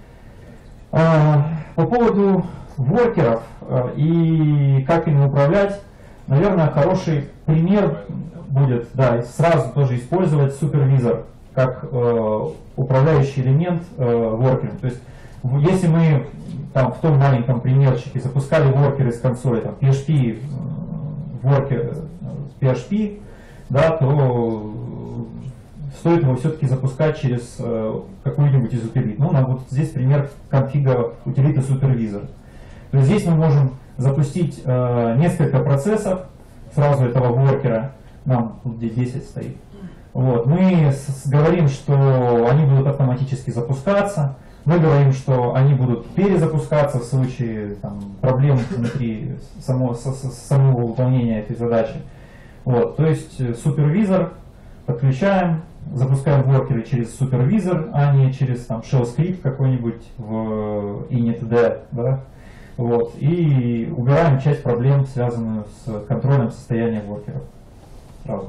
Speaker 9: А, по поводу воркеров э, и как ими управлять, наверное, хороший пример будет, да, сразу тоже использовать супервизор как э, управляющий элемент э, воркером. То есть, если мы там, в том маленьком примерчике запускали воркер из консоли, там, пи эйч пи, воркер, пи эйч пи, да, то стоит его все-таки запускать через э, какую-нибудь из утилит. Ну, нам вот здесь пример конфига утилиты супервизор. То есть здесь мы можем запустить э, несколько процессов сразу этого воркера. Нам тут здесь десять стоит. Вот. Мы с, говорим, что они будут автоматически запускаться. Мы говорим, что они будут перезапускаться в случае там, проблем внутри само, с, с, самого выполнения этой задачи. Вот. То есть супервизор подключаем, запускаем воркеры через супервизор, а не через там, shell скрипт какой-нибудь в initd. Да? Вот. И убираем часть проблем, связанную с контролем состояния воркеров. Сразу.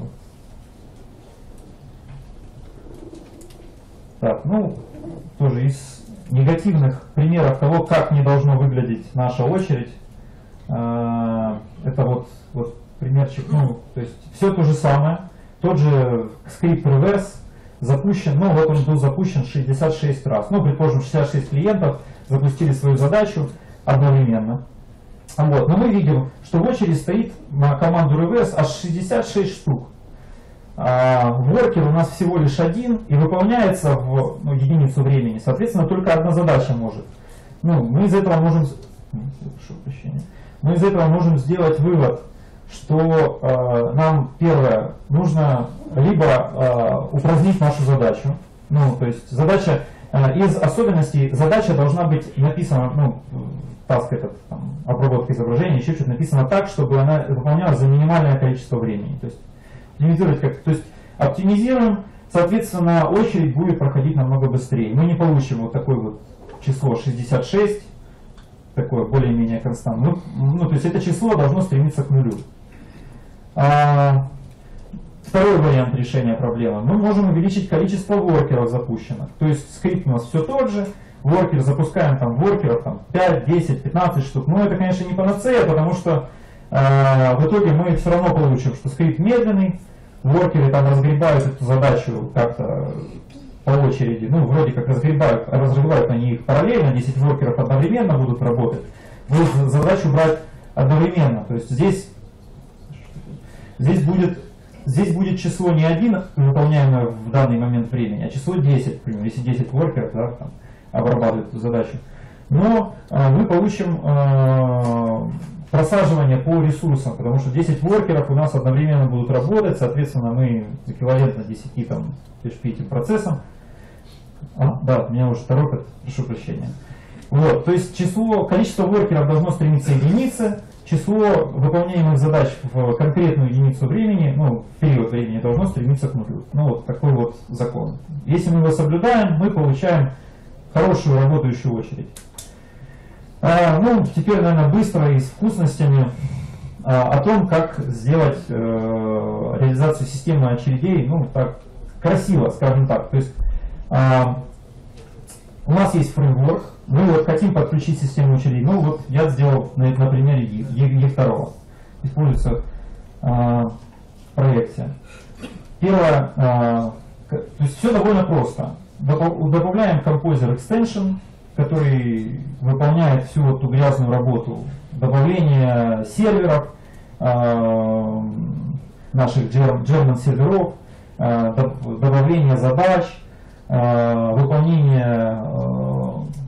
Speaker 9: Так, ну, тоже из негативных примеров того, как не должно выглядеть наша очередь. Это вот, вот примерчик, ну, то есть все то же самое. Тот же скрипт reverse запущен, ну вот он был запущен шестьдесят шесть раз. Ну, предположим, шестьдесят шесть клиентов запустили свою задачу одновременно. Вот. Но мы видим, что в очереди стоит на команду reverse аж шестьдесят шесть штук. А воркер у нас всего лишь один и выполняется в ну, единицу времени. Соответственно, только одна задача может. Ну, мы из этого можем, мы из этого можем сделать вывод, что э, нам, первое, нужно либо э, упразднить нашу задачу, ну, то есть задача, э, из особенностей, задача должна быть написана, ну, таск этот, там, обработка изображения, еще что-то написано так, чтобы она выполнялась за минимальное количество времени. То есть оптимизировать как, то есть оптимизируем, соответственно, очередь будет проходить намного быстрее. Мы не получим вот такое вот число шестьдесят шесть, такое более-менее константное. Ну, ну, то есть это число должно стремиться к нулю. А, второй вариант решения проблемы. Мы можем увеличить количество воркеров запущенных. То есть скрипт у нас все тот же. Воркер, запускаем там воркеров там, пять, десять, пятнадцать штук. Но это, конечно, не панацея, потому что э, в итоге мы все равно получим, что скрипт медленный, воркеры там разгребают эту задачу как-то по очереди, ну, вроде как разгребают, разгребают они их параллельно, десять воркеров одновременно будут работать, будут задачу брать одновременно. То есть здесь, здесь, будет, здесь будет число не один, выполняемое в данный момент времени, а число десять, например, если десять воркеров, да, там, обрабатывают эту задачу. Но э, мы получим э, просаживание по ресурсам, потому что десять воркеров у нас одновременно будут работать, соответственно, мы эквивалентно десяти там, пи эйч пи этим процессам. А, да, меня уже торопят, прошу прощения. Вот, то есть число, количество воркеров должно стремиться к единице, число выполняемых задач в конкретную единицу времени, ну, в период времени должно стремиться к нулю. Ну, вот такой вот закон. Если мы его соблюдаем, мы получаем хорошую работающую очередь. А, ну, теперь, наверное, быстро и с вкусностями а, о том, как сделать э, реализацию системы очередей, ну, так, красиво, скажем так. То есть а, у нас есть фреймворк, мы вот хотим подключить систему очередей. Ну, вот я сделал на, на примере и два. Используется а, в проекте. Первое, а, то есть все довольно просто. Добавляем Composer Extension, который выполняет всю эту грязную работу добавления серверов, э, наших German серверов, э, добавление задач, э, выполнение э,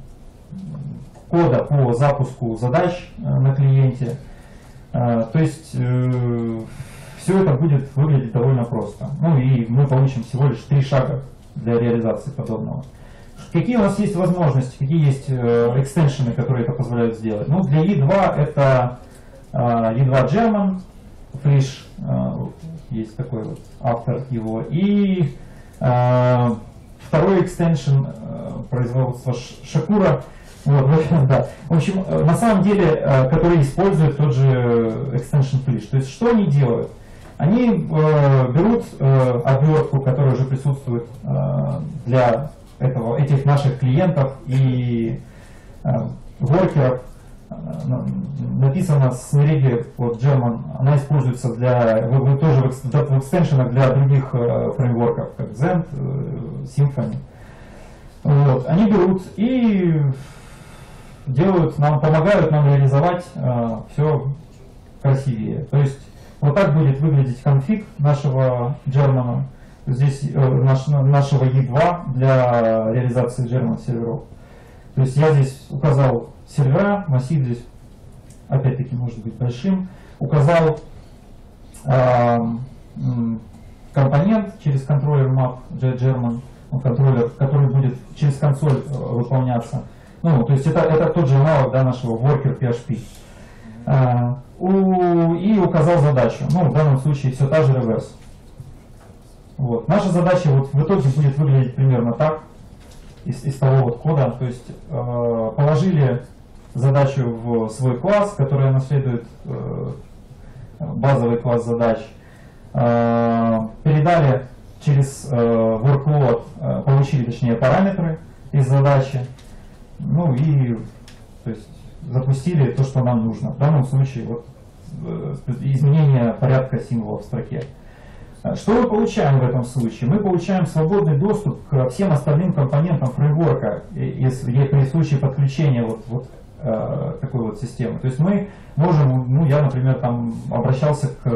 Speaker 9: кода по запуску задач э, на клиенте. Э, то есть э, все это будет выглядеть довольно просто. Ну и мы получим всего лишь три шага для реализации подобного. Какие у нас есть возможности, какие есть э, экстеншены, которые это позволяют сделать? Ну, для и два это э, и два German, Flash, э, есть такой вот автор его, и э, второй экстеншн э, производства Шакура. Вот, да. В общем, э, на самом деле, э, который использует тот же экстеншн Flash. То есть, что они делают? Они э, берут э, обвертку, которая уже присутствует э, для этого, этих наших клиентов и э, воркеров. Э, написано с Meridian, вот German, она используется для, вы, вы тоже в, в экстеншенах для других э, фреймворков, как Zend, э, Symfony. Вот. Они берут и делают нам, помогают нам реализовать э, все красивее. То есть вот так будет выглядеть конфиг нашего German, здесь э, наш, нашего и два для реализации German серверов. То есть я здесь указал сервера, массив здесь опять-таки может быть большим, указал э, компонент через контроллер map German, контроллер, который будет через консоль э, выполняться. Ну, то есть это, это тот же аналог, да, нашего worker пи эйч пи. Э, у, и указал задачу. Ну, в данном случае все та же реверс. Вот. Наша задача вот в итоге будет выглядеть примерно так, из, из того вот кода. То есть э, положили задачу в свой класс, который наследует э, базовый класс задач. Э, передали через э, workload, э, получили точнее параметры из задачи. Ну и то есть, запустили то, что нам нужно. В данном случае вот, изменение порядка символов в строке. Что мы получаем в этом случае? Мы получаем свободный доступ к всем остальным компонентам фреймворка, если при случае подключения вот, вот э, такой вот системы. То есть мы можем, ну я, например, там обращался к,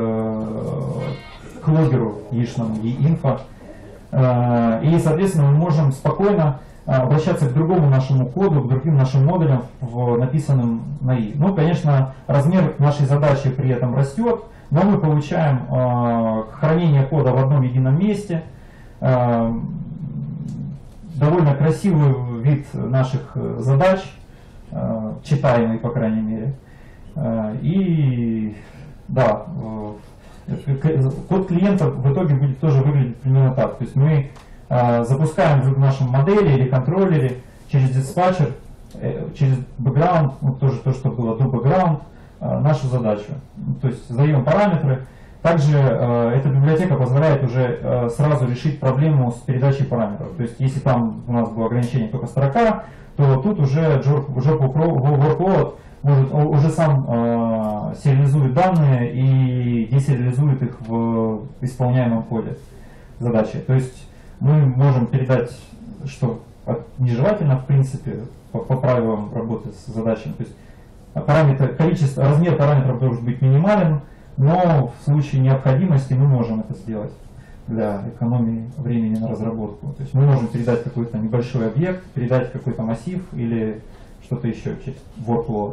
Speaker 9: к логеру ишному и инфо, э, и, соответственно, мы можем спокойно обращаться к другому нашему коду, к другим нашим модулям, в написанным на И. Ну, конечно, размер нашей задачи при этом растет, но мы получаем э, хранение кода в одном едином месте, э, довольно красивый вид наших задач, э, читаемый, по крайней мере. Э, и да, э, код клиента в итоге будет тоже выглядеть примерно так. То есть мы э, запускаем в нашем модели или контроллере через диспатчер, э, через бэкграунд, ну, тоже то, что было до бэкграунд, э, нашу задачу. То есть задаем параметры. Также э, эта библиотека позволяет уже э, сразу решить проблему с передачей параметров. То есть если там у нас было ограничение только строка, то тут уже Job Workload может, уже сам э, сериализует данные и десериализует их в исполняемом коде задачи. То есть мы можем передать, что нежелательно в принципе по, по правилам работы с задачами. То есть параметр, количество, размер параметров должен быть минимален, но в случае необходимости мы можем это сделать для экономии времени на разработку. То есть мы можем передать какой-то небольшой объект, передать какой-то массив или что-то еще через workload.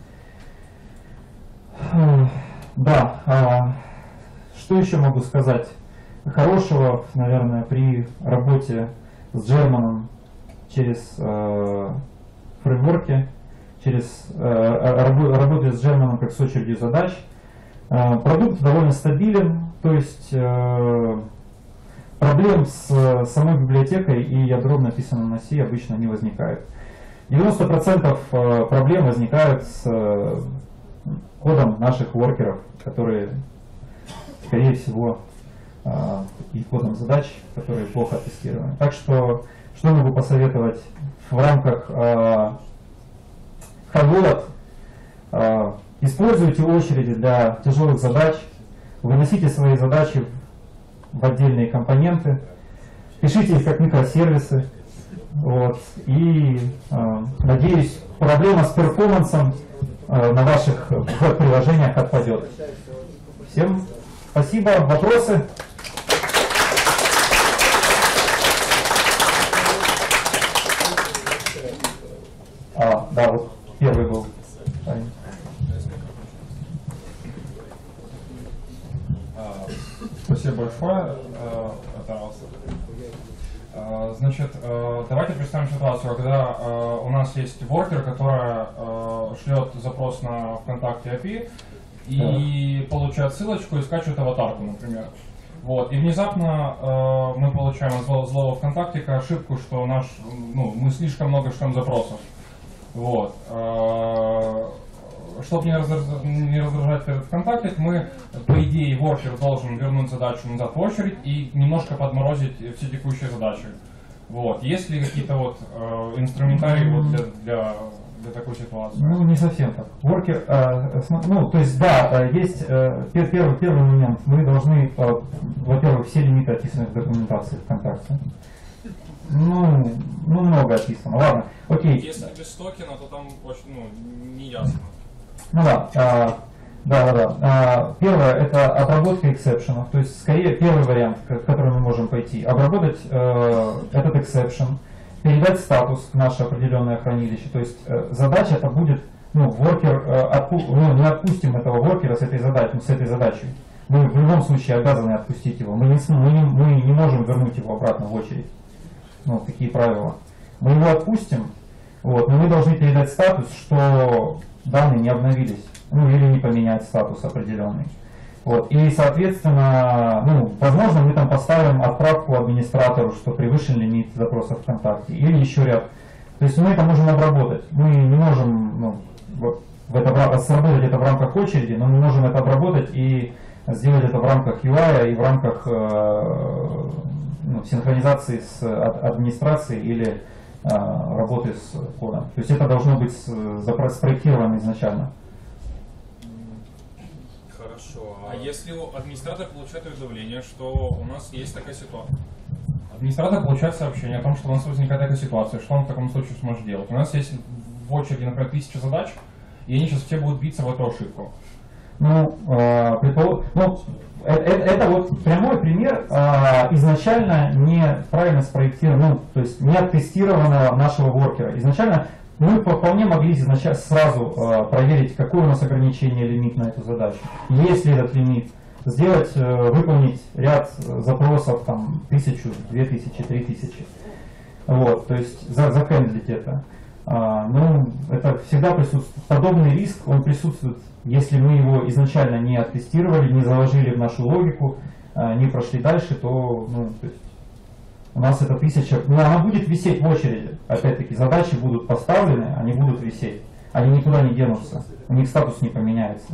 Speaker 9: Да, а что еще могу сказать хорошего, наверное, при работе с German через э, фреймворки, через э, работе с German как с очередью задач. Э, продукт довольно стабилен, то есть э, проблем с самой библиотекой и ядром, написанным на C, обычно не возникает. девяносто процентов проблем возникают с кодом наших воркеров, которые, скорее всего, и кодом задач, которые плохо тестированы. Так что, что могу посоветовать в рамках Hardwallet? Используйте очереди для тяжелых задач, выносите свои задачи в отдельные компоненты, пишите их как микросервисы. Вот. И э, надеюсь, проблема с перформансом э, на ваших веб-приложениях отпадет. Всем спасибо. Вопросы? А, да, вот первый был.
Speaker 12: Спасибо большое. Значит, давайте представим ситуацию, когда у нас есть воркер, которая шлет запрос на ВКонтакте эй пи ай и получает ссылочку и скачивает аватарку, например. Вот. И внезапно мы получаем от злого, злого ВКонтактика ошибку, что наш, ну, мы слишком много шлем запросов. Вот. Чтобы не, раздражать, не раздражать этот ВКонтактик, мы, по идее, воркер должен вернуть задачу назад в очередь и немножко подморозить все текущие задачи. Вот. Есть ли какие-то вот э, инструментарии вот для, для, для такой ситуации?
Speaker 9: Ну, не совсем так. Воркер, э, ну, то есть, да, есть э, первый, первый момент. Мы должны, э, во-первых, все лимиты описаны в документации ВКонтакте. Ну, ну, много описано. Ладно, окей.
Speaker 12: Если без токена, то там очень, ну, не ясно.
Speaker 9: Ну да, а, да, да, да. А, первое — это обработка эксепшенов, то есть скорее первый вариант, к которому мы можем пойти, обработать э, этот эксепшен, передать статус в наше определенное хранилище. То есть э, задача это будет, ну, воркер, э, отпу ну, не отпустим этого воркера с этой задачей, с этой задачей. Мы в любом случае обязаны отпустить его. Мы не, мы не, мы не можем вернуть его обратно в очередь. Ну, такие правила. Мы его отпустим, вот, но мы должны передать статус, что данные не обновились, ну или не поменять статус определенный. Вот. И, соответственно, ну, возможно, мы там поставим отправку администратору, что превышен лимит запросов ВКонтакте, или еще ряд. То есть мы это можем обработать. Мы не можем, ну, в это, сработать это в рамках очереди, но мы можем это обработать и сделать это в рамках ю ай и в рамках э, ну, синхронизации с администрацией или работы с кодом. То есть это должно быть спроектировано изначально.
Speaker 12: Хорошо. А если администратор получает уведомление, что у нас есть такая ситуация? Администратор получает сообщение о том, что у нас возникает такая ситуация, что он в таком случае сможет делать. У нас есть в очереди, например, тысяча задач, и они сейчас все будут биться в эту ошибку.
Speaker 9: Ну, э, предпол... ну это, это, это вот прямой пример а, изначально неправильно спроектированного, ну, то есть не оттестированного нашего воркера. Изначально мы вполне могли изначально сразу а, проверить, какое у нас ограничение, лимит на эту задачу. Есть ли этот лимит, сделать, а, выполнить ряд запросов, там, тысячу, две тысячи, три тысячи. Вот, то есть за, закэндлить это. А, ну, это всегда присутствует. Подобный риск, он присутствует, если мы его изначально не оттестировали, не заложили в нашу логику, а, не прошли дальше, то, ну, то есть у нас эта тысяча, ну, она будет висеть в очереди. Опять-таки, задачи будут поставлены, они будут висеть. Они никуда не денутся, у них статус не поменяется.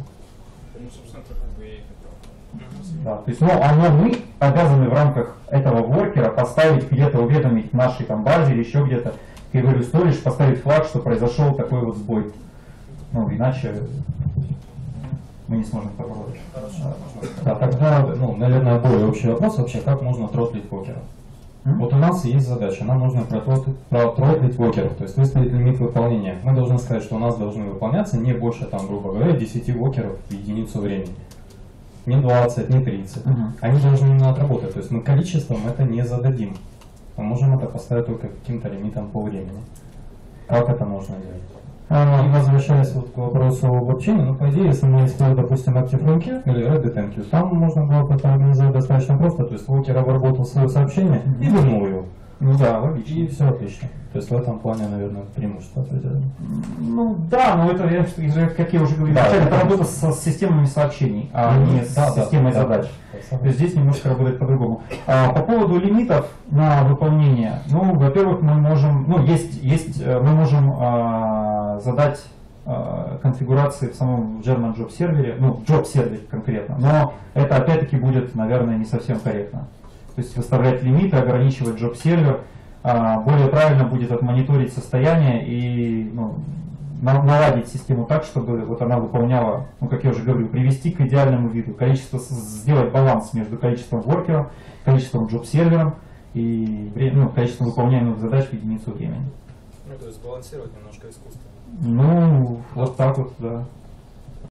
Speaker 9: Да, то есть, ну, а но мы обязаны в рамках этого воркера поставить где-то, уведомить в нашей там базе или еще где-то, я говорю, storage, поставить флаг, что произошел такой вот сбой. Ну, иначе мы не сможем побороть.
Speaker 5: Да, тогда, ну, наверное, более общий вопрос вообще, как можно тротлить воркеров. Вот у нас есть задача, нам нужно протротлить, протротлить воркеров, то есть выставить лимит выполнения. Мы должны сказать, что у нас должны выполняться не больше, там, грубо говоря, десять воркеров в единицу времени. Не двадцать, не тридцать. Uh-huh. Они должны именно отработать. То есть мы количеством это не зададим. Мы можем это поставить только каким-то лимитом по времени. Как это можно делать? Uh-huh. И возвращаясь вот к вопросу об обучении, ну, по идее, если мы используем, допустим, ActiveRunKey или RabbitMQ, там можно было бы это организовать достаточно просто. То есть воркер обработал свое сообщение uh-huh. и вернул его.
Speaker 9: Ну да, логично.
Speaker 5: И все отлично. То есть в этом плане, наверное, преимущество определенно.
Speaker 9: Ну да, но это, я, как я уже говорил, да, это работа с, с системами сообщений, а mm-hmm. не с да, системой да, задач. Да, То есть здесь немножко работает по-другому. А, по поводу лимитов на выполнение, ну, во-первых, мы можем, ну, есть, есть, мы можем а, задать а, конфигурации в самом German Job сервере, ну, в Job сервере конкретно, но это опять-таки будет, наверное, не совсем корректно. То есть выставлять лимиты, ограничивать джоб-сервер, более правильно будет отмониторить состояние и, ну, наладить систему так, чтобы вот она выполняла, ну, как я уже говорю, привести к идеальному виду, количество, сделать баланс между количеством воркеров, количеством джоб-сервером и, ну, количеством выполняемых задач в единицу времени.
Speaker 4: Ну, то есть балансировать немножко искусственно.
Speaker 9: Ну, вот так вот, да.